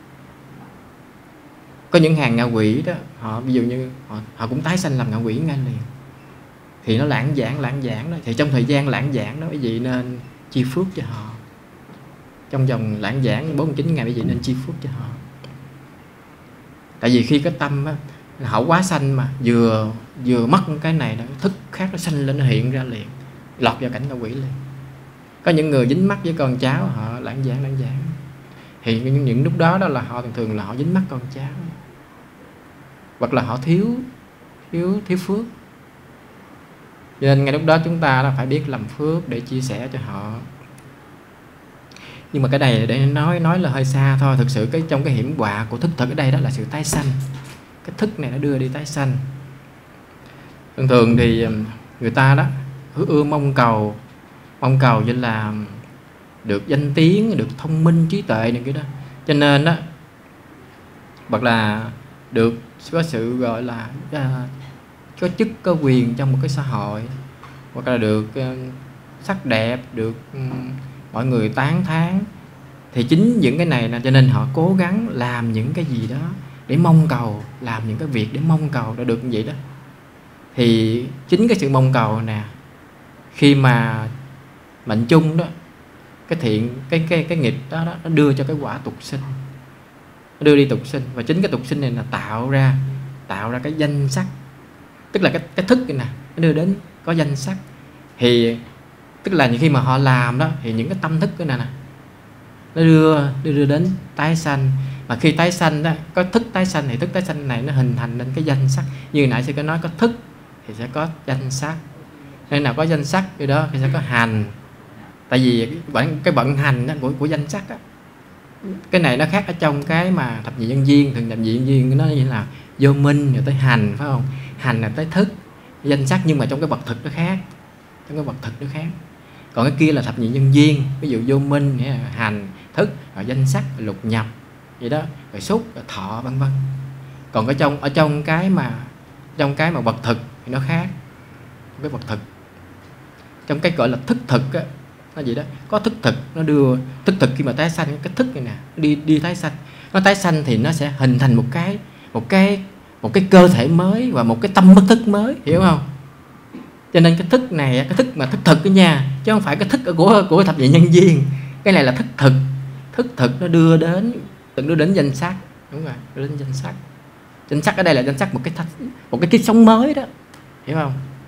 Speaker 2: Có những hàng ngạ quỷ đó, họ ví dụ như họ cũng tái sanh làm ngạ quỷ ngay liền. Thì nó lãng giảng đó. Thì trong thời gian lãng giảng đó quý vị nên chi phước cho họ. Trong vòng lãng giảng 49 ngày quý vị nên chi phước cho họ. Tại vì khi cái tâm á, họ quá sanh mà vừa mất cái này đó, thức khác nó sanh lên, nó hiện ra liền, lọt vào cảnh ngạ quỷ liền. Có những người dính mắc với con cháu, họ lãng giảng. Thì những lúc đó là họ thường là họ dính mắc con cháu, hoặc là họ thiếu phước. Cho nên ngay lúc đó chúng ta phải biết làm phước để chia sẻ cho họ. Nhưng mà cái này để nói là hơi xa thôi. Thực sự trong cái hiểm họa của thức thực ở đây đó là sự tái sanh. Cái thức này nó đưa đi tái sanh. Thường thì người ta đó ưa mong cầu như là được danh tiếng, được thông minh, trí tuệ này kia đó. Cho nên đó, hoặc là được có sự gọi là có chức có quyền trong một cái xã hội, hoặc là được sắc đẹp, được mọi người tán thán. Thì chính những cái này là cho nên họ cố gắng làm những cái gì đó để mong cầu, làm những cái việc để mong cầu để được như vậy đó. Thì chính cái sự mong cầu nè, khi mà mệnh chung đó, cái thiện, cái nghiệp đó nó đưa cho cái quả tục sinh, nó đưa đi tục sinh. Và chính cái tục sinh này là tạo ra cái danh sắc, tức là cái thức này nè, nó đưa đến có danh sắc. Thì tức là khi mà họ làm đó, thì những cái tâm thức cái này nè, nó đưa đến tái sanh. Mà khi tái sanh đó, có thức tái sanh, thì thức tái sanh này nó hình thành nên cái danh sắc. Như nãy sư có nói, có thức thì sẽ có danh sắc. Nên nào có danh sắc cái đó thì sẽ có hành. Tại vì cái vận hành đó, của danh sắc đó, cái này nó khác ở trong cái mà thập nhị nhân duyên. Thường thập nhị nhân duyên nó như là vô minh rồi tới hành, phải không? Hành là tới thức, danh sắc, nhưng mà trong cái bậc thực nó khác. Còn cái kia là thập nhị nhân duyên, ví dụ vô minh, hành, thức, rồi danh sắc, rồi lục nhập vậy đó, rồi xúc, rồi thọ, vân vân. Còn ở trong cái mà bậc thực thì nó khác. Cái bậc thực, trong cái gọi là thức thực á, nó vậy đó. Có thức thực, nó đưa thức thực khi mà tái sanh, cái thức này nè đi tái sanh. Nó tái sanh thì nó sẽ hình thành một cái cơ thể mới và một cái tâm bất thức mới, hiểu không? Cho nên cái thức này, cái thức mà thức thực đó nha, chứ không phải cái thức của thập nhị nhân duyên. Cái này là thức thực. Thức thực nó đưa đến danh sắc, đúng rồi, đưa đến danh sắc. Danh sắc ở đây là danh sắc một cái kiếp sống mới đó, hiểu không?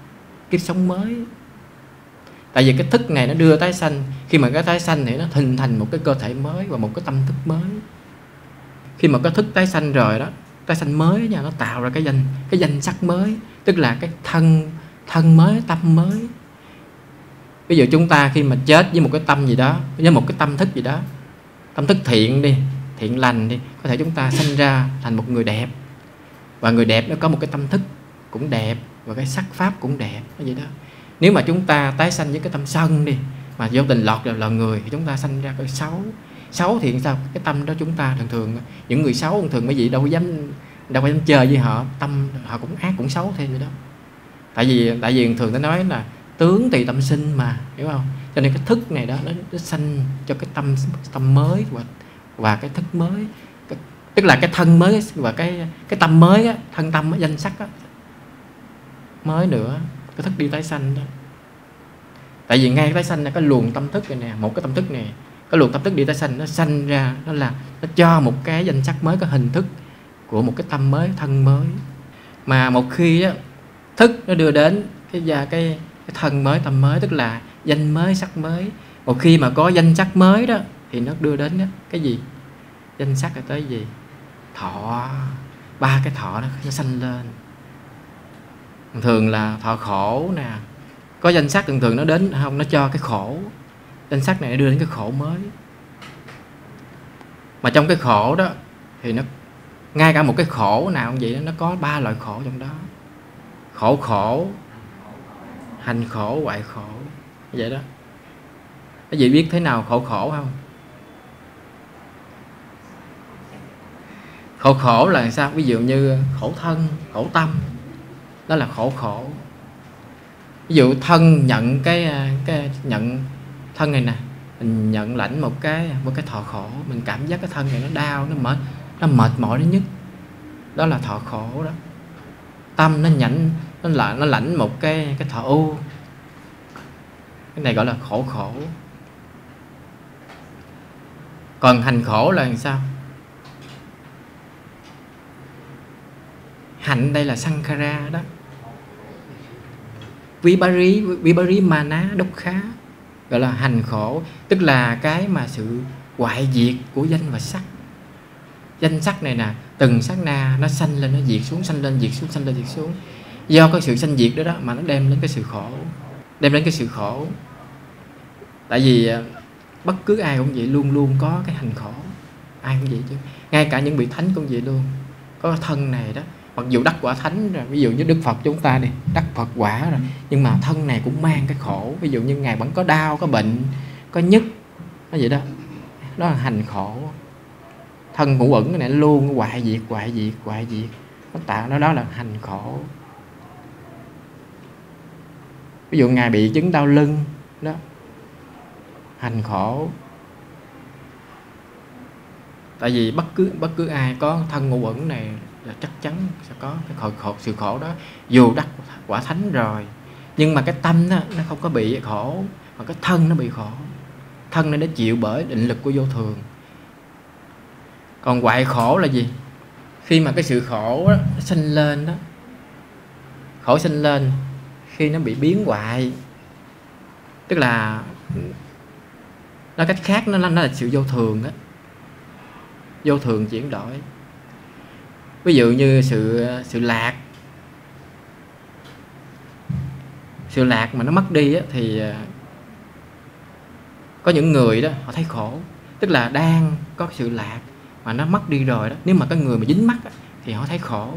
Speaker 2: kiếp sống mới. Tại vì cái thức này nó đưa tái sanh. Khi mà cái tái sanh thì nó hình thành một cái cơ thể mới và một cái tâm thức mới. Khi mà có thức tái sanh rồi đó, tái sanh mới nha, nó tạo ra cái danh sắc mới, tức là cái thân mới, tâm mới. Ví dụ chúng ta khi mà chết với một cái tâm gì đó, với một cái tâm thức gì đó, tâm thức thiện đi, thiện lành đi, có thể chúng ta sanh ra thành một người đẹp. Và người đẹp nó có một cái tâm thức cũng đẹp, và cái sắc pháp cũng đẹp, cái gì đó. Nếu mà chúng ta tái sanh với cái tâm sân đi, mà vô tình lọt vào người, thì chúng ta sanh ra cái xấu. Xấu thì sao? Cái tâm đó chúng ta thường những người xấu thường mấy vị đâu có dám chơi với họ, tâm họ cũng ác cũng xấu thêm vậy đó. Tại vì thường ta nói là tướng tùy tâm sinh mà, hiểu không? Cho nên cái thức này đó nó sanh cho cái tâm mới và cái thức mới, tức là cái thân mới và cái tâm mới á, thân tâm á, danh sắc á, mới nữa. Cái thức đi tái sanh đó. Tại vì ngay cái tái sanh là cái luồng tâm thức này nè, một cái tâm thức này, cái luồng tâm thức đi tái sanh nó sanh ra, nó cho một cái danh sắc mới, cái hình thức của một cái tâm mới, thân mới. Mà một khi á, thức nó đưa đến cái thân mới, tâm mới, tức là danh mới, sắc mới. Một khi mà có danh sắc mới đó thì nó đưa đến đó, cái gì? Danh sắc là tới gì? Thọ. Ba cái thọ nó sanh lên. Thường là thọ khổ nè. Có danh sắc thường nó đến không, nó cho cái khổ. Danh sắc này nó đưa đến cái khổ mới. Mà trong cái khổ đó thì nó ngay cả một cái khổ nào cũng vậy đó, nó có 3 loại khổ trong đó. Khổ, hành khổ, hoại khổ. Vậy đó. Các vị biết thế nào khổ không? Khổ là sao? Ví dụ như khổ thân, khổ tâm, đó là khổ. Ví dụ thân nhận nhận thân này nè, mình nhận lãnh một cái thọ khổ, mình cảm giác cái thân này nó đau, nó mệt mỏi, nó nhức, đó là thọ khổ đó. Tâm nó lãnh một cái thọ ưu, cái này gọi là khổ. Còn hành khổ là làm sao? Hạnh đây là sankhara đó. Vibari mana dukkha, gọi là hành khổ, tức là cái mà sự hoại diệt của danh và sắc. Danh sắc này nè, từng sát na nó sanh lên, nó diệt xuống, sanh lên, diệt xuống, sanh lên, diệt xuống. Do cái sự sanh diệt đó mà nó đem đến cái sự khổ. Tại vì bất cứ ai cũng vậy, luôn luôn có cái hành khổ. Ai cũng vậy chứ. Ngay cả những vị thánh cũng vậy luôn. Có cái thân này đó, mặc dù đắc quả thánh rồi, ví dụ như Đức Phật chúng ta đi, đắc Phật quả rồi, nhưng mà thân này cũng mang cái khổ. Ví dụ như Ngài vẫn có đau, có bệnh, có nhức, nó vậy đó. Đó là hành khổ. Thân ngũ uẩn cái này luôn hoại diệt. Nó tạo nó, đó là hành khổ. Ví dụ Ngài bị chứng đau lưng đó, hành khổ. Tại vì bất cứ ai có thân ngũ uẩn này là chắc chắn sẽ có cái sự khổ đó. Dù đắc quả thánh rồi, nhưng mà cái tâm đó, nó không có bị khổ, mà cái thân nó bị khổ. Thân này nó chịu bởi định lực của vô thường. Còn hoại khổ là gì? Khi mà cái sự khổ đó, nó sinh lên đó, khổ sinh lên khi nó bị biến hoại, tức là nói cách khác nó là sự vô thường đó. Vô thường chuyển đổi. Ví dụ như sự lạc mà nó mất đi á, thì có những người đó họ thấy khổ, tức là đang có sự lạc mà nó mất đi rồi đó. Nếu mà cái người mà dính mắc á, thì họ thấy khổ.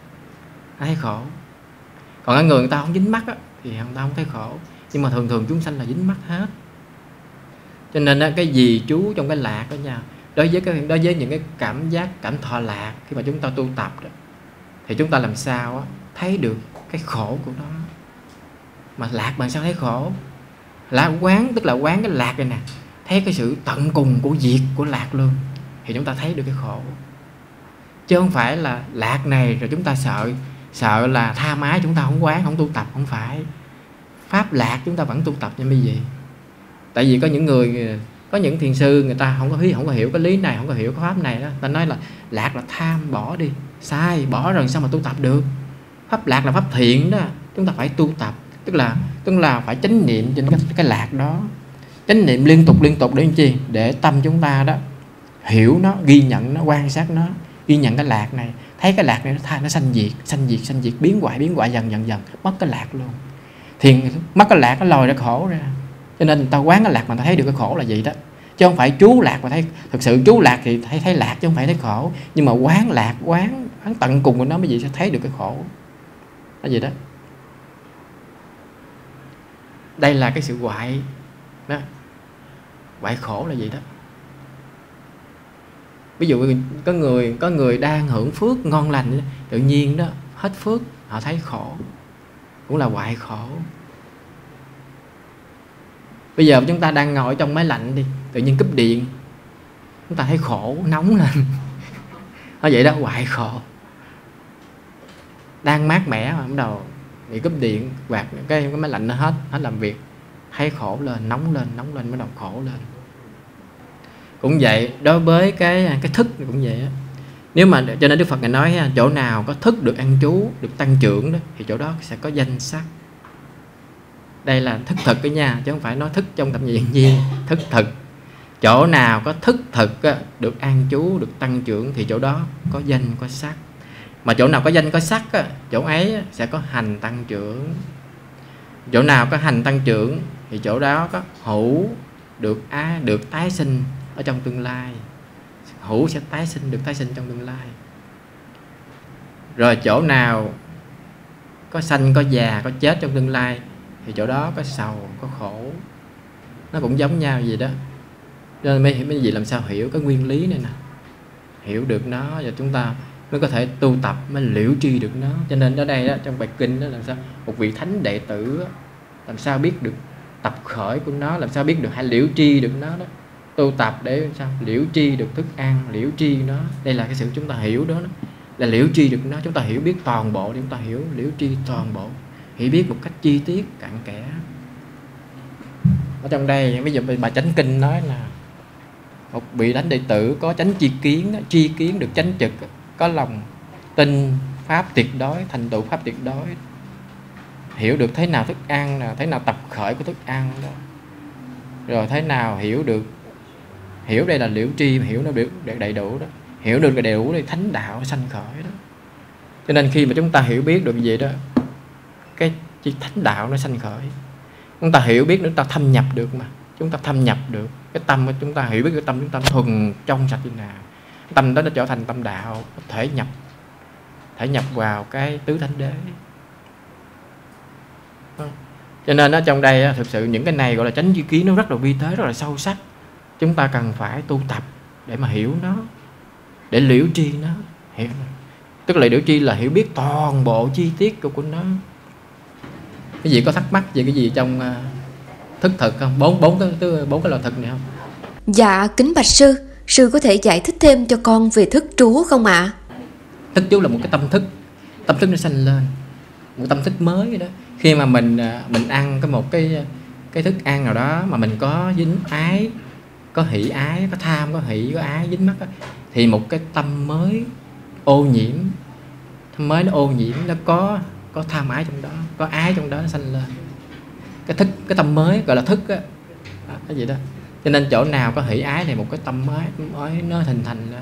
Speaker 2: Còn cái người ta không dính mắc á, thì người ta không thấy khổ. Nhưng mà thường chúng sanh là dính mắc hết. Cho nên á, cái gì trú trong cái lạc đó nha, đối với những cái cảm giác, cảm thọ lạc, khi mà chúng ta tu tập đó, thì chúng ta làm sao á, thấy được cái khổ của nó. Mà lạc bằng sao thấy khổ? Lạc quán, tức là quán cái lạc này nè, thấy cái sự tận cùng của diệt của lạc luôn, thì chúng ta thấy được cái khổ. Chứ không phải là lạc này rồi chúng ta sợ là tha mái, chúng ta không quán, không tu tập. Không phải. Pháp lạc chúng ta vẫn tu tập như bây giờ. Tại vì có những thiền sư người ta không có hiểu cái lý này, không có hiểu cái pháp này đó. Ta nói là lạc là tham, bỏ đi. Sai, bỏ rồi sao mà tu tập được? Pháp lạc là pháp thiện đó, chúng ta phải tu tập. Tức là phải chánh niệm trên cái lạc đó, chánh niệm liên tục để làm chi? Để tâm chúng ta đó hiểu nó, ghi nhận nó, quan sát nó, ghi nhận cái lạc này, thấy cái lạc này nó sanh diệt, biến hoại dần, mất cái lạc luôn. Thiền mất cái lạc nó lòi ra khổ ra. Cho nên người ta quán cái lạc mà ta thấy được cái khổ là vậy đó. Chứ không phải chú lạc mà thấy, thực sự chú lạc thì thấy lạc chứ không phải thấy khổ. Nhưng mà quán lạc, quán tận cùng của nó mới gì sẽ thấy được cái khổ. Nó vậy đó. Đây là cái sự hoại đó. Hoại khổ là gì đó. Ví dụ có người đang hưởng phước ngon lành, tự nhiên đó hết phước, họ thấy khổ, cũng là hoại khổ. Bây giờ chúng ta đang ngồi trong máy lạnh đi, tự nhiên cúp điện, chúng ta thấy khổ, nóng lên. Nó vậy đó, hoại khổ. Đang mát mẻ mà bắt đầu bị cúp điện, quạt cái máy lạnh nó hết làm việc, thấy khổ lên, nóng lên, bắt đầu khổ lên. Cũng vậy, đối với cái thức cũng vậy á. Nếu mà cho nên Đức Phật Ngài nói chỗ nào có thức được an trú, được tăng trưởng đó, thì chỗ đó sẽ có danh sắc. Đây là thức thực đó nha, chứ không phải nói thức trong thập nhị viên, thức thực. Chỗ nào có thức thực được an trú, được tăng trưởng thì chỗ đó có danh, có sắc. Mà chỗ nào có danh, có sắc chỗ ấy sẽ có hành tăng trưởng. Chỗ nào có hành tăng trưởng thì chỗ đó có hữu, được tái sinh ở trong tương lai. Hữu sẽ được tái sinh trong tương lai. Rồi chỗ nào có sanh, có già, có chết trong tương lai thì chỗ đó có sầu, có khổ. Nó cũng giống nhau vậy đó. Cho nên mấy gì làm sao hiểu cái nguyên lý này nè, hiểu được nó và chúng ta mới có thể tu tập, mới liễu tri được nó. Cho nên ở đây đó, trong bài kinh đó, làm sao một vị thánh đệ tử làm sao biết được tập khởi của nó, làm sao biết được hay liễu tri được nó đó. Tu tập để sao liễu tri được thức ăn, liễu tri nó. Đây là cái sự chúng ta hiểu đó, là liễu tri được nó. Chúng ta hiểu biết toàn bộ để chúng ta hiểu liễu tri toàn bộ, hiểu biết một cách chi tiết cặn kẽ. Ở trong đây ví dụ bài chánh kinh nói là một vị thánh đệ tử có chánh tri kiến được chánh trực, có lòng tin pháp tuyệt đối, thành tựu pháp tuyệt đối, hiểu được thế nào thức ăn là thế nào tập khởi của thức ăn đó, rồi thế nào hiểu đây là liễu tri, hiểu nó được đầy đủ đó, hiểu được đầy đủ thì thánh đạo sanh khởi đó. Cho nên khi mà chúng ta hiểu biết được gì đó, cái thánh đạo nó sanh khởi. Chúng ta hiểu biết, chúng ta thâm nhập được mà. Chúng ta thâm nhập được cái tâm của chúng ta, hiểu biết cái tâm chúng ta thuần trong sạch như nào. Tâm đó nó trở thành tâm đạo, có thể nhập vào cái tứ thánh đế. Cho nên ở trong đây thực sự những cái này gọi là chánh tri kiến, nó rất là vi tế, rất là sâu sắc. Chúng ta cần phải tu tập để mà hiểu nó, để liễu tri nó, hiểu. Tức là liễu tri là hiểu biết toàn bộ chi tiết của nó. Cái gì có thắc mắc về cái gì trong thức thực không? Bốn cái loại thực này không?
Speaker 3: Dạ, kính bạch sư có thể giải thích thêm cho con về thức trú không ạ?
Speaker 2: Thức trú là một cái tâm thức nó sanh lên, một tâm thức mới đó. Khi mà mình ăn một cái thức ăn nào đó mà mình có dính ái, có hỷ ái, có tham, có hỷ, có ái dính mắc đó, thì một cái tâm mới ô nhiễm, nó có tham ái trong đó, có ái trong đó, nó sanh lên. Cái tâm mới gọi là thức á, cái gì đó. Cho nên chỗ nào có hỷ ái thì một cái tâm mới nó hình thành lên.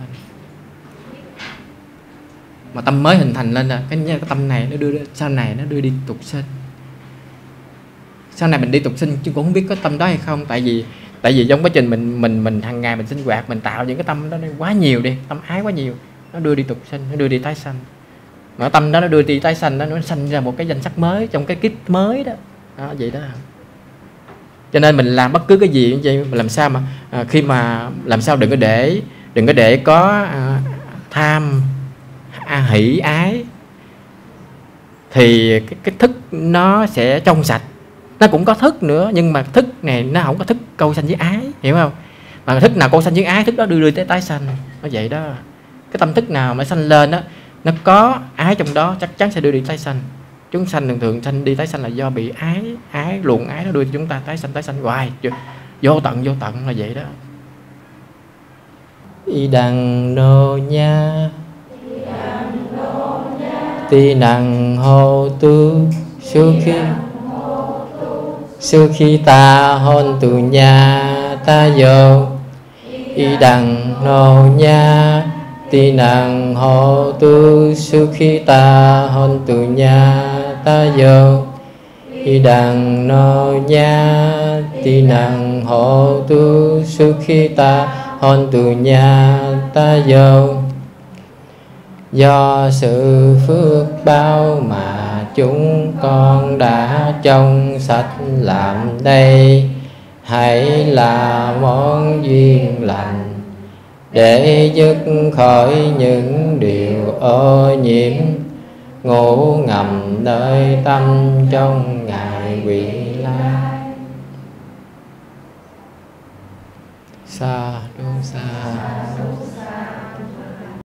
Speaker 2: Mà tâm mới hình thành lên là cái tâm này nó sau này nó đưa đi tục sinh. Sau này mình đi tục sinh chứ cũng không biết có tâm đó hay không, tại vì trong quá trình mình hàng ngày mình sinh hoạt, mình tạo những cái tâm đó quá nhiều đi, tâm ái quá nhiều, nó đưa đi tục sinh, nó đưa đi tái sanh. Mà tâm đó nó đưa đi tái sanh, nó sanh ra một cái danh sắc mới trong cái kiếp mới đó. Vậy đó. Cho nên mình làm bất cứ cái gì như vậy, làm sao mà khi mà làm sao đừng có để có tham, hỷ, ái, thì cái thức nó sẽ trong sạch. Nó cũng có thức nữa, nhưng mà thức này nó không có thức câu sanh với ái, hiểu không? Mà thức nào câu sanh với ái, thức đó đưa tới tái sanh. Nó vậy đó. Cái tâm thức nào mà sanh lên đó, nó có ái trong đó chắc chắn sẽ đưa đi tái sanh. Chúng sanh thường sanh đi tái sanh là do bị ái, luồng ái nó đưa chúng ta tái sanh hoài, vô tận là vậy đó. Y đằng nô nha, ti năng hô tu su khi Sukhita hontu nha tayo idang no nha tinang hotu sukhita hontu nha tayo idang no nha tinang hotu sukhita hontu nha tayo. Do sự phước báo mà chúng con đã trong sạch làm đây, hãy là món duyên lành để dứt khỏi những điều ô nhiễm ngủ ngầm nơi tâm trong ngày vị lai. Sa đô sa